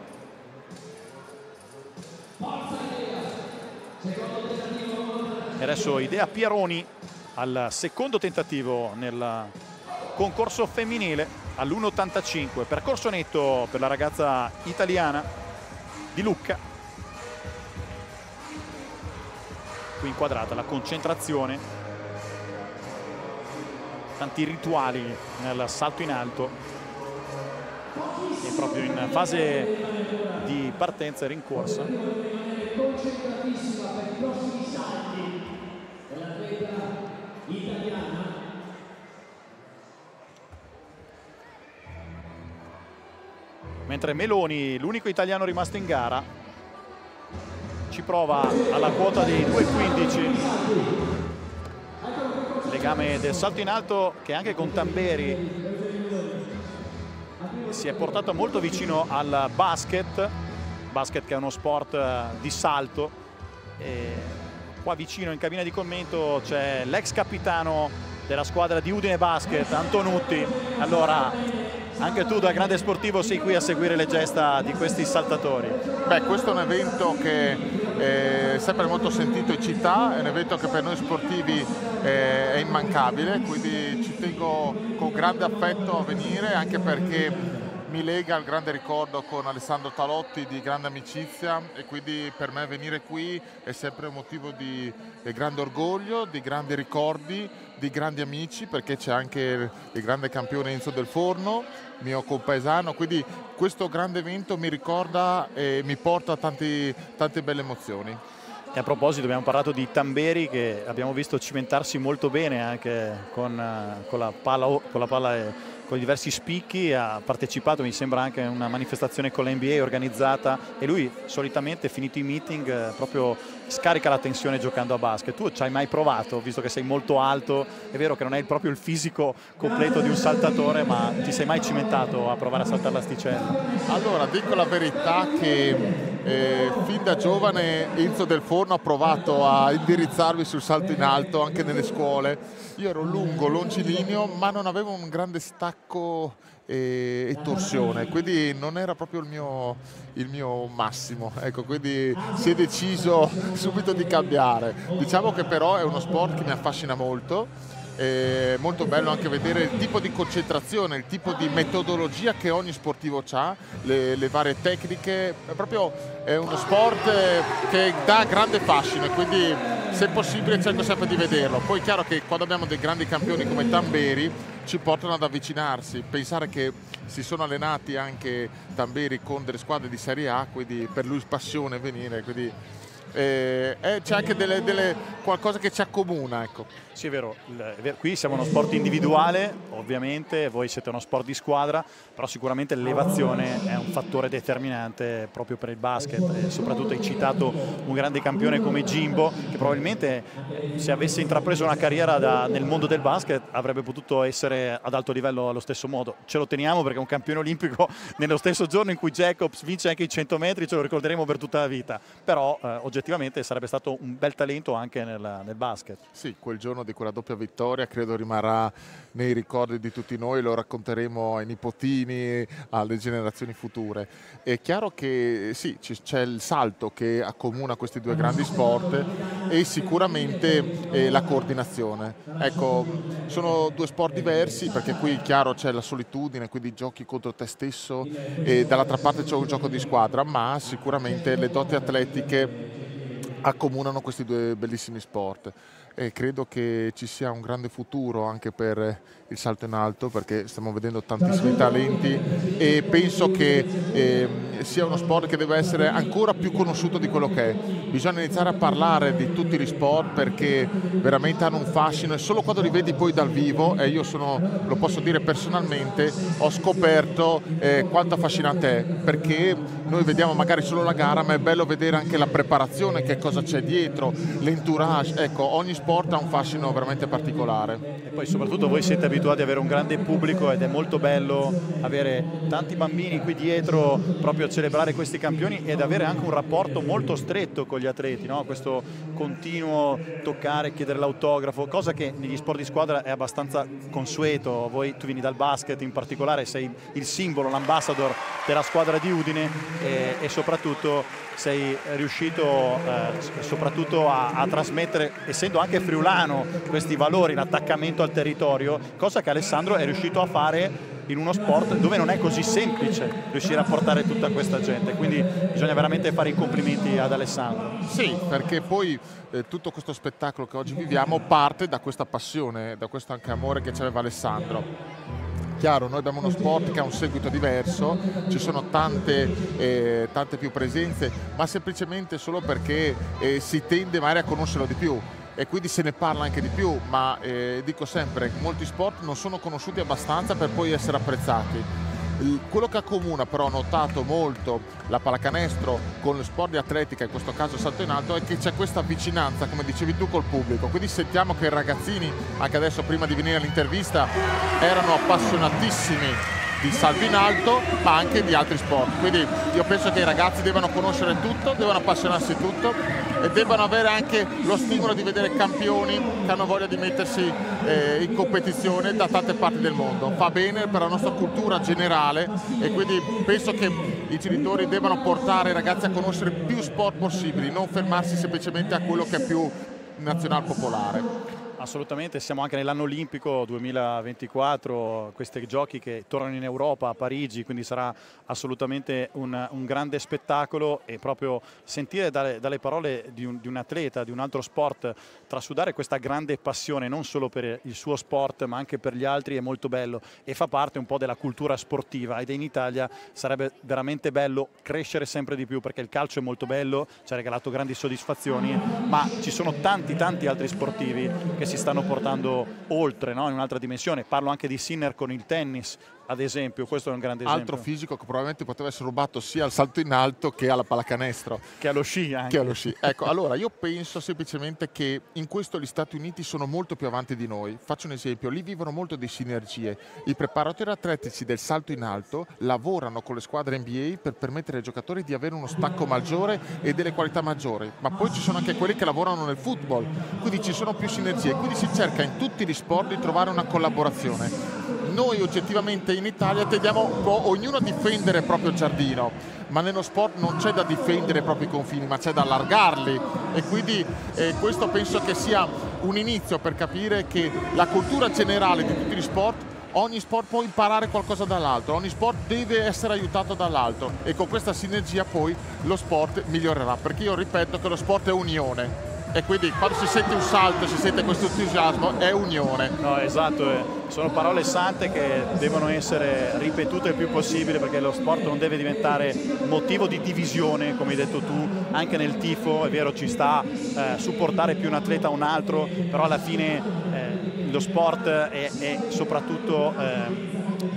E adesso Idea Pieroni al secondo tentativo nel concorso femminile all'uno ottantacinque, percorso netto per la ragazza italiana di Lucca. Qui inquadrata la concentrazione, tanti rituali nel salto in alto, e proprio in fase di partenza e rincorsa. Concentratissima per i prossimi salti dell'atleta italiana. Mentre Meloni, l'unico italiano rimasto in gara, ci prova alla quota dei due quindici. Legame del salto in alto che anche con Tamberi si è portato molto vicino al basket, basket che è uno sport di salto. E qua vicino in cabina di commento c'è l'ex capitano della squadra di Udine Basket, Antonutti. Allora, anche tu da grande sportivo sei qui a seguire le gesta di questi saltatori. Beh, questo è un evento che è sempre molto sentito in città, è un evento che per noi sportivi è immancabile, quindi ci tengo con grande affetto a venire, anche perché mi lega al grande ricordo con Alessandro Talotti di grande amicizia, e quindi per me venire qui è sempre un motivo di, di grande orgoglio, di grandi ricordi, di grandi amici, perché c'è anche il grande campione Enzo Del Forno, mio compaesano, quindi questo grande evento mi ricorda e mi porta a tanti, tante belle emozioni. E a proposito, abbiamo parlato di Tamberi, che abbiamo visto cimentarsi molto bene anche con, con la palla, con la palla e con diversi spicchi. Ha partecipato, mi sembra, anche a una manifestazione con l'N B A organizzata, e lui solitamente, finito i meeting, proprio scarica la tensione giocando a basket. Tu ci hai mai provato, visto che sei molto alto? È vero che non hai proprio il fisico completo di un saltatore, ma ti sei mai cimentato a provare a saltare l'asticella? Allora, dico la verità che eh, fin da giovane Enzo Del Forno ha provato a indirizzarmi sul salto in alto anche nelle scuole. Io ero lungo, longilineo, ma non avevo un grande stacco e, e torsione, quindi non era proprio il mio, il mio massimo, ecco, quindi si è deciso subito di cambiare. Diciamo che però è uno sport che mi affascina molto. È molto bello anche vedere il tipo di concentrazione, il tipo di metodologia che ogni sportivo ha, le, le varie tecniche. È proprio è uno sport che dà grande fascino e quindi se possibile cerco sempre di vederlo. Poi è chiaro che quando abbiamo dei grandi campioni come Tamberi ci portano ad avvicinarsi, pensare che si sono allenati anche Tamberi con delle squadre di Serie A, quindi per lui passione venire, quindi eh, eh, c'è anche delle, delle, qualcosa che ci accomuna, ecco. Sì, è vero, qui siamo uno sport individuale, ovviamente, voi siete uno sport di squadra, però sicuramente l'elevazione è un fattore determinante proprio per il basket, e soprattutto hai citato un grande campione come Jimbo, che probabilmente se avesse intrapreso una carriera da, nel mondo del basket avrebbe potuto essere ad alto livello allo stesso modo. Ce lo teniamo perché è un campione olimpico nello stesso giorno in cui Jacobs vince anche i cento metri, ce lo ricorderemo per tutta la vita, però eh, oggettivamente sarebbe stato un bel talento anche nel, nel basket. Sì, quel giorno di quella doppia vittoria credo rimarrà nei ricordi di tutti noi, lo racconteremo ai nipotini, alle generazioni future. È chiaro che sì, c'è il salto che accomuna questi due grandi sport e sicuramente eh, la coordinazione. Ecco, sono due sport diversi perché qui chiaro c'è la solitudine, quindi giochi contro te stesso e dall'altra parte c'è un gioco di squadra, ma sicuramente le doti atletiche accomunano questi due bellissimi sport. E credo che ci sia un grande futuro anche per il salto in alto perché stiamo vedendo tantissimi talenti e penso che eh, sia uno sport che deve essere ancora più conosciuto di quello che è. Bisogna iniziare a parlare di tutti gli sport perché veramente hanno un fascino e solo quando li vedi poi dal vivo, e io sono, lo posso dire personalmente, ho scoperto eh, quanto affascinante è, perché noi vediamo magari solo la gara ma è bello vedere anche la preparazione, che cosa c'è dietro, l'entourage. Ecco, ogni sport ha un fascino veramente particolare. E poi soprattutto voi siete abituati ad avere un grande pubblico ed è molto bello avere tanti bambini qui dietro proprio a celebrare questi campioni ed avere anche un rapporto molto stretto con gli atleti, no? Questo continuo toccare, chiedere l'autografo, cosa che negli sport di squadra è abbastanza consueto. Voi, tu vieni dal basket in particolare, sei il simbolo, l'ambassador della squadra di Udine e, e soprattutto sei riuscito eh, soprattutto a, a trasmettere, essendo anche friulano, questi valori, l'attaccamento al territorio, cosa che Alessandro è riuscito a fare in uno sport dove non è così semplice riuscire a portare tutta questa gente, quindi bisogna veramente fare i complimenti ad Alessandro. Sì, perché poi eh, tutto questo spettacolo che oggi viviamo parte da questa passione, da questo anche amore che c'aveva Alessandro. Chiaro, noi abbiamo uno sport che ha un seguito diverso, ci sono tante, eh, tante più presenze, ma semplicemente solo perché eh, si tende magari a conoscerlo di più e quindi se ne parla anche di più, ma eh, dico sempre, molti sport non sono conosciuti abbastanza per poi essere apprezzati. Quello che accomuna però ho notato molto la pallacanestro con lo sport di atletica, in questo caso salto in alto, è che c'è questa vicinanza, come dicevi tu, col pubblico, quindi sentiamo che i ragazzini, anche adesso prima di venire all'intervista, erano appassionatissimi di salto in alto ma anche di altri sport, quindi io penso che i ragazzi devono conoscere tutto, devono appassionarsi tutto e debbano avere anche lo stimolo di vedere campioni che hanno voglia di mettersi eh, in competizione da tante parti del mondo. Fa bene per la nostra cultura generale e quindi penso che i genitori debbano portare i ragazzi a conoscere più sport possibili, non fermarsi semplicemente a quello che è più nazional popolare. Assolutamente, siamo anche nell'anno olimpico duemilaventiquattro, questi giochi che tornano in Europa, a Parigi, quindi sarà assolutamente un, un grande spettacolo e proprio sentire dalle, dalle parole di un, di un atleta, di un altro sport, trasudare questa grande passione non solo per il suo sport ma anche per gli altri è molto bello e fa parte un po' della cultura sportiva ed in Italia sarebbe veramente bello crescere sempre di più perché il calcio è molto bello, ci ha regalato grandi soddisfazioni, ma ci sono tanti tanti altri sportivi che si stanno portando oltre, no? In un'altra dimensione. Parlo anche di Sinner con il tennis, ad esempio, questo è un grande esempio. Altro fisico che probabilmente poteva essere rubato sia al salto in alto che alla pallacanestro. Che allo sci anche. Che allo sci. Ecco, allora io penso semplicemente che in questo gli Stati Uniti sono molto più avanti di noi. Faccio un esempio, lì vivono molto di sinergie. I preparatori atletici del salto in alto lavorano con le squadre N B A per permettere ai giocatori di avere uno stacco maggiore e delle qualità maggiori. Ma poi ci sono anche quelli che lavorano nel football, quindi ci sono più sinergie. Quindi si cerca in tutti gli sport di trovare una collaborazione. Noi oggettivamente in Italia tendiamo ognuno a difendere il proprio giardino, ma nello sport non c'è da difendere i propri confini, ma c'è da allargarli, e quindi eh, questo penso che sia un inizio per capire che la cultura generale di tutti gli sport, ogni sport può imparare qualcosa dall'altro, ogni sport deve essere aiutato dall'altro, e con questa sinergia poi lo sport migliorerà, perché io ripeto che lo sport è unione. E quindi quando si sente un salto, si sente questo entusiasmo, è unione. No, esatto, eh. Sono parole sante che devono essere ripetute il più possibile, perché lo sport non deve diventare motivo di divisione, come hai detto tu, anche nel tifo. È vero, ci sta eh, supportare più un atleta o un altro, però alla fine eh, lo sport è, è soprattutto eh,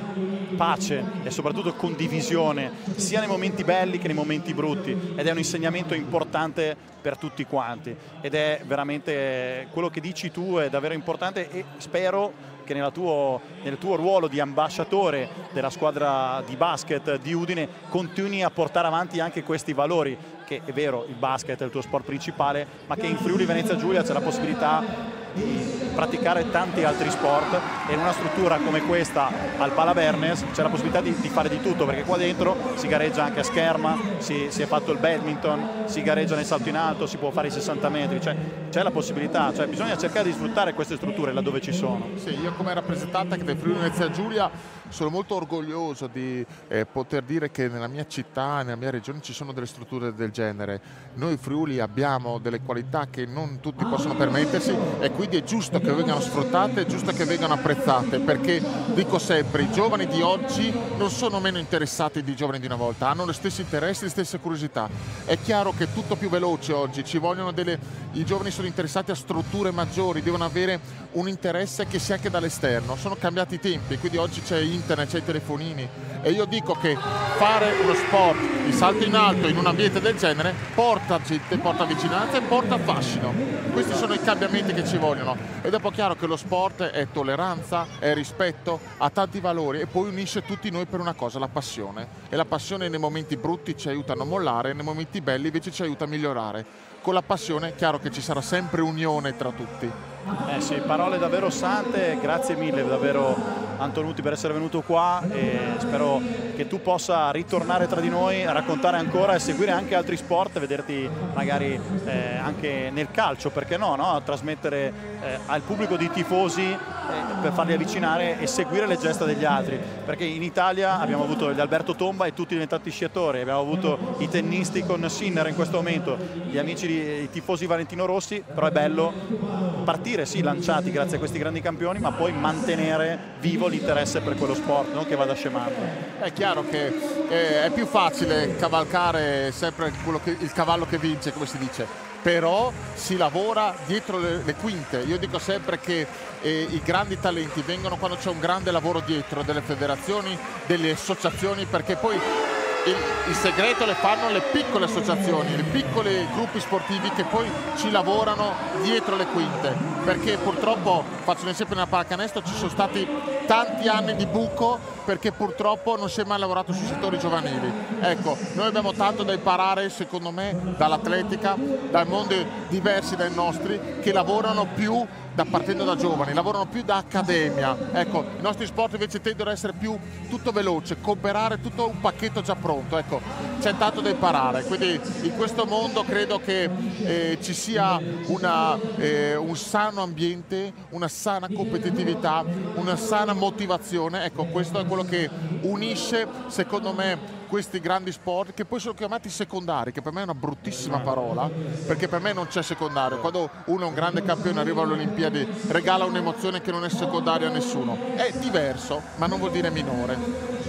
pace e soprattutto condivisione, sia nei momenti belli che nei momenti brutti, ed è un insegnamento importante per tutti quanti, ed è veramente quello che dici tu è davvero importante, e spero che nella tuo, nel tuo ruolo di ambasciatore della squadra di basket di Udine continui a portare avanti anche questi valori, che è vero, il basket è il tuo sport principale, ma che in Friuli Venezia Giulia c'è la possibilità di praticare tanti altri sport, e in una struttura come questa al Palavernes c'è la possibilità di, di fare di tutto, perché qua dentro si gareggia anche a scherma, si, si è fatto il badminton, si gareggia nel salto in alto, si può fare i sessanta metri, cioè c'è la possibilità, cioè bisogna cercare di sfruttare queste strutture laddove ci sono. Sì, io come rappresentante del Friuli Venezia Giulia sono molto orgoglioso di eh, poter dire che nella mia città, nella mia regione ci sono delle strutture del genere. Noi Friuli abbiamo delle qualità che non tutti possono permettersi, e quindi è giusto che vengano sfruttate, è giusto che vengano apprezzate, perché dico sempre, i giovani di oggi non sono meno interessati di giovani di una volta, hanno gli stessi interessi, le stesse curiosità. È chiaro che è tutto più veloce oggi, ci vogliono delle, i giovani sono interessati a strutture maggiori, devono avere un interesse che sia anche dall'esterno, sono cambiati i tempi, quindi oggi c'è internet, c'è i telefonini, e io dico che fare uno sport di salto in alto in un ambiente del genere porta gente, porta vicinanza e porta fascino. Questi sono i cambiamenti che ci vogliono, ed è poi chiaro che lo sport è tolleranza, è rispetto, ha tanti valori, e poi unisce tutti noi per una cosa, la passione, e la passione nei momenti brutti ci aiuta a non mollare, nei momenti belli invece ci aiuta a migliorare. Con la passione è chiaro che ci sarà sempre unione tra tutti. Eh sì, parole davvero sante, grazie mille davvero Antonutti per essere venuto qua, e spero che tu possa ritornare tra di noi a raccontare ancora e seguire anche altri sport, vederti magari eh, anche nel calcio, perché no, no? A trasmettere eh, al pubblico di tifosi eh, per farli avvicinare e seguire le gesta degli altri, perché in Italia abbiamo avuto gli Alberto Tomba e tutti diventati sciatori, abbiamo avuto i tennisti con Sinner in questo momento, gli amici di, i tifosi Valentino Rossi, però è bello partire sì lanciati grazie a questi grandi campioni, ma poi mantenere vivo l'interesse per quello sport, non che vada scemando. È chiaro che eh, è più facile cavalcare sempre quello che, il cavallo che vince, come si dice, però si lavora dietro le, le quinte. Io dico sempre che eh, i grandi talenti vengono quando c'è un grande lavoro dietro delle federazioni, delle associazioni, perché poi il, il segreto le fanno le piccole associazioni, i piccoli gruppi sportivi che poi ci lavorano dietro le quinte, perché purtroppo, faccio un esempio, nella pallacanestro ci sono stati tanti anni di buco perché purtroppo non si è mai lavorato sui settori giovanili. Ecco, noi abbiamo tanto da imparare, secondo me, dall'atletica, dai mondi diversi dai nostri, che lavorano più da, partendo da giovani, lavorano più da accademia. Ecco, i nostri sport invece tendono ad essere più tutto veloce, cooperare, tutto un pacchetto già pronto. Ecco, c'è tanto da imparare, quindi in questo mondo credo che eh, ci sia una, eh, un sano ambiente, una sana competitività, una sana motivazione. Ecco, questo è quello che unisce, secondo me, questi grandi sport, che poi sono chiamati secondari, che per me è una bruttissima parola, perché per me non c'è secondario. Quando uno è un grande campione, arriva alle Olimpiadi, regala un'emozione che non è secondaria a nessuno. È diverso, ma non vuol dire minore.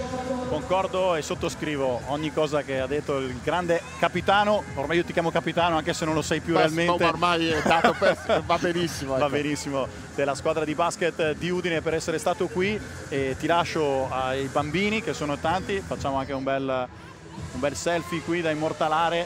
Concordo e sottoscrivo ogni cosa che ha detto il grande capitano. Ormai io ti chiamo capitano anche se non lo sei più. Ma realmente. No, ormai è dato per... va benissimo. Ecco. Va benissimo, della squadra di basket di Udine, per essere stato qui, e ti lascio ai bambini che sono tanti. Facciamo anche un bel, un bel selfie qui da immortalare,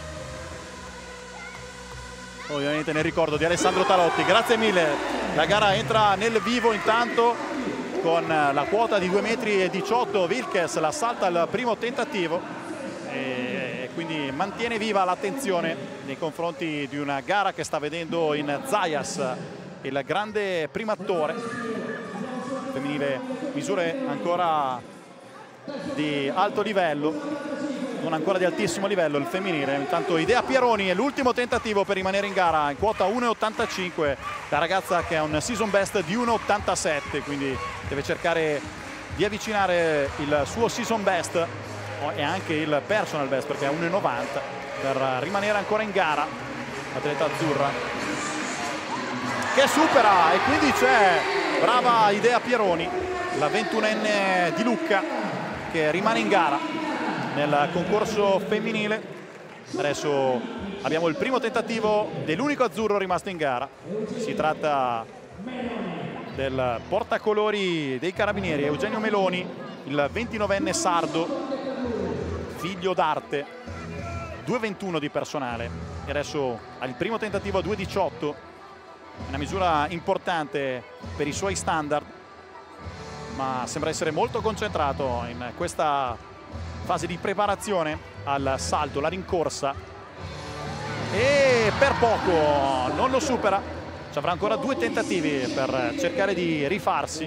ovviamente nel ricordo di Alessandro Talotti. Grazie mille. La gara entra nel vivo intanto con la quota di due metri e diciotto. Wilkes la salta al primo tentativo e quindi mantiene viva l'attenzione nei confronti di una gara che sta vedendo in Zayas il grande primatore femminile. Misure ancora di alto livello, non ancora di altissimo livello il femminile. Intanto Idea Pieroni è l'ultimo tentativo per rimanere in gara in quota uno e ottantacinque, la ragazza che ha un season best di uno e ottantasette, quindi deve cercare di avvicinare il suo season best e anche il personal best, perché è uno e novanta, per rimanere ancora in gara. L'atleta azzurra che supera, e quindi c'è brava Idea Pieroni, la ventunenne di Lucca, che rimane in gara nel concorso femminile. Adesso abbiamo il primo tentativo dell'unico azzurro rimasto in gara. Si tratta del portacolori dei Carabinieri, Eugenio Meloni, il ventinovenne sardo, figlio d'arte, due ventuno di personale, e adesso ha il primo tentativo a due diciotto, una misura importante per i suoi standard, ma sembra essere molto concentrato in questa fase di preparazione al salto, la rincorsa, e per poco non lo supera. Ci avrà ancora due tentativi per cercare di rifarsi.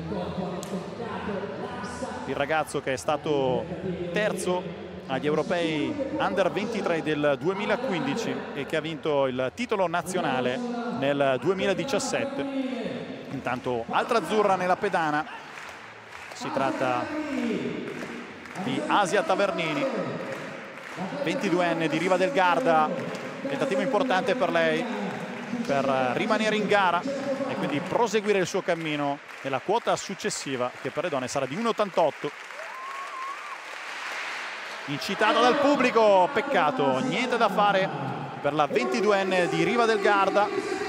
Il ragazzo che è stato terzo agli europei under ventitré del duemilaquindici e che ha vinto il titolo nazionale nel duemiladiciassette. Intanto altra azzurra nella pedana, si tratta di Asia Tavernini, ventiduenne di Riva del Garda. Tentativo importante per lei per rimanere in gara e quindi proseguire il suo cammino nella quota successiva, che per le donne sarà di uno e ottantotto. Incitata dal pubblico, peccato, niente da fare per la ventiduenne di Riva del Garda,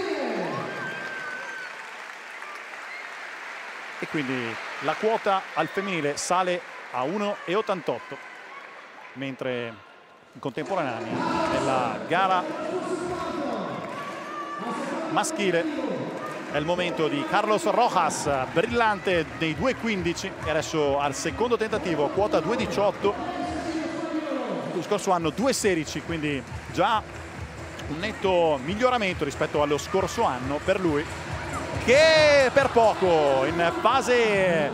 e quindi la quota al femminile sale a uno e ottantotto, mentre in contemporanea nella gara maschile è il momento di Carlos Rojas, brillante dei due quindici, e adesso al secondo tentativo, quota due diciotto. Lo scorso anno due sedici, quindi già un netto miglioramento rispetto allo scorso anno per lui, che per poco in fase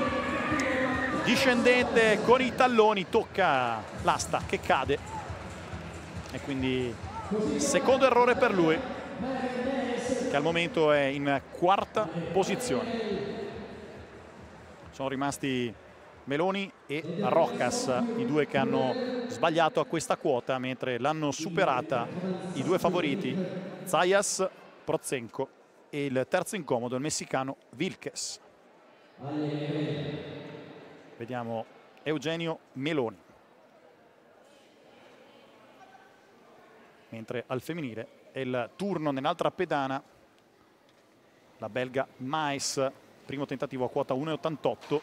discendente con i talloni tocca l'asta che cade, e quindi secondo errore per lui, che al momento è in quarta posizione. Sono rimasti Meloni e Rojas, i due che hanno sbagliato a questa quota, mentre l'hanno superata i due favoriti, Zayas, Prozenko, e il terzo incomodo, il messicano Wilkes. Vediamo Eugenio Meloni. Mentre al femminile è il turno nell'altra pedana, la belga Mais, primo tentativo a quota uno e ottantotto.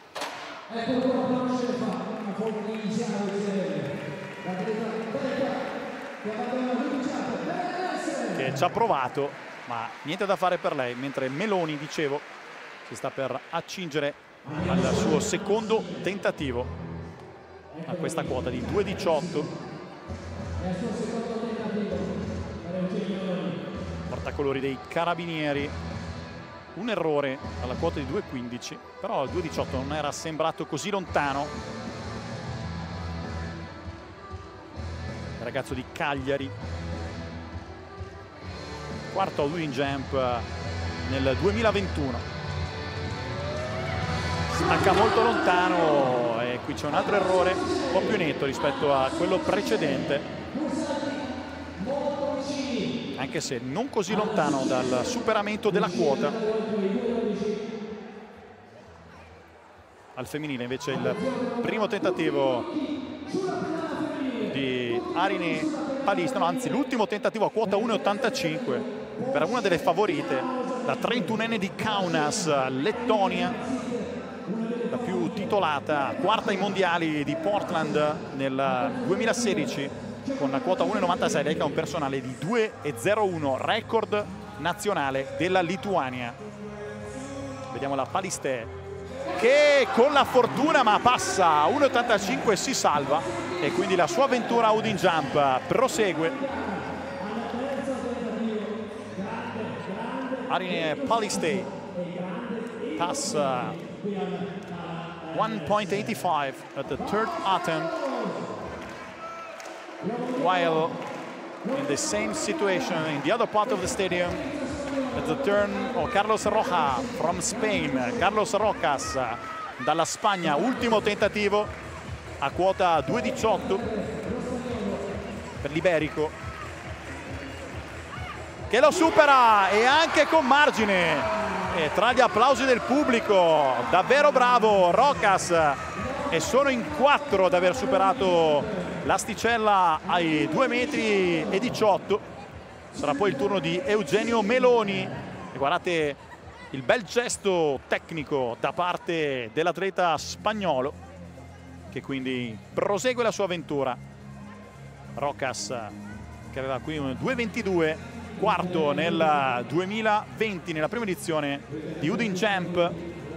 Che ci ha provato, ma niente da fare per lei, mentre Meloni, dicevo, si sta per accingere al suo secondo tentativo a questa quota di due diciotto. Portacolori dei Carabinieri, un errore alla quota di due quindici, però il due diciotto non era sembrato così lontano. Il ragazzo di Cagliari, quarto all in jump nel duemilaventuno, stacca molto lontano, e qui c'è un altro errore un po' più netto rispetto a quello precedente, anche se non così lontano dal superamento della quota. al femminile invece il primo tentativo di Arine Palistano, anzi l'ultimo tentativo a quota uno e ottantacinque per una delle favorite, la trentunenne di Kaunas, Lettonia, la più titolata, quarta ai mondiali di Portland nel duemilasedici con la quota uno e novantasei, lei che ha un personale di due e zero uno, record nazionale della Lituania. Vediamo la Palistè che con la fortuna ma passa a uno e ottantacinque, si salva e quindi la sua avventura a Udine Jump prosegue. Arine Palistè passa one point eight five at the third attempt, while in the same situation in the other part of the stadium at the turn of Carlos Rojas from Spain. Carlos Rojas dalla Spagna, ultimo tentativo a quota due diciotto per l'iberico, che lo supera e anche con margine. E tra gli applausi del pubblico, davvero bravo Rojas, e sono in quattro ad aver superato l'asticella ai due metri e diciotto. Sarà poi il turno di Eugenio Meloni e guardate il bel gesto tecnico da parte dell'atleta spagnolo, che quindi prosegue la sua avventura. Rojas che aveva qui un due ventidue, quarto nel duemilaventi nella prima edizione di Udine Jump.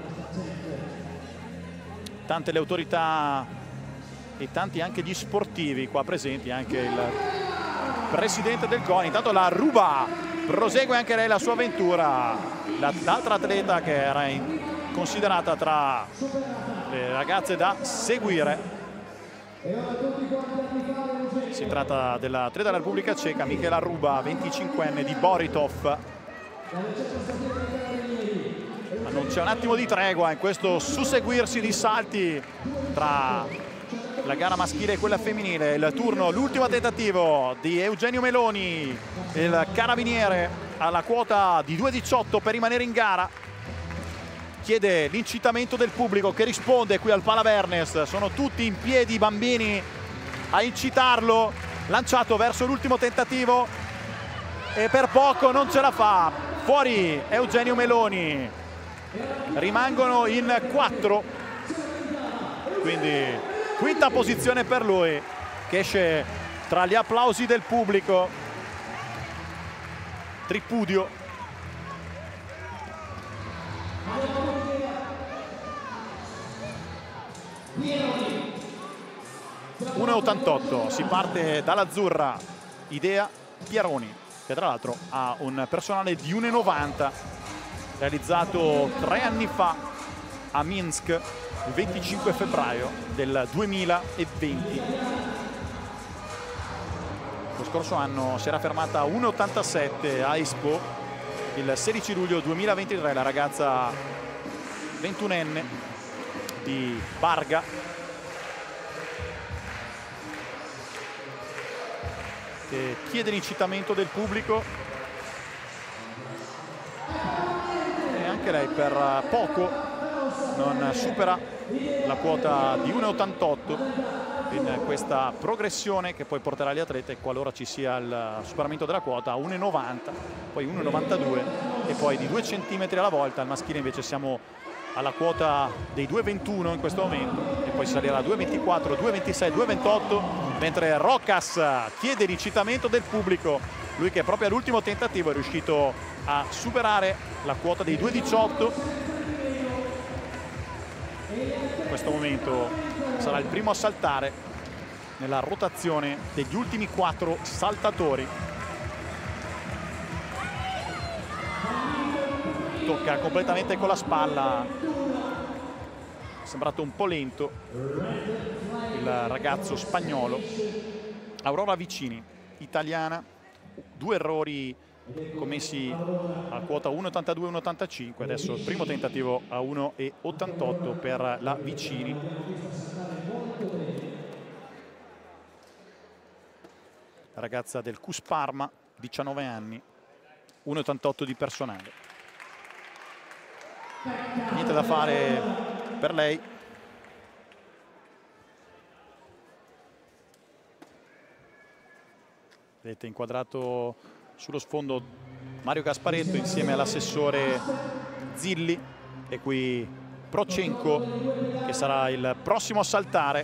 Tante le autorità e tanti anche gli sportivi qua presenti, anche il presidente del CONI. Intanto la Ruba prosegue anche lei la sua avventura, l'altra atleta che era in, considerata tra le ragazze da seguire. Si tratta dell'atleta della Repubblica Ceca, Michela Ruba, venticinquenne di Boritov. Ma non c'è un attimo di tregua in questo susseguirsi di salti tra la gara maschile e quella femminile. Il turno, l'ultimo tentativo di Eugenio Meloni, il carabiniere alla quota di due diciotto per rimanere in gara. Chiede l'incitamento del pubblico che risponde qui al Palavernes, sono tutti in piedi i bambini a incitarlo, lanciato verso l'ultimo tentativo e per poco non ce la fa. Fuori Eugenio Meloni, rimangono in quattro, quindi quinta posizione per lui, che esce tra gli applausi del pubblico. Tripudio. uno e ottantotto, si parte dall'azzurra Idea Pieroni, che tra l'altro ha un personale di uno e novanta, realizzato tre anni fa a Minsk il venticinque febbraio del duemilaventi. Lo scorso anno si era fermata a uno e ottantasette a Expo. Il sedici luglio duemilaventitré la ragazza ventunenne di Barga, che chiede l'incitamento del pubblico, e anche lei per poco non supera la quota di uno e ottantotto in questa progressione che poi porterà gli atlete, qualora ci sia il superamento della quota, a uno e novanta, poi uno e novantadue e poi di due centimetri alla volta. Al maschile invece siamo alla quota dei due ventuno in questo momento, e poi salirà a due ventiquattro, due ventisei, due ventotto, mentre Rojas chiede l'incitamento del pubblico, lui che proprio all'ultimo tentativo è riuscito a superare la quota dei due diciotto. In questo momento sarà il primo a saltare nella rotazione degli ultimi quattro saltatori. Tocca completamente con la spalla, è sembrato un po' lento il ragazzo spagnolo. Aurora Vicini, italiana, due errori commessi a quota uno e ottantadue e uno e ottantacinque, adesso il primo tentativo a uno e ottantotto per la Vicini. La ragazza del Cus Parma, diciannove anni, uno e ottantotto di personale. Niente da fare per lei, Vedete inquadrato sullo sfondo Mario Gasparetto insieme all'assessore Zilli, e qui Prochenko che sarà il prossimo a saltare,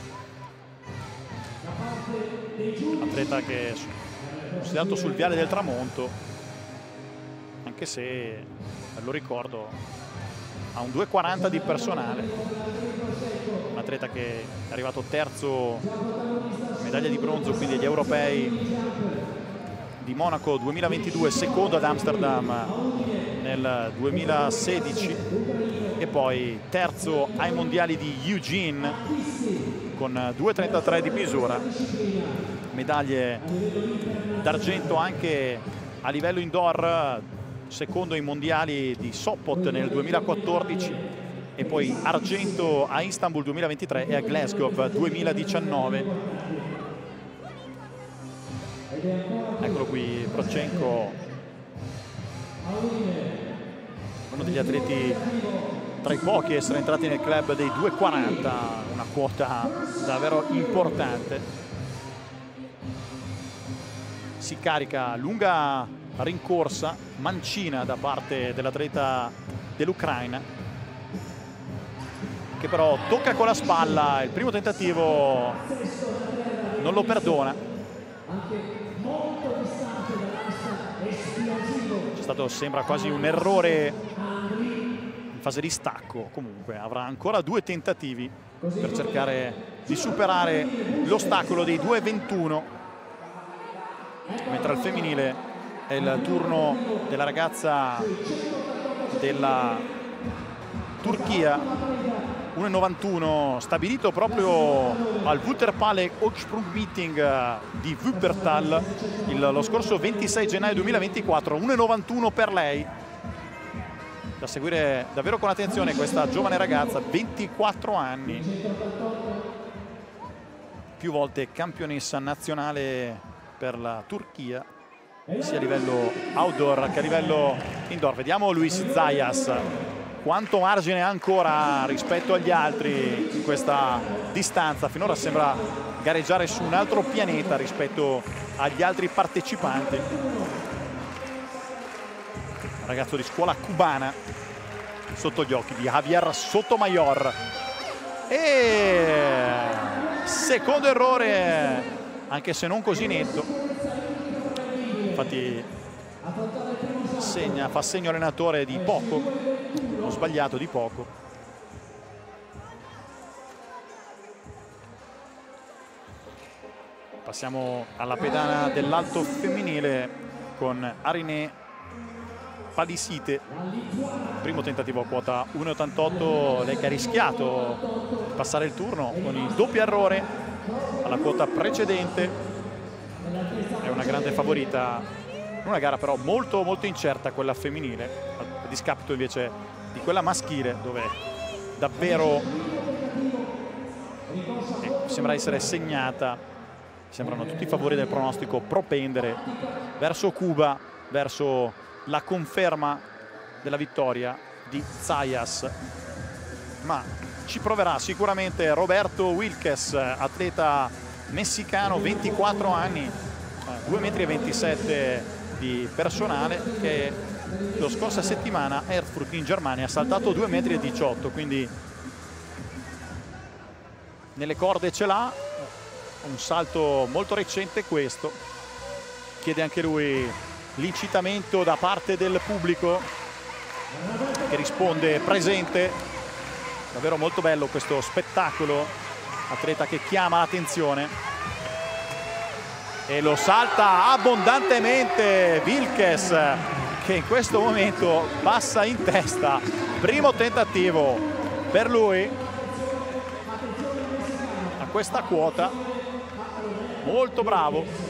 atleta che è studiato sul viale del tramonto, anche se lo ricordo ha un due quaranta di personale, un atleta che è arrivato terzo, medaglia di bronzo quindi agli europei di Monaco duemilaventidue, secondo ad Amsterdam nel duemilasedici e poi terzo ai mondiali di Eugene con due trentatré di misura, medaglie d'argento anche a livello indoor, secondo ai mondiali di Sopot nel duemilaquattordici e poi argento a Istanbul duemilaventitré e a Glasgow duemiladiciannove. Eccolo qui Prochenko, uno degli atleti tra i pochi a essere entrati nel club dei due quaranta, una quota davvero importante. Si carica lunga rincorsa mancina da parte dell'atleta dell'Ucraina, che però tocca con la spalla, il primo tentativo non lo perdona. C'è stato, sembra quasi un errore in fase di stacco, comunque avrà ancora due tentativi per cercare di superare l'ostacolo dei due ventuno, mentre al femminile è il turno della ragazza della Turchia, uno e novantuno, stabilito proprio al Wutterpale Hochsprung-Meeting di Wuppertal il, lo scorso ventisei gennaio duemilaventiquattro, uno e novantuno per lei. Da seguire davvero con attenzione questa giovane ragazza, ventiquattro anni, più volte campionessa nazionale per la Turchia, sia a livello outdoor che a livello indoor. Vediamo Luis Zayas, quanto margine ha ancora rispetto agli altri in questa distanza. Finora sembra gareggiare su un altro pianeta rispetto agli altri partecipanti. Ragazzo di scuola cubana sotto gli occhi di Javier Sotomayor. E secondo errore, anche se non così netto. Infatti segna, fa segno allenatore di poco, ho sbagliato di poco. Passiamo alla pedana dell'alto femminile con Ariné Palisite, primo tentativo a quota uno e ottantotto, lei che ha rischiato di passare il turno con il doppio errore alla quota precedente. È una grande favorita, una gara però molto molto incerta quella femminile, a discapito invece di quella maschile, dove davvero eh, sembra essere segnata, sembrano tutti i favori del pronostico propendere verso Cuba, verso la conferma della vittoria di Zayas. Ma ci proverà sicuramente Roberto Wilques, atleta messicano, ventiquattro anni, due metri e ventisette di personale, che la scorsa settimana a Erfurt in Germania ha saltato due metri e diciotto, quindi nelle corde ce l'ha, un salto molto recente questo. Chiede anche lui l'incitamento da parte del pubblico, che risponde presente. Davvero molto bello questo spettacolo, atleta che chiama l'attenzione e lo salta abbondantemente Wilques, che in questo momento passa in testa. Primo tentativo per lui a questa quota, molto bravo.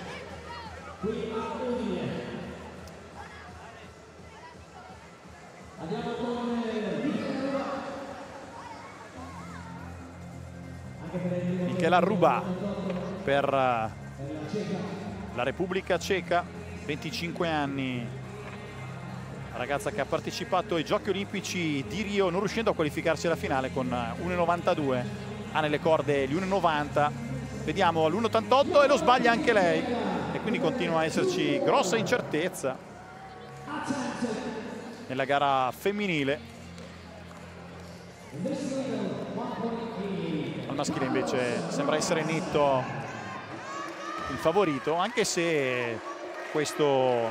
Michela Ruba per la Repubblica Ceca, venticinque anni, ragazza che ha partecipato ai Giochi Olimpici di Rio, non riuscendo a qualificarsi alla finale con uno e novantadue, ha nelle corde gli uno e novanta. Vediamo l'uno e ottantotto e lo sbaglia anche lei. e quindi continua a esserci grossa incertezza nella gara femminile. Al maschile invece sembra essere netto il favorito, anche se questo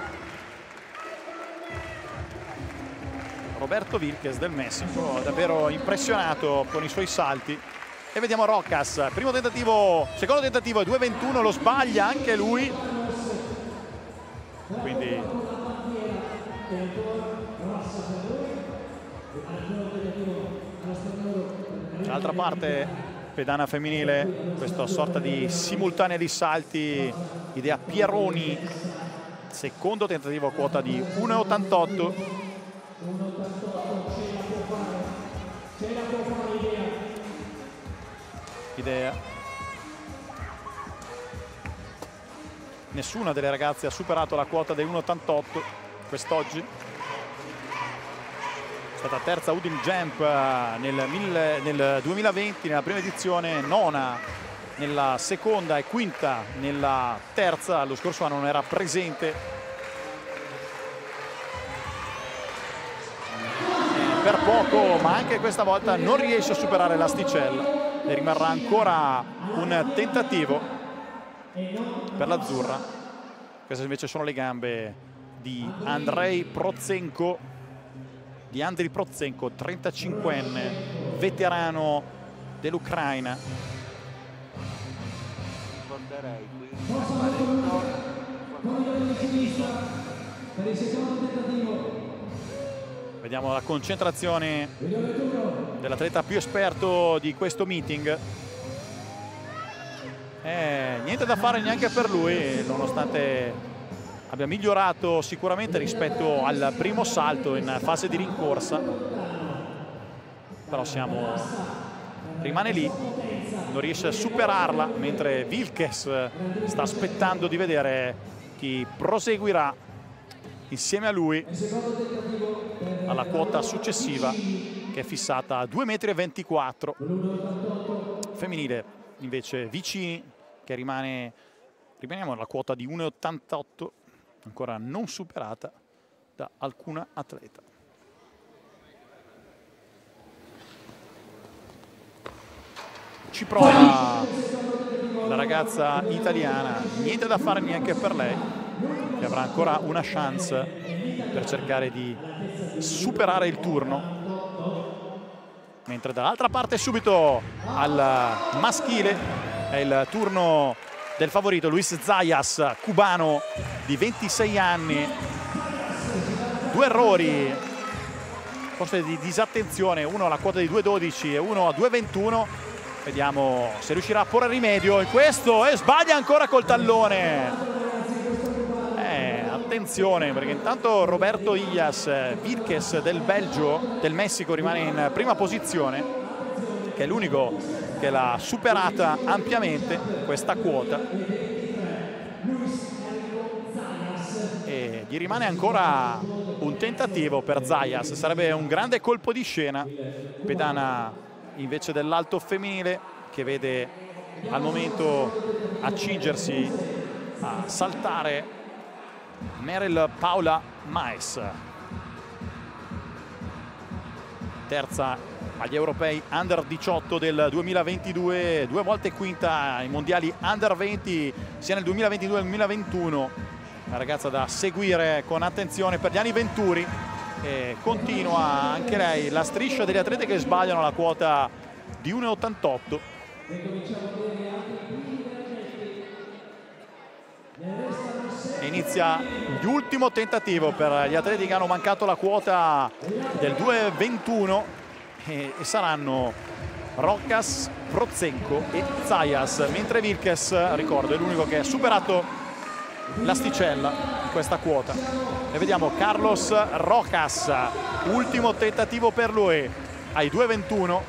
Roberto Wilkes del Messico ha davvero impressionato con i suoi salti. E vediamo Roccas, primo tentativo, secondo tentativo, due ventuno, lo sbaglia anche lui. Quindi dall'altra parte pedana femminile, questa sorta di simultanea di salti, idea Pieroni, secondo tentativo, quota di uno e ottantotto. Idea. Nessuna delle ragazze ha superato la quota dei uno e ottantotto quest'oggi. È stata terza Udine Jump nel, mille, nel duemilaventi, nella prima edizione, nona nella seconda e quinta nella terza. Lo scorso anno non era presente. Per poco, ma anche questa volta non riesce a superare l'asticella. E rimarrà ancora un tentativo per l'azzurra. Queste invece sono le gambe di Andrei Prozenko, di Andriy Prozenko, trentacinquenne, veterano dell'Ucraina. Ricorderei qui Vediamo la concentrazione dell'atleta più esperto di questo meeting. Eh, niente da fare neanche per lui, nonostante abbia migliorato sicuramente rispetto al primo salto in fase di rincorsa. Però siamo... rimane lì, non riesce a superarla, mentre Wilkes sta aspettando di vedere chi proseguirà insieme a lui alla quota successiva, che è fissata a due e ventiquattro metri. Femminile invece Vicini, che rimane, rimaniamo alla quota di uno e ottantotto, ancora non superata da alcuna atleta. Ci prova la ragazza italiana, niente da fare neanche per lei, che avrà ancora una chance per cercare di superare il turno. Mentre dall'altra parte subito al maschile è il turno del favorito Luis Zayas, cubano di ventisei anni. Due errori, forse di disattenzione, uno alla quota di due dodici e uno a due ventuno. Vediamo se riuscirà a porre rimedio in questo, e sbaglia ancora col tallone. Attenzione, perché intanto Roberto Ilias Wilkes del Belgio, del Messico, rimane in prima posizione, che è l'unico che l'ha superata ampiamente questa quota, e gli rimane ancora un tentativo per Zayas. Sarebbe un grande colpo di scena. Pedana invece dell'alto femminile, che vede al momento accingersi a saltare Meryl Paula Maes, terza agli europei under diciotto del duemilaventidue, due volte quinta ai mondiali under venti sia nel duemilaventidue che nel duemilaventuno. Una ragazza da seguire con attenzione per gli anni venturi, e continua anche lei la striscia degli atleti che sbagliano la quota di uno e ottantotto. Inizia l'ultimo tentativo per gli atleti che hanno mancato la quota del due e ventuno, e, e saranno Roccas, Prozenko e Zayas, mentre Wilkes, ricordo, è l'unico che ha superato l'asticella in questa quota. E vediamo Carlos Roccas, ultimo tentativo per lui ai due e ventuno.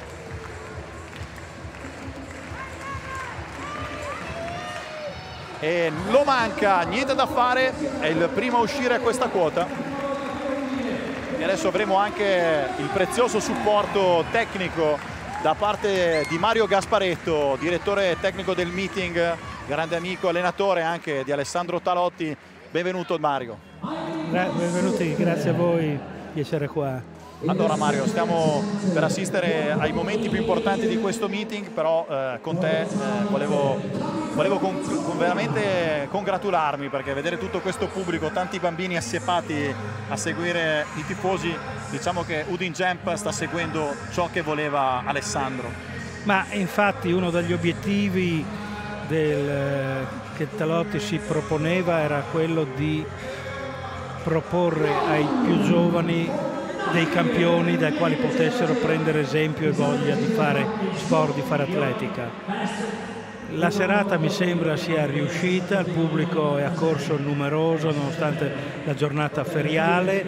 E lo manca, niente da fare, è il primo a uscire a questa quota. E adesso avremo anche il prezioso supporto tecnico da parte di Mario Gasparetto, direttore tecnico del meeting, grande amico, allenatore anche di Alessandro Talotti. Benvenuto Mario. Benvenuti, grazie a voi, piacere qua. Allora Mario, stiamo per assistere ai momenti più importanti di questo meeting, però eh, con te eh, volevo, volevo con, con veramente congratularmi, perché vedere tutto questo pubblico, tanti bambini assiepati a seguire i tifosi, diciamo che Udine Jump sta seguendo ciò che voleva Alessandro. Ma infatti uno degli obiettivi del, che Talotti si proponeva era quello di proporre ai più giovani dei campioni dai quali potessero prendere esempio e voglia di fare sport, di fare atletica. La serata mi sembra sia riuscita, il pubblico è accorso numeroso nonostante la giornata feriale,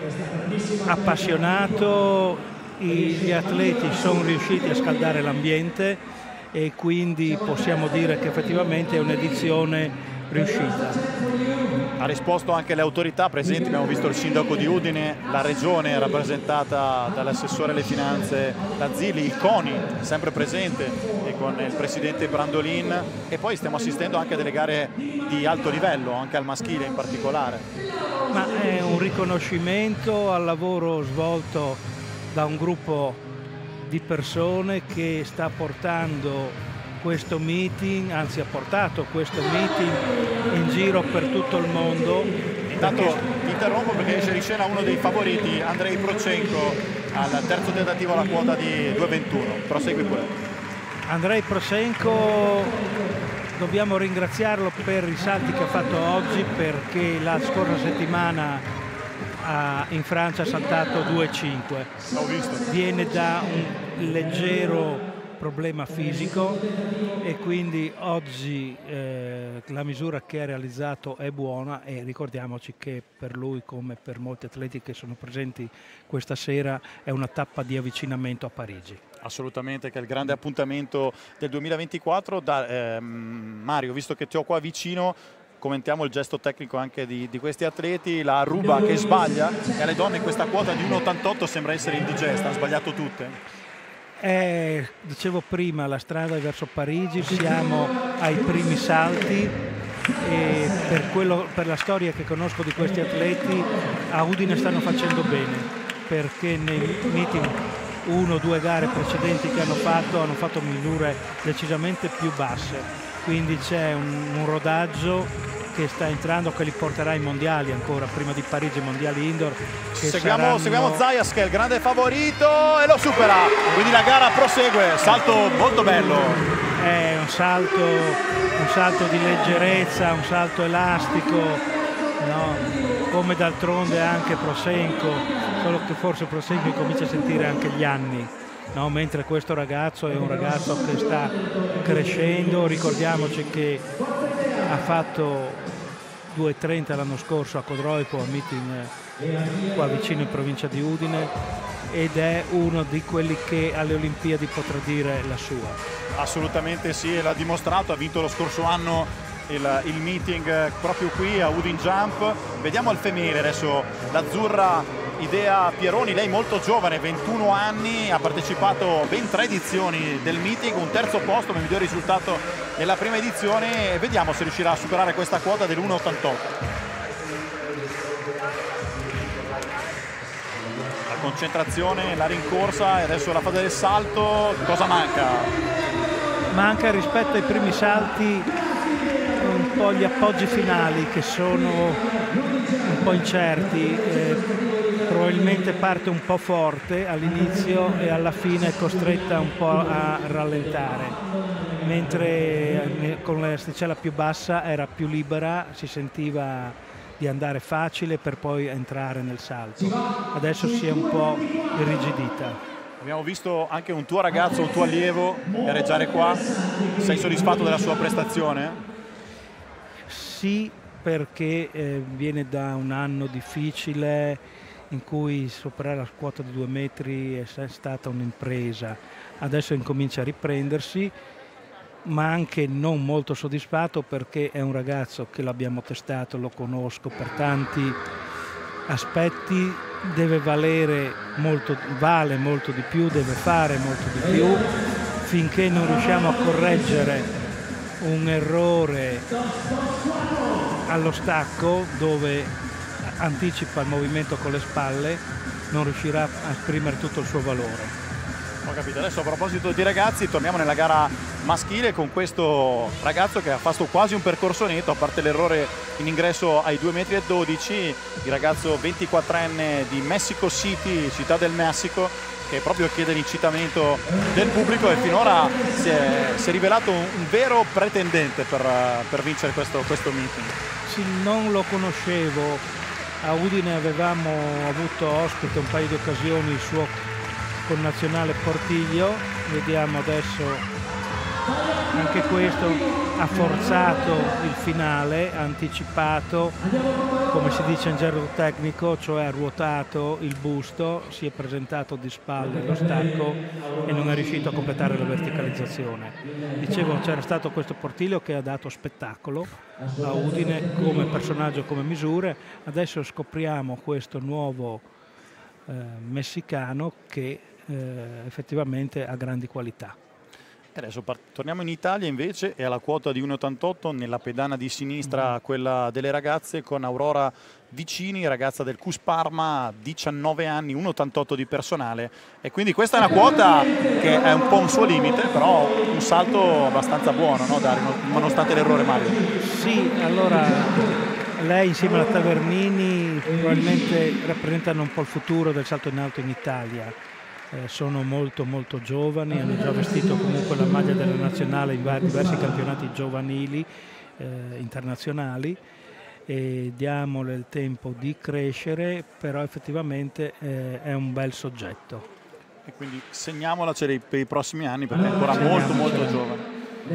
appassionato, gli atleti sono riusciti a scaldare l'ambiente e quindi possiamo dire che effettivamente è un'edizione riuscita. Ha risposto anche le autorità presenti, abbiamo visto il sindaco di Udine, la regione rappresentata dall'assessore alle finanze Lazzilli, il CONI sempre presente e con il presidente Brandolin, e poi stiamo assistendo anche a delle gare di alto livello, anche al maschile in particolare. Ma è un riconoscimento al lavoro svolto da un gruppo di persone che sta portando questo meeting, anzi ha portato questo meeting in giro per tutto il mondo. Intanto ti interrompo perché esce di scena uno dei favoriti, Andrei Prochenko, al terzo tentativo alla quota di due ventuno. Prosegui pure. Andrei Prochenko, dobbiamo ringraziarlo per i salti che ha fatto oggi, perché la scorsa settimana ha, in Francia ha saltato due cinque. L'ho visto. Viene da un leggero problema fisico e quindi oggi eh, la misura che ha realizzato è buona, e ricordiamoci che per lui, come per molti atleti che sono presenti questa sera, è una tappa di avvicinamento a Parigi. Assolutamente, che è il grande appuntamento del duemilaventiquattro. Da, eh, Mario, visto che ti ho qua vicino, commentiamo il gesto tecnico anche di, di questi atleti. La Ruba che sbaglia, e alle donne questa quota di uno ottantotto sembra essere indigesta, ha sbagliato tutte. Eh, dicevo prima, la strada è verso Parigi, siamo ai primi salti e per, quello, per la storia che conosco di questi atleti, a Udine stanno facendo bene, perché nei meeting uno o due gare precedenti che hanno fatto hanno fatto misure decisamente più basse, quindi c'è un, un rodaggio che sta entrando, che li porterà ai mondiali ancora prima di Parigi, mondiali indoor. Che seguiamo, saranno... seguiamo Zayas, che è il grande favorito e lo supera, quindi la gara prosegue. Salto molto bello, è un salto, un salto di leggerezza, un salto elastico, no? Come d'altronde anche Prochenko, solo che forse Prochenko comincia a sentire anche gli anni, no? Mentre questo ragazzo è un ragazzo che sta crescendo. Ricordiamoci che ha fatto due trenta l'anno scorso a Codroico, a meeting qua vicino in provincia di Udine, ed è uno di quelli che alle Olimpiadi potrà dire la sua. Assolutamente sì, l'ha dimostrato, ha vinto lo scorso anno il, il meeting proprio qui a Udine Jump. Vediamo al femminile adesso, l'azzurra Idea Pieroni, lei molto giovane, ventuno anni, ha partecipato ben tre edizioni del meeting, un terzo posto, il miglior risultato nella prima edizione, e vediamo se riuscirà a superare questa quota dell'uno ottantotto. La concentrazione, la rincorsa, e adesso la fase del salto. Cosa manca? Manca rispetto ai primi salti un po' gli appoggi finali, che sono un po' incerti. Eh, probabilmente parte un po' forte all'inizio e alla fine è costretta un po' a rallentare, mentre con l'asticella più bassa era più libera, si sentiva di andare facile per poi entrare nel salto. Adesso si è un po' irrigidita. Abbiamo visto anche un tuo ragazzo, un tuo allievo gareggiare qua. Sei soddisfatto della sua prestazione? Sì, perché eh, viene da un anno difficile in cui superare la quota di due metri è stata un'impresa. Adesso incomincia a riprendersi, ma anche non molto soddisfatto, perché è un ragazzo che l'abbiamo testato, lo conosco per tanti aspetti, deve valere molto, vale molto di più, deve fare molto di più. Finché non riusciamo a correggere un errore allo stacco dove anticipa il movimento con le spalle, non riuscirà a esprimere tutto il suo valore. Ho capito. Adesso a proposito di ragazzi, torniamo nella gara maschile con questo ragazzo che ha fatto quasi un percorso netto, a parte l'errore in ingresso ai due metri e dodici, il ragazzo ventiquattrenne di Mexico City, città del Messico, che proprio chiede l'incitamento del pubblico e finora si è, si è rivelato un, un vero pretendente per, per vincere questo, questo meeting. Sì, non lo conoscevo. A Udine avevamo avuto ospite un paio di occasioni il suo connazionale Portiglio, vediamo adesso anche questo, ha forzato il finale, ha anticipato, come si dice in gergo tecnico, cioè ha ruotato il busto, si è presentato di spalle allo stacco e non è riuscito a completare la verticalizzazione. Dicevo, c'era stato questo Portiglio che ha dato spettacolo a Udine come personaggio, come misure. Adesso scopriamo questo nuovo eh, messicano che Eh, effettivamente ha grandi qualità. Adesso torniamo in Italia invece e alla quota di uno virgola ottantotto nella pedana di sinistra, mm-hmm. quella delle ragazze, con Aurora Vicini, ragazza del Cus Parma, diciannove anni, uno virgola ottantotto di personale, e quindi questa è una quota che è un po' un suo limite, però un salto abbastanza buono, no, Dario, nonostante l'errore, Mario? Sì, allora lei insieme alla Tavernini probabilmente rappresentano un po' il futuro del salto in alto in Italia. Eh, sono molto molto giovani, hanno già vestito comunque la maglia della nazionale in vari, diversi campionati giovanili eh, internazionali, e diamole il tempo di crescere, però effettivamente eh, è un bel soggetto. E quindi segniamola per i prossimi anni perché è ancora molto molto giovane.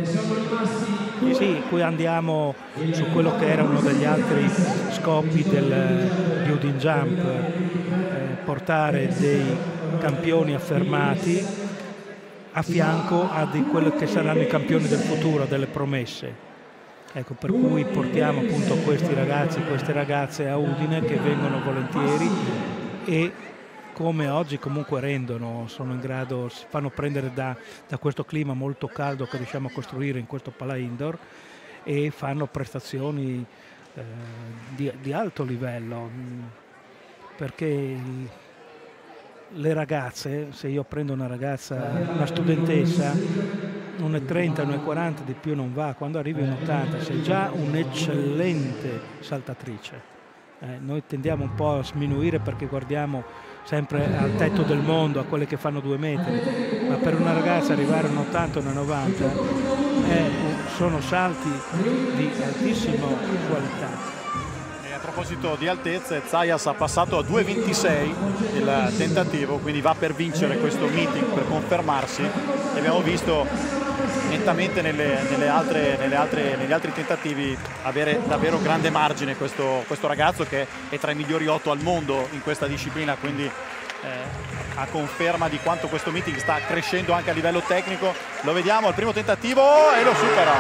Sì, qui andiamo su quello che era uno degli altri scopi del building jump, eh, portare dei campioni affermati a fianco a di quelli che saranno i campioni del futuro, delle promesse. Ecco, per cui portiamo appunto questi ragazzi, queste ragazze a Udine che vengono volentieri e come oggi comunque rendono, sono in grado, si fanno prendere da, da questo clima molto caldo che riusciamo a costruire in questo Pala Indoor, e fanno prestazioni eh, di, di alto livello, perché le ragazze, se io prendo una ragazza, una studentessa, uno e trenta, uno e quaranta, di più non va, quando arrivi in ottanta sei già un'eccellente saltatrice. Eh, noi tendiamo un po' a sminuire perché guardiamo sempre al tetto del mondo, a quelle che fanno due metri, ma per una ragazza arrivare a un ottanta o un novanta eh, sono salti di altissima qualità. A proposito di altezze, Zayas ha passato a due virgola ventisei il tentativo, quindi va per vincere questo meeting, per confermarsi, e abbiamo visto nettamente nelle, nelle altre, nelle altre, negli altri tentativi avere davvero grande margine questo, questo ragazzo, che è tra i migliori otto al mondo in questa disciplina, quindi eh, a conferma di quanto questo meeting sta crescendo anche a livello tecnico. Lo vediamo al primo tentativo e lo supera.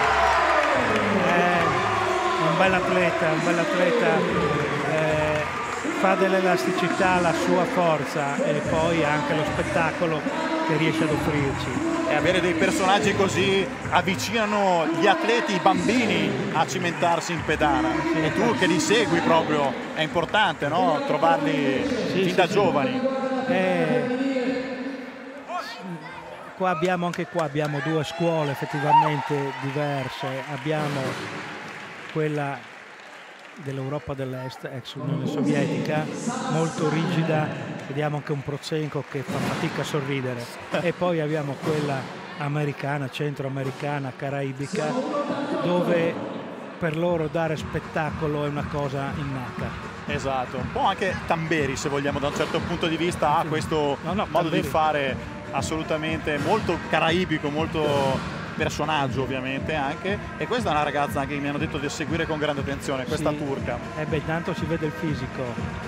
Eh, un bel atleta, un bel atleta, eh, fa dell'elasticità la sua forza e poi anche lo spettacolo che riesce ad offrirci. E avere dei personaggi così avvicinano gli atleti, i bambini, a cimentarsi in pedana. Sì, e tu che li segui proprio, è importante, no? Trovarli sì, fin sì, da sì. giovani. Eh, qua abbiamo, anche qua abbiamo due scuole effettivamente diverse. Abbiamo quella dell'Europa dell'Est, ex Unione Sovietica, molto rigida. Vediamo anche un Prochenko che fa fatica a sorridere, e poi abbiamo quella americana, centroamericana, caraibica, dove per loro dare spettacolo è una cosa innata. Esatto, un po' anche Tamberi, se vogliamo, da un certo punto di vista ha questo no, no, modo Tamberi. di fare assolutamente molto caraibico, molto personaggio ovviamente anche, e questa è una ragazza anche che mi hanno detto di seguire con grande attenzione, questa sì. turca. E eh beh, intanto si vede il fisico.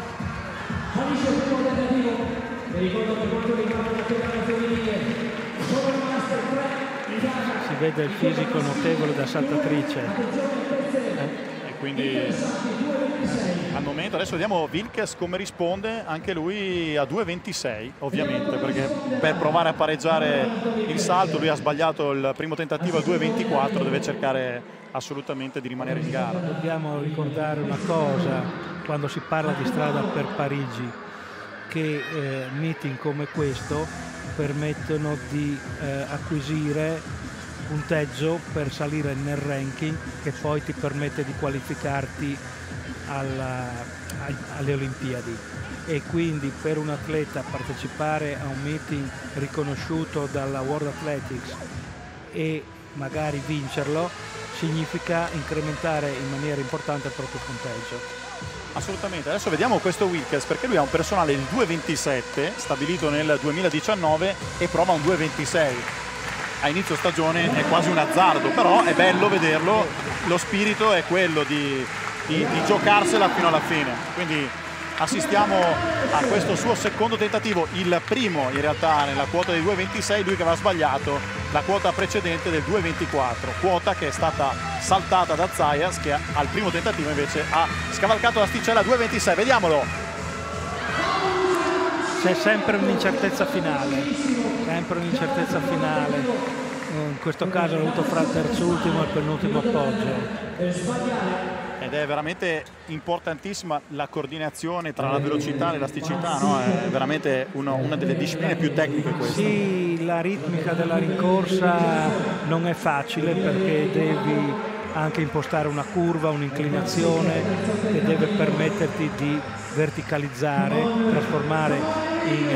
Si vede il fisico notevole da saltatrice. Eh? E quindi momento. Adesso vediamo Wilkes come risponde, anche lui a due ventisei ovviamente, perché per provare a pareggiare il salto lui ha sbagliato il primo tentativo al due ventiquattro, deve cercare assolutamente di rimanere in gara. Dobbiamo ricordare una cosa quando si parla di strada per Parigi, che eh, meeting come questo permettono di eh, acquisire punteggio per salire nel ranking, che poi ti permette di qualificarti alla, ai, alle Olimpiadi, e quindi per un atleta partecipare a un meeting riconosciuto dalla World Athletics e magari vincerlo significa incrementare in maniera importante il proprio punteggio. Assolutamente. Adesso vediamo questo Wilkes, perché lui ha un personale di due ventisette stabilito nel duemiladiciannove e prova un due ventisei. A inizio stagione è quasi un azzardo, però è bello vederlo, lo spirito è quello di, di, di giocarsela fino alla fine. Quindi assistiamo a questo suo secondo tentativo, il primo in realtà nella quota di due ventisei, lui che aveva sbagliato la quota precedente del due ventiquattro, quota che è stata saltata da Zayas, che al primo tentativo invece ha scavalcato l'asticella due ventisei. Vediamolo! C'è sempre un'incertezza finale, sempre un'incertezza finale. In questo caso ha avuto fra il terzultimo e il penultimo appoggio. Ed è veramente importantissima la coordinazione tra la velocità e l'elasticità, no? È veramente uno, una delle discipline più tecniche questa. Sì, la ritmica della rincorsa non è facile, perché devi anche impostare una curva, un'inclinazione che deve permetterti di verticalizzare, trasformare in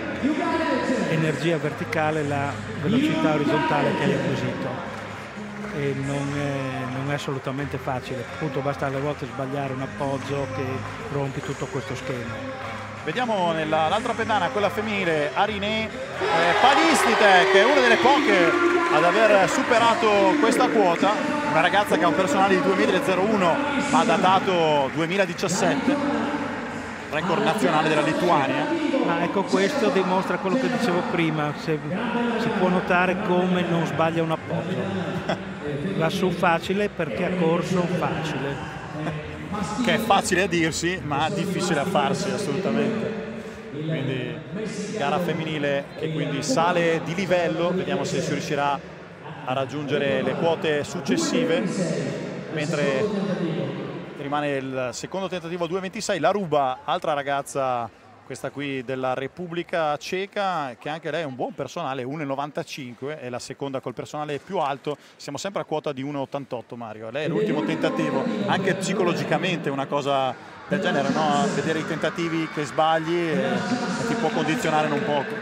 energia verticale la velocità orizzontale che hai acquisito. E non è, non è assolutamente facile, appunto basta alle volte sbagliare un appoggio che rompi tutto questo schema. Vediamo nell'altra pedana, quella femminile, Ariné eh, Palistite, che è una delle poche ad aver superato questa quota, una ragazza che ha un personale di due metri e zero uno ma ha datato duemiladiciassette, record nazionale della Lituania. Ma ecco, questo dimostra quello che dicevo prima, se, si può notare come non sbaglia un appoggio. Va su facile perché ha corso facile. Che è facile a dirsi ma difficile a farsi, assolutamente. Quindi gara femminile che quindi sale di livello, vediamo se si riuscirà a raggiungere le quote successive, mentre rimane il secondo tentativo a due ventisei. La Ruba, altra ragazza, questa qui della Repubblica Ceca, che anche lei è un buon personale, uno virgola novantacinque, è la seconda col personale più alto. Siamo sempre a quota di uno virgola ottantotto, Mario. Lei è l'ultimo tentativo, anche psicologicamente una cosa del genere, no? Vedere i tentativi che sbagli e, e ti può condizionare non poco.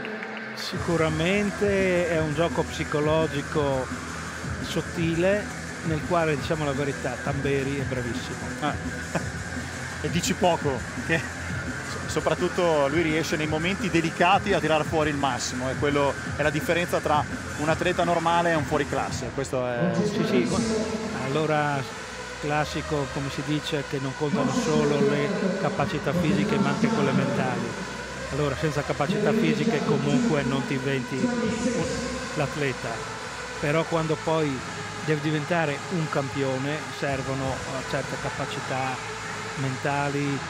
Sicuramente è un gioco psicologico sottile, nel quale, diciamo la verità, Tamberi è bravissimo. Ah. E dici poco, che soprattutto lui riesce nei momenti delicati a tirare fuori il massimo, e quello è la differenza tra un atleta normale e un fuoriclasse. Questo è... Sì, sì. Allora, classico, come si dice, che non contano solo le capacità fisiche ma anche quelle mentali. Allora, senza capacità fisiche comunque non ti inventi l'atleta, però quando poi devi diventare un campione servono certe capacità mentali,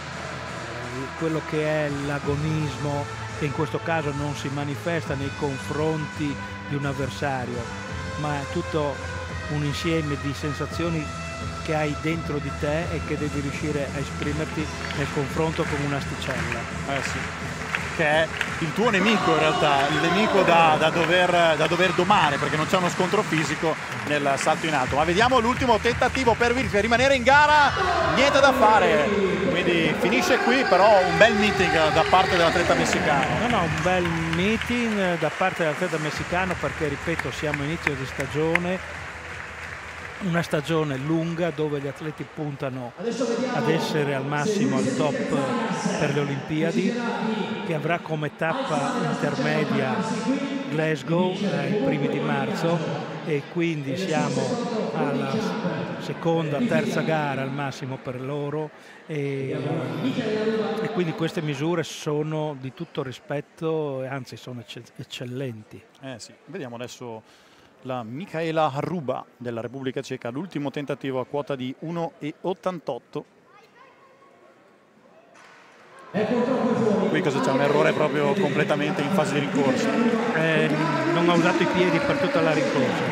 quello che è l'agonismo, che in questo caso non si manifesta nei confronti di un avversario, ma è tutto un insieme di sensazioni che hai dentro di te e che devi riuscire a esprimerti nel confronto con un'asticella. Eh sì. Che è il tuo nemico in realtà, il nemico da, da, dover, da dover domare, perché non c'è uno scontro fisico nel salto in alto. Ma vediamo l'ultimo tentativo per Wilkes, rimanere in gara, niente da fare, quindi finisce qui, però un bel meeting da parte dell'atleta messicano. No, no, un bel meeting da parte dell'atleta messicano, perché ripeto, siamo a inizio di stagione, una stagione lunga dove gli atleti puntano ad essere al massimo al top per le Olimpiadi, che avrà come tappa intermedia Glasgow eh, i primi di marzo, e quindi siamo alla seconda, terza gara al massimo per loro, e, e quindi queste misure sono di tutto rispetto e anzi sono eccellenti. Eh sì, vediamo adesso la Michaela Ruba della Repubblica Ceca, l'ultimo tentativo a quota di uno virgola ottantotto. Qui cosa c'è? Un errore proprio completamente in fase di rincorsa. Eh, non ha usato i piedi per tutta la rincorsa.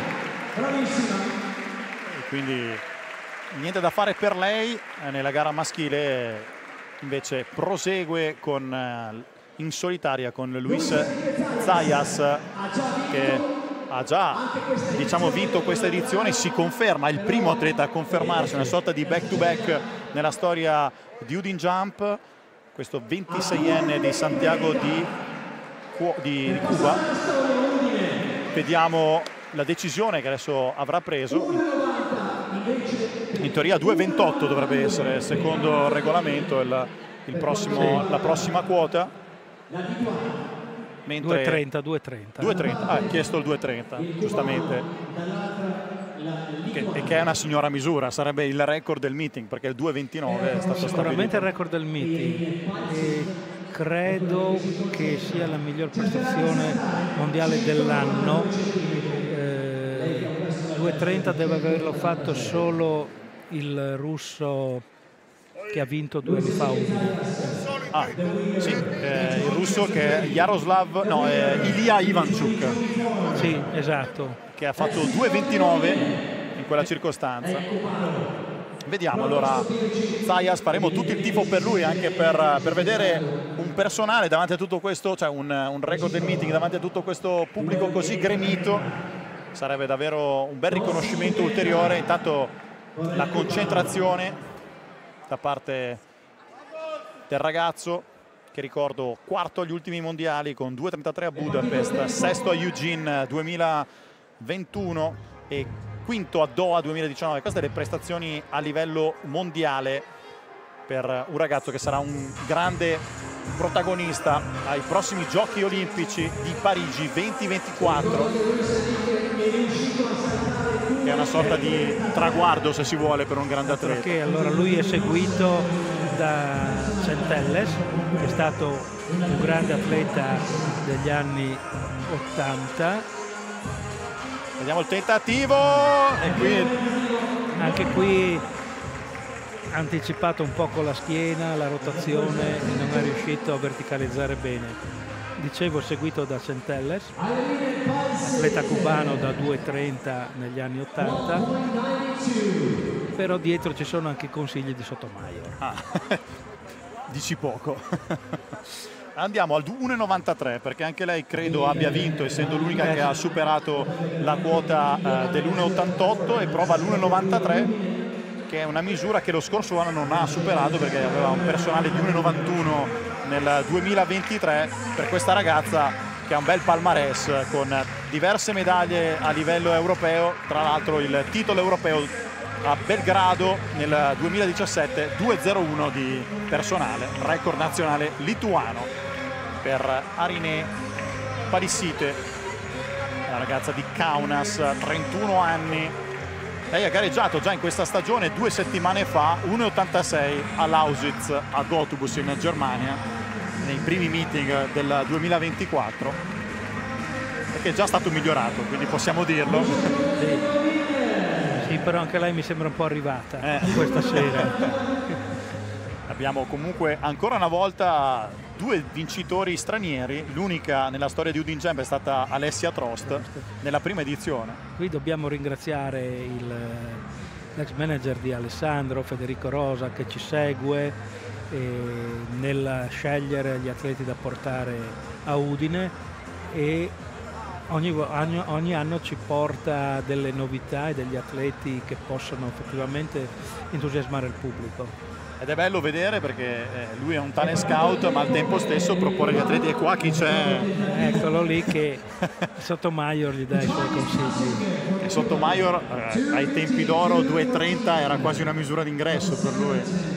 E quindi niente da fare per lei. Nella gara maschile invece prosegue con, in solitaria con Luis Zayas, che ha già, diciamo, vinto questa edizione, si conferma il primo atleta a confermarsi, una sorta di back to back nella storia di Udine Jump, questo ventiseienne di Santiago di, di, di Cuba. Vediamo la decisione che adesso avrà preso. In teoria due ventotto dovrebbe essere, secondo il regolamento, il, il prossimo, la prossima quota. Mentre due trenta, due trenta. due trenta, ah, ha chiesto il due trenta, giustamente. Che, e che è una signora misura, sarebbe il record del meeting, perché il due ventinove è stato sicuramente il record del meeting. E credo che sia la miglior prestazione mondiale dell'anno. Eh, due trenta deve averlo fatto solo il russo che ha vinto due anni fa. Ah, sì, eh, il russo che è Yaroslav, no, è Ilya Ivanchuk. Sì, esatto. Che ha fatto due ventinove in quella circostanza. Vediamo allora Zayas, faremo tutto il tifo per lui, anche per, per vedere un personale davanti a tutto questo, cioè un, un record del meeting davanti a tutto questo pubblico così gremito. Sarebbe davvero un bel riconoscimento ulteriore. Intanto la concentrazione da parte del ragazzo, che ricordo quarto agli ultimi mondiali con due trentatré a Budapest, sesto a Eugene duemilaventuno e quinto a Doha duemiladiciannove. Queste le prestazioni a livello mondiale per un ragazzo che sarà un grande protagonista ai prossimi Giochi Olimpici di Parigi duemilaventiquattro, che è una sorta di traguardo, se si vuole, per un grande atleta. Perché allora lui è seguito da Centelles, che è stato un grande atleta degli anni ottanta. Vediamo il tentativo, e qui anche qui ha anticipato un po' con la schiena la rotazione e non è riuscito a verticalizzare bene. Dicevo, seguito da Centelles, atleta cubano da due trenta negli anni ottanta, però dietro ci sono anche i consigli di Sotomayor. Ah, dici poco. Andiamo al uno novantatré, perché anche lei credo abbia vinto, essendo l'unica che ha superato la quota eh, dell'uno ottantotto, e prova l'uno novantatré, che è una misura che lo scorso anno non ha superato, perché aveva un personale di uno novantuno nel duemilaventitré. Per questa ragazza che ha un bel palmarès con diverse medaglie a livello europeo, tra l'altro il titolo europeo a Belgrado nel duemiladiciassette, due zero uno di personale, record nazionale lituano per Arine Palissite, la ragazza di Kaunas, trentuno anni. Lei ha gareggiato già in questa stagione due settimane fa, uno ottantasei all'Ausitz a Gotthubus in Germania, nei primi meeting del duemilaventiquattro, e che è già stato migliorato, quindi possiamo dirlo. Sì, sì, però anche lei mi sembra un po' arrivata eh. questa sera. Abbiamo comunque ancora una volta due vincitori stranieri. L'unica nella storia di Udine Jump è stata Alessia Trost nella prima edizione. Qui dobbiamo ringraziare il l'ex manager di Alessandro, Federico Rosa, che ci segue eh, nel scegliere gli atleti da portare a Udine, e ogni, ogni, ogni anno ci porta delle novità e degli atleti che possono effettivamente entusiasmare il pubblico. Ed è bello vedere, perché eh, lui è un talent scout, ma al tempo stesso propone gli atleti. E qua chi c'è? Eccolo lì che Sotomayor gli dà i suoi consigli. E Sotomayor eh, ai tempi d'oro due trenta era quasi una misura d'ingresso per lui.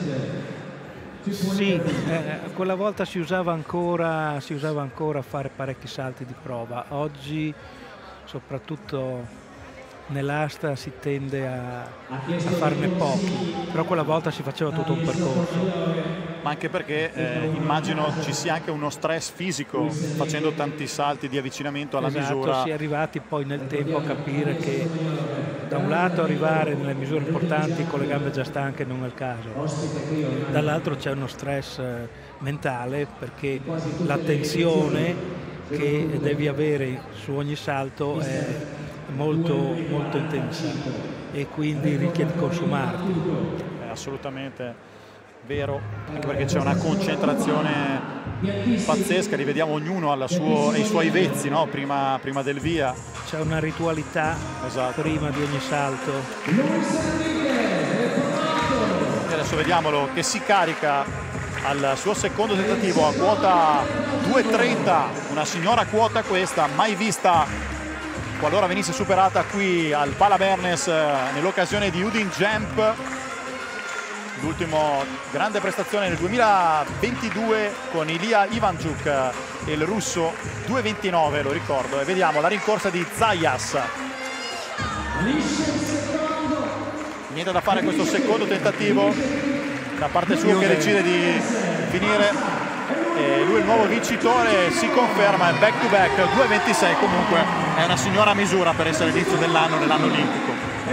Sì, eh, quella volta si usava ancora si usava ancora a fare parecchi salti di prova. Oggi, soprattutto nell'asta, si tende a, a farne pochi, però quella volta si faceva tutto un percorso. Ma anche perché eh, immagino ci sia anche uno stress fisico facendo tanti salti di avvicinamento alla esatto, misura. Si è arrivati poi nel tempo a capire che da un lato arrivare nelle misure importanti con le gambe già stanche non è il caso, dall'altro c'è uno stress mentale perché l'attenzione che devi avere su ogni salto è molto, molto intensa e quindi rischia di consumarti. È assolutamente vero, anche perché c'è una concentrazione pazzesca, li vediamo ognuno alla suo, ai suoi vezzi, no? prima, prima del via. C'è una ritualità, esatto, prima di ogni salto. E adesso vediamolo che si carica al suo secondo tentativo a quota due e trenta, una signora quota questa, mai vista qualora venisse superata qui al Pala Bernes nell'occasione di Udine Jump. L'ultimo grande prestazione nel duemilaventidue con Ilya Ivanchuk e il russo, due ventinove lo ricordo, e vediamo la rincorsa di Zayas. Niente da fare questo secondo tentativo da parte sua che decide di finire, e lui il nuovo vincitore, si conferma, è back to back, due ventisei, comunque è una signora misura per essere l'inizio dell'anno, nell'anno olimpico.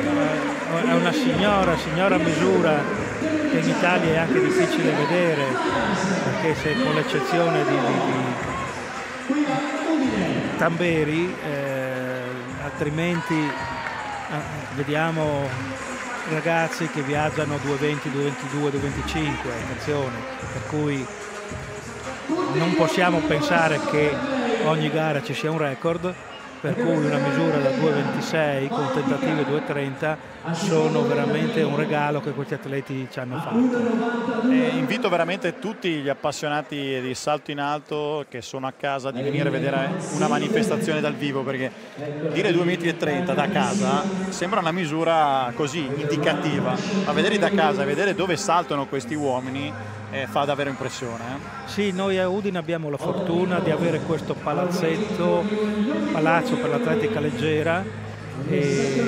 È una signora, signora misura che in Italia è anche difficile vedere, perché se con l'eccezione di, di, di Tamberi, eh, altrimenti eh, vediamo ragazzi che viaggiano due venti, due ventidue, due venticinque, attenzione, per cui non possiamo pensare che ogni gara ci sia un record, per cui una misura da due ventisei con tentative due trenta sono veramente un regalo che questi atleti ci hanno fatto. E invito veramente tutti gli appassionati di salto in alto che sono a casa di venire a vedere una manifestazione dal vivo, perché dire due metri e trenta da casa sembra una misura così indicativa, ma vederli da casa e vedere dove saltano questi uomini eh, fa davvero impressione. Eh? Sì, noi a Udine abbiamo la fortuna di avere questo palazzetto, palazzo per l'atletica leggera, eh,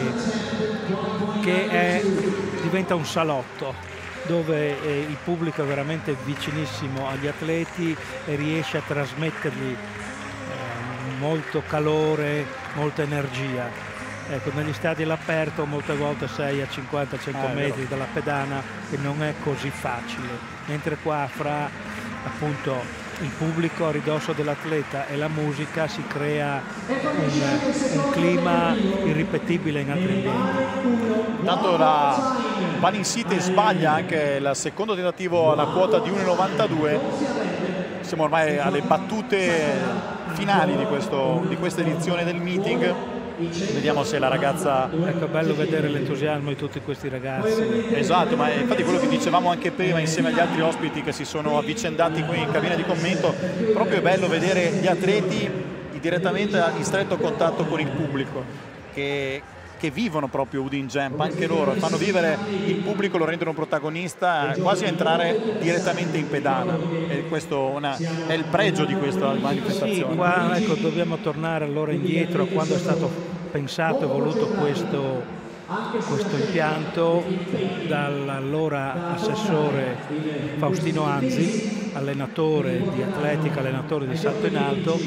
che è, diventa un salotto dove eh, il pubblico è veramente vicinissimo agli atleti e riesce a trasmettergli eh, molto calore, molta energia. Ecco, negli stadi all'aperto molte volte sei a cinquanta cento metri dalla pedana e non è così facile, mentre qua fra appunto il pubblico a ridosso dell'atleta e la musica si crea un, un clima irripetibile in altri ambienti. Intanto la Palinsite sbaglia anche il secondo tentativo alla quota di uno novantadue. Siamo ormai alle battute finali di, questo, di questa edizione del meeting. Vediamo se la ragazza... Ecco, è bello vedere l'entusiasmo di tutti questi ragazzi. Esatto, ma infatti quello che dicevamo anche prima insieme agli altri ospiti che si sono avvicendati qui in cabina di commento, proprio è bello vedere gli atleti direttamente in stretto contatto con il pubblico, che, che vivono proprio Udine Jump, anche loro, fanno vivere il pubblico, lo rendono protagonista, quasi a entrare direttamente in pedana, e questo una, è il pregio di questa manifestazione. Sì, qua ecco, dobbiamo tornare allora indietro a quando è stato pensato e voluto questo, questo impianto dall'allora assessore Faustino Anzi, allenatore di atletica, allenatore di salto in alto,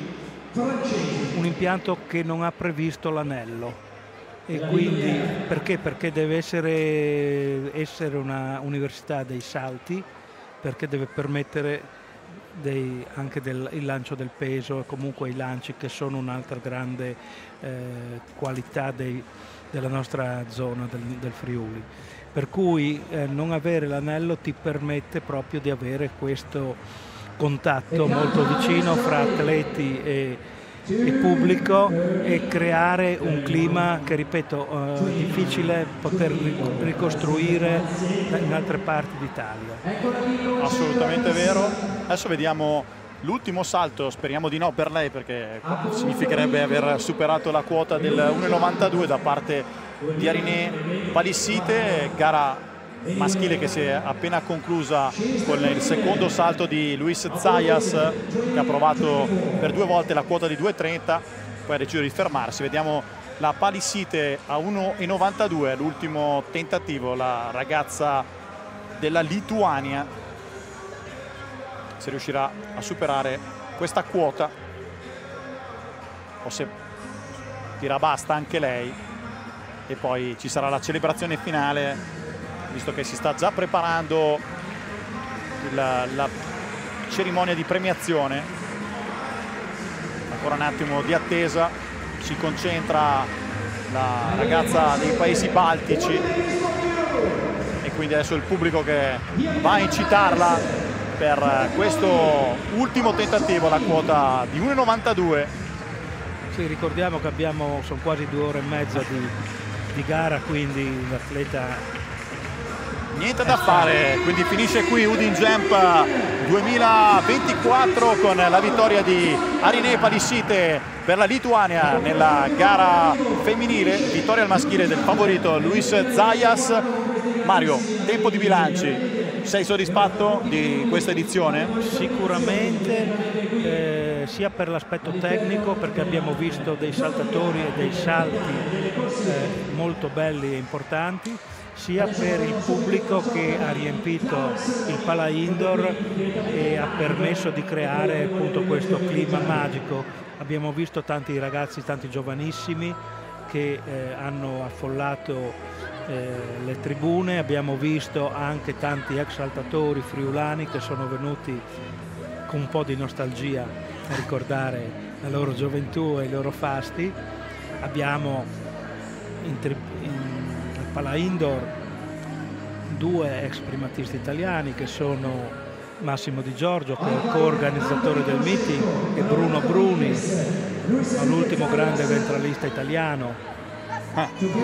un impianto che non ha previsto l'anello. E quindi perché? Perché deve essere, essere una università dei salti, perché deve permettere dei, anche del, il lancio del peso e comunque i lanci, che sono un'altra grande eh, qualità dei, della nostra zona del, del Friuli. Per cui eh, non avere l'anello ti permette proprio di avere questo contatto molto vicino fra atleti e e pubblico e creare un clima che, ripeto, è eh, difficile poter ricostruire in altre parti d'Italia. Assolutamente vero. Adesso vediamo l'ultimo salto, speriamo di no per lei, perché significherebbe aver superato la quota del uno novantadue da parte di Ariné Palissite, gara maschile che si è appena conclusa con il secondo salto di Luis Zayas, che ha provato per due volte la quota di due trenta, poi ha deciso di fermarsi. Vediamo la Palissite a uno novantadue, l'ultimo tentativo, la ragazza della Lituania, se riuscirà a superare questa quota o se dirà basta anche lei. e poi ci sarà la celebrazione finale, visto che si sta già preparando la, la cerimonia di premiazione. Ancora un attimo di attesa, si concentra la ragazza dei paesi baltici e quindi adesso il pubblico che va a incitarla per questo ultimo tentativo, la quota di uno e novantadue. Sì, ricordiamo che abbiamo, sono quasi due ore e mezza di, di gara, quindi l'atleta niente da fare, quindi finisce qui Udine Jump duemilaventiquattro con la vittoria di Arine Palissite per la Lituania nella gara femminile, vittoria al maschile del favorito Luis Zayas. Mario, tempo di bilanci, sei soddisfatto di questa edizione? Sicuramente, eh, sia per l'aspetto tecnico, perché abbiamo visto dei saltatori e dei salti eh, molto belli e importanti, sia per il pubblico che ha riempito il Pala Indoor e ha permesso di creare appunto questo clima magico. Abbiamo visto tanti ragazzi, tanti giovanissimi che eh, hanno affollato eh, le tribune, abbiamo visto anche tanti ex saltatori friulani che sono venuti con un po' di nostalgia a ricordare la loro gioventù e i loro fasti. Abbiamo in, in Pala Indoor due ex primatisti italiani che sono Massimo Di Giorgio, che è il co-organizzatore del meeting, e Bruno Bruni, l'ultimo grande ventralista italiano. Ah.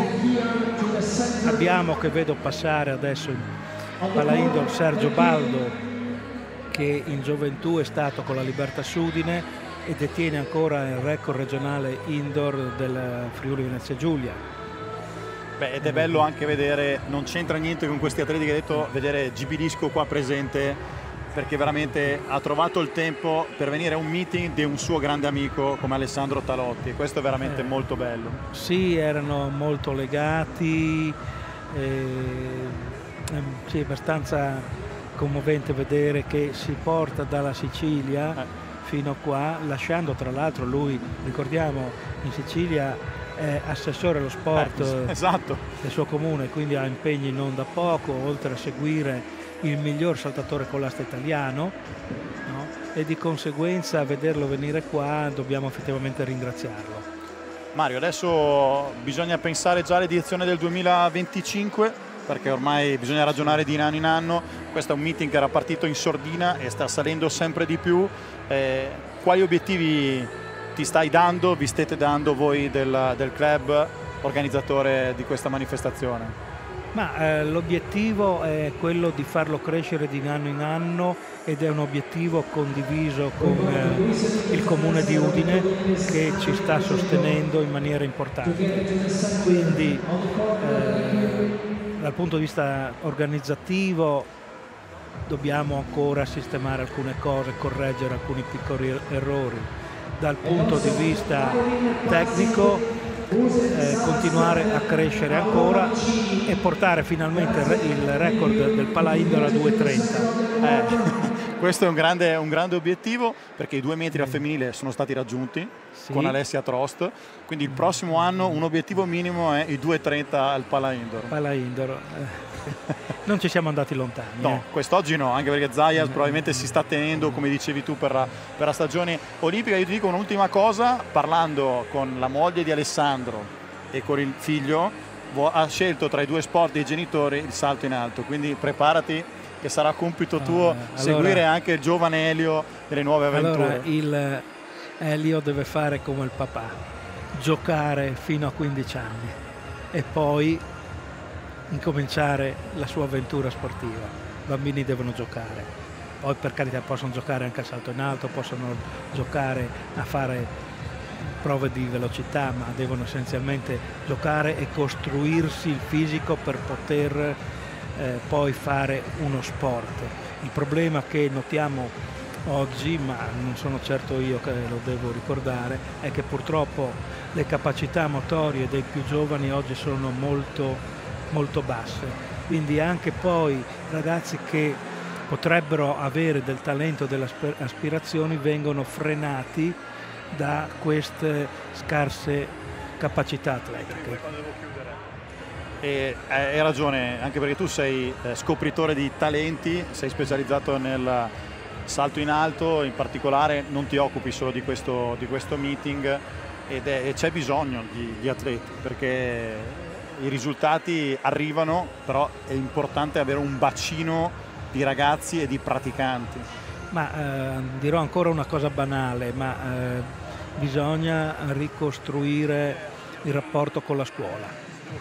Abbiamo, che vedo passare adesso in Pala Indoor, Sergio Baldo, che in gioventù è stato con la Libertas Udine e detiene ancora il record regionale indoor del Friuli Venezia Giulia. Beh, ed è bello anche vedere, non c'entra niente con questi atleti che hai detto, vedere Gibilisco qua presente, perché veramente ha trovato il tempo per venire a un meeting di un suo grande amico come Alessandro Talotti. Questo è veramente eh, molto bello. Sì, erano molto legati, eh, sì, è abbastanza commovente vedere che si porta dalla Sicilia eh. fino qua, lasciando tra l'altro lui, ricordiamo, in Sicilia è assessore allo sport eh, esatto. del suo comune, quindi ha impegni non da poco, oltre a seguire il miglior saltatore con l'asta italiano, no? E di conseguenza vederlo venire qua dobbiamo effettivamente ringraziarlo. Mario, adesso bisogna pensare già all'edizione del duemilaventicinque, perché ormai bisogna ragionare di anno in anno. Questo è un meeting che era partito in sordina e sta salendo sempre di più. Eh, quali obiettivi ti stai dando, vi siete dando voi del, del club organizzatore di questa manifestazione? Ma eh, l'obiettivo è quello di farlo crescere di anno in anno ed è un obiettivo condiviso con eh, il comune di Udine, che ci sta sostenendo in maniera importante. Quindi eh, dal punto di vista organizzativo dobbiamo ancora sistemare alcune cose, correggere alcuni piccoli errori. Dal punto di vista tecnico eh, continuare a crescere ancora e portare finalmente il record del Pala Indoor a due trenta. Eh, questo è un grande, un grande obiettivo, perché i due metri al femminile sono stati raggiunti sì. con Alessia Trost, quindi il prossimo anno un obiettivo minimo è i due trenta al Pala Indoor. Pala Indoor. Eh. Non ci siamo andati lontani. No, eh. quest'oggi no, anche perché Zayas probabilmente si sta tenendo, come dicevi tu, per la, per la stagione olimpica. Io ti dico un'ultima cosa, parlando con la moglie di Alessandro e con il figlio, ha scelto tra i due sport dei genitori il salto in alto, quindi preparati che sarà compito tuo ah, allora, seguire anche il giovane Elio delle nuove avventure. Allora il Elio deve fare come il papà, giocare fino a quindici anni e poi incominciare la sua avventura sportiva. I bambini devono giocare, poi per carità possono giocare anche a salto in alto, possono giocare a fare prove di velocità, ma devono essenzialmente giocare e costruirsi il fisico per poter eh, poi fare uno sport. Il problema che notiamo oggi, ma non sono certo io che lo devo ricordare, è che purtroppo le capacità motorie dei più giovani oggi sono molto molto basse, quindi anche poi ragazzi che potrebbero avere del talento e delle aspirazioni vengono frenati da queste scarse capacità atletiche. E hai ragione, anche perché tu sei eh, scopritore di talenti, sei specializzato nel salto in alto, in particolare non ti occupi solo di questo, di questo meeting, ed è, e c'è bisogno di, di atleti, perché i risultati arrivano, però è importante avere un bacino di ragazzi e di praticanti. Ma eh, dirò ancora una cosa banale, ma eh, bisogna ricostruire il rapporto con la scuola.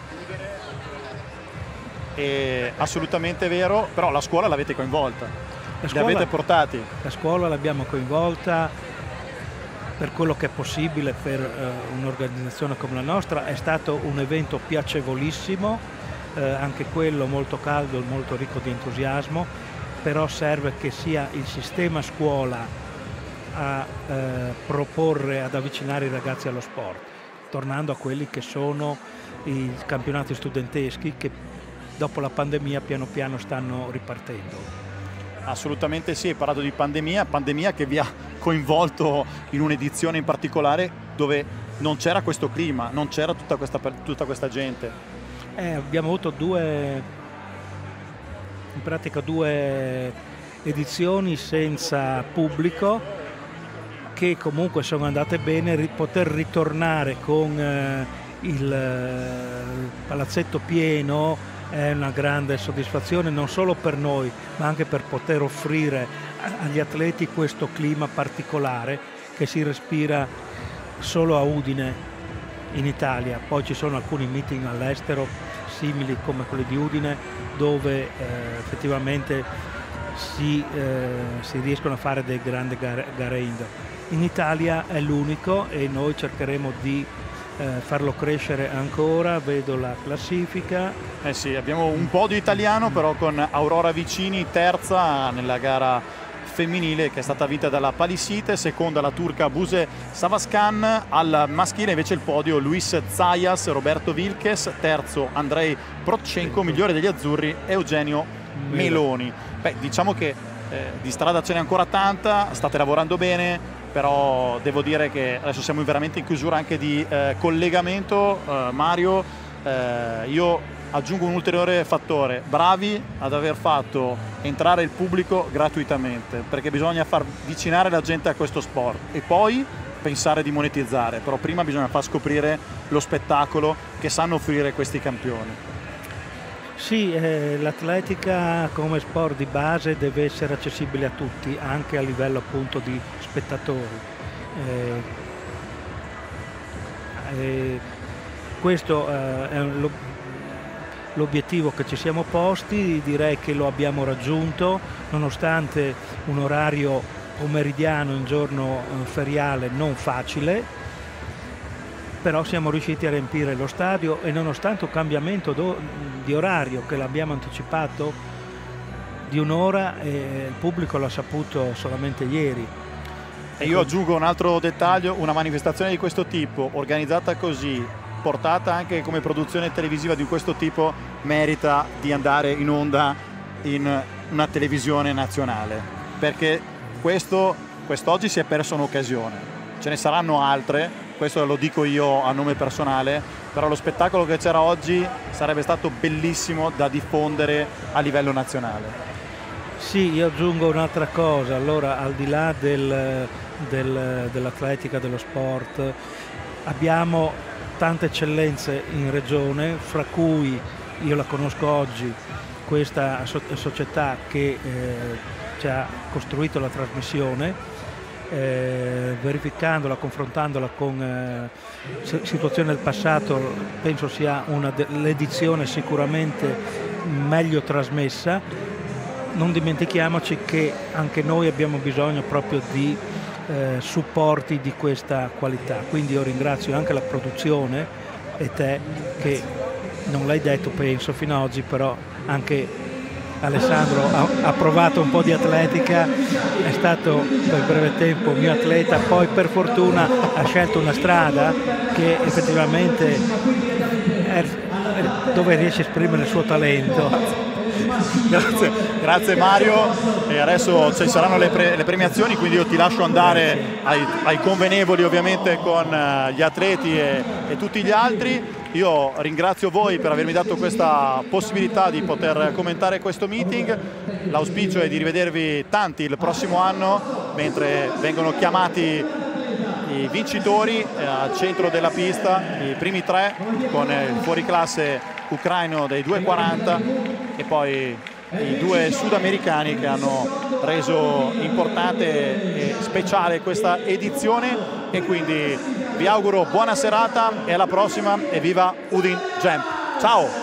È assolutamente vero, però la scuola l'avete coinvolta, la scuola, li avete portati. La scuola l'abbiamo coinvolta per quello che è possibile per uh, un'organizzazione come la nostra. È stato un evento piacevolissimo, eh, anche quello molto caldo, molto ricco di entusiasmo, però serve che sia il sistema scuola a eh, proporre, ad avvicinare i ragazzi allo sport, tornando a quelli che sono i campionati studenteschi che dopo la pandemia piano piano stanno ripartendo. Assolutamente sì, hai parlato di pandemia, pandemia che vi ha coinvolto in un'edizione in particolare dove non c'era questo clima, non c'era tutta questa, tutta questa gente. Eh, abbiamo avuto due, in pratica due edizioni senza pubblico che comunque sono andate bene. Poter ritornare con eh, il, il palazzetto pieno è una grande soddisfazione, non solo per noi ma anche per poter offrire agli atleti questo clima particolare che si respira solo a Udine in Italia. Poi ci sono alcuni meeting all'estero simili come quelli di Udine dove eh, effettivamente si, eh, si riescono a fare delle grandi gare, gare indoor. In Italia è l'unico e noi cercheremo di Eh, farlo crescere ancora. Vedo la classifica. Eh sì, abbiamo un po' di italiano, però con Aurora Vicini terza nella gara femminile che è stata vinta dalla Palisite, seconda la turca Buse Savaskan, al maschile invece il podio Luis Zayas, Roberto Vilches, terzo Andrei Prochenko, migliore degli azzurri Eugenio Meloni. Beh, diciamo che eh, di strada ce n'è ancora tanta, state lavorando bene, però devo dire che adesso siamo veramente in chiusura anche di eh, collegamento. eh, Mario, eh, io aggiungo un ulteriore fattore: bravi ad aver fatto entrare il pubblico gratuitamente, perché bisogna far avvicinare la gente a questo sport e poi pensare di monetizzare, però prima bisogna far scoprire lo spettacolo che sanno offrire questi campioni. Sì, eh, l'atletica come sport di base deve essere accessibile a tutti, anche a livello appunto di spettatori. Eh, eh, questo eh, è l'obiettivo che ci siamo posti, direi che lo abbiamo raggiunto, nonostante un orario pomeridiano in giorno eh, feriale non facile, però siamo riusciti a riempire lo stadio e nonostante un cambiamento do, di orario che l'abbiamo anticipato di un'ora, eh, il pubblico l'ha saputo solamente ieri. E io aggiungo un altro dettaglio: una manifestazione di questo tipo, organizzata così, portata anche come produzione televisiva di questo tipo, merita di andare in onda in una televisione nazionale, perché questo quest'oggi si è perso un'occasione, ce ne saranno altre. Questo lo dico io a nome personale, però lo spettacolo che c'era oggi sarebbe stato bellissimo da diffondere a livello nazionale. Sì, io aggiungo un'altra cosa, allora al di là del, del, dell'atletica, dello sport, abbiamo tante eccellenze in regione, fra cui io la conosco oggi, questa società che eh, ci ha costruito la trasmissione. Eh, verificandola, confrontandola con eh, situazioni del passato, penso sia una l'edizione sicuramente meglio trasmessa. Non dimentichiamoci che anche noi abbiamo bisogno proprio di eh, supporti di questa qualità, quindi io ringrazio anche la produzione e te, che non l'hai detto penso fino ad oggi, però anche Alessandro ha, ha provato un po' di atletica, è stato per breve tempo mio atleta, poi per fortuna ha scelto una strada che effettivamente è, è dove riesce a esprimere il suo talento. Grazie, grazie Mario, e adesso ci saranno le, pre, le premiazioni, quindi io ti lascio andare ai, ai convenevoli ovviamente con uh, gli atleti e, e tutti gli altri. Io ringrazio voi per avermi dato questa possibilità di poter commentare questo meeting. L'auspicio è di rivedervi tanti il prossimo anno, mentre vengono chiamati i vincitori al centro della pista, i primi tre con il fuoriclasse ucraino dei due quaranta e poi i due sudamericani che hanno reso importante e speciale questa edizione. E quindi vi auguro buona serata e alla prossima, e viva Udin Jump. Ciao!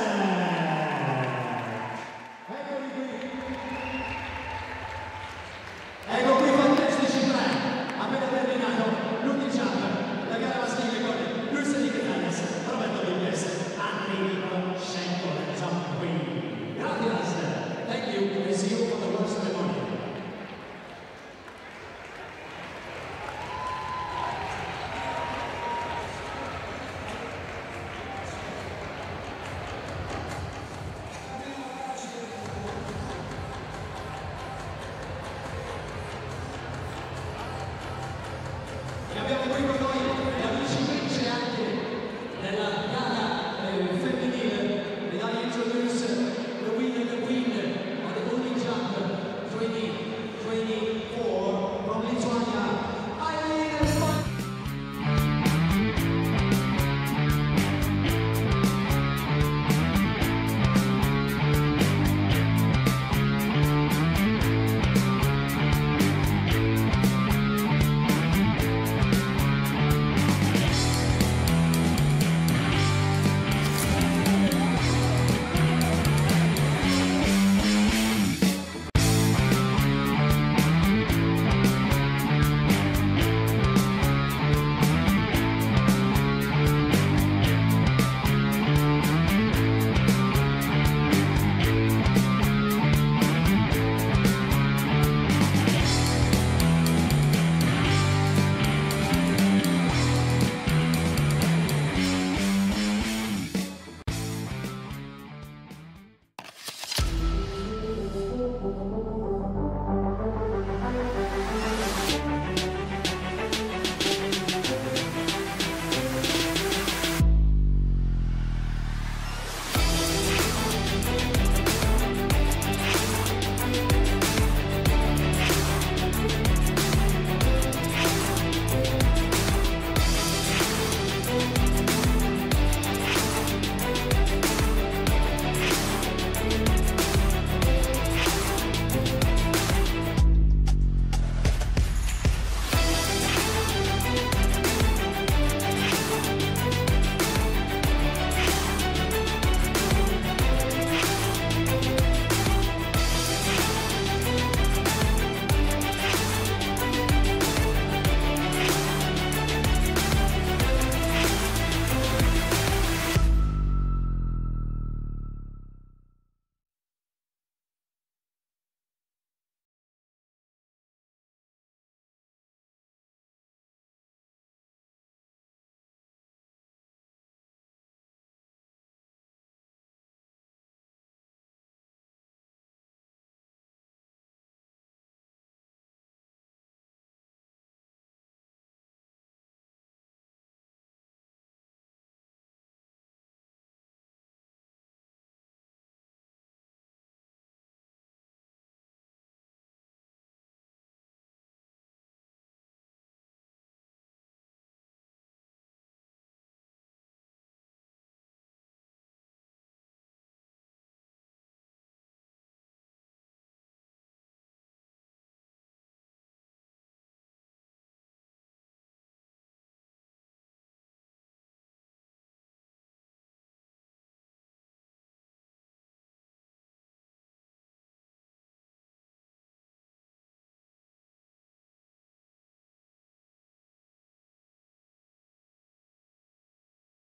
Abbiamo qui con noi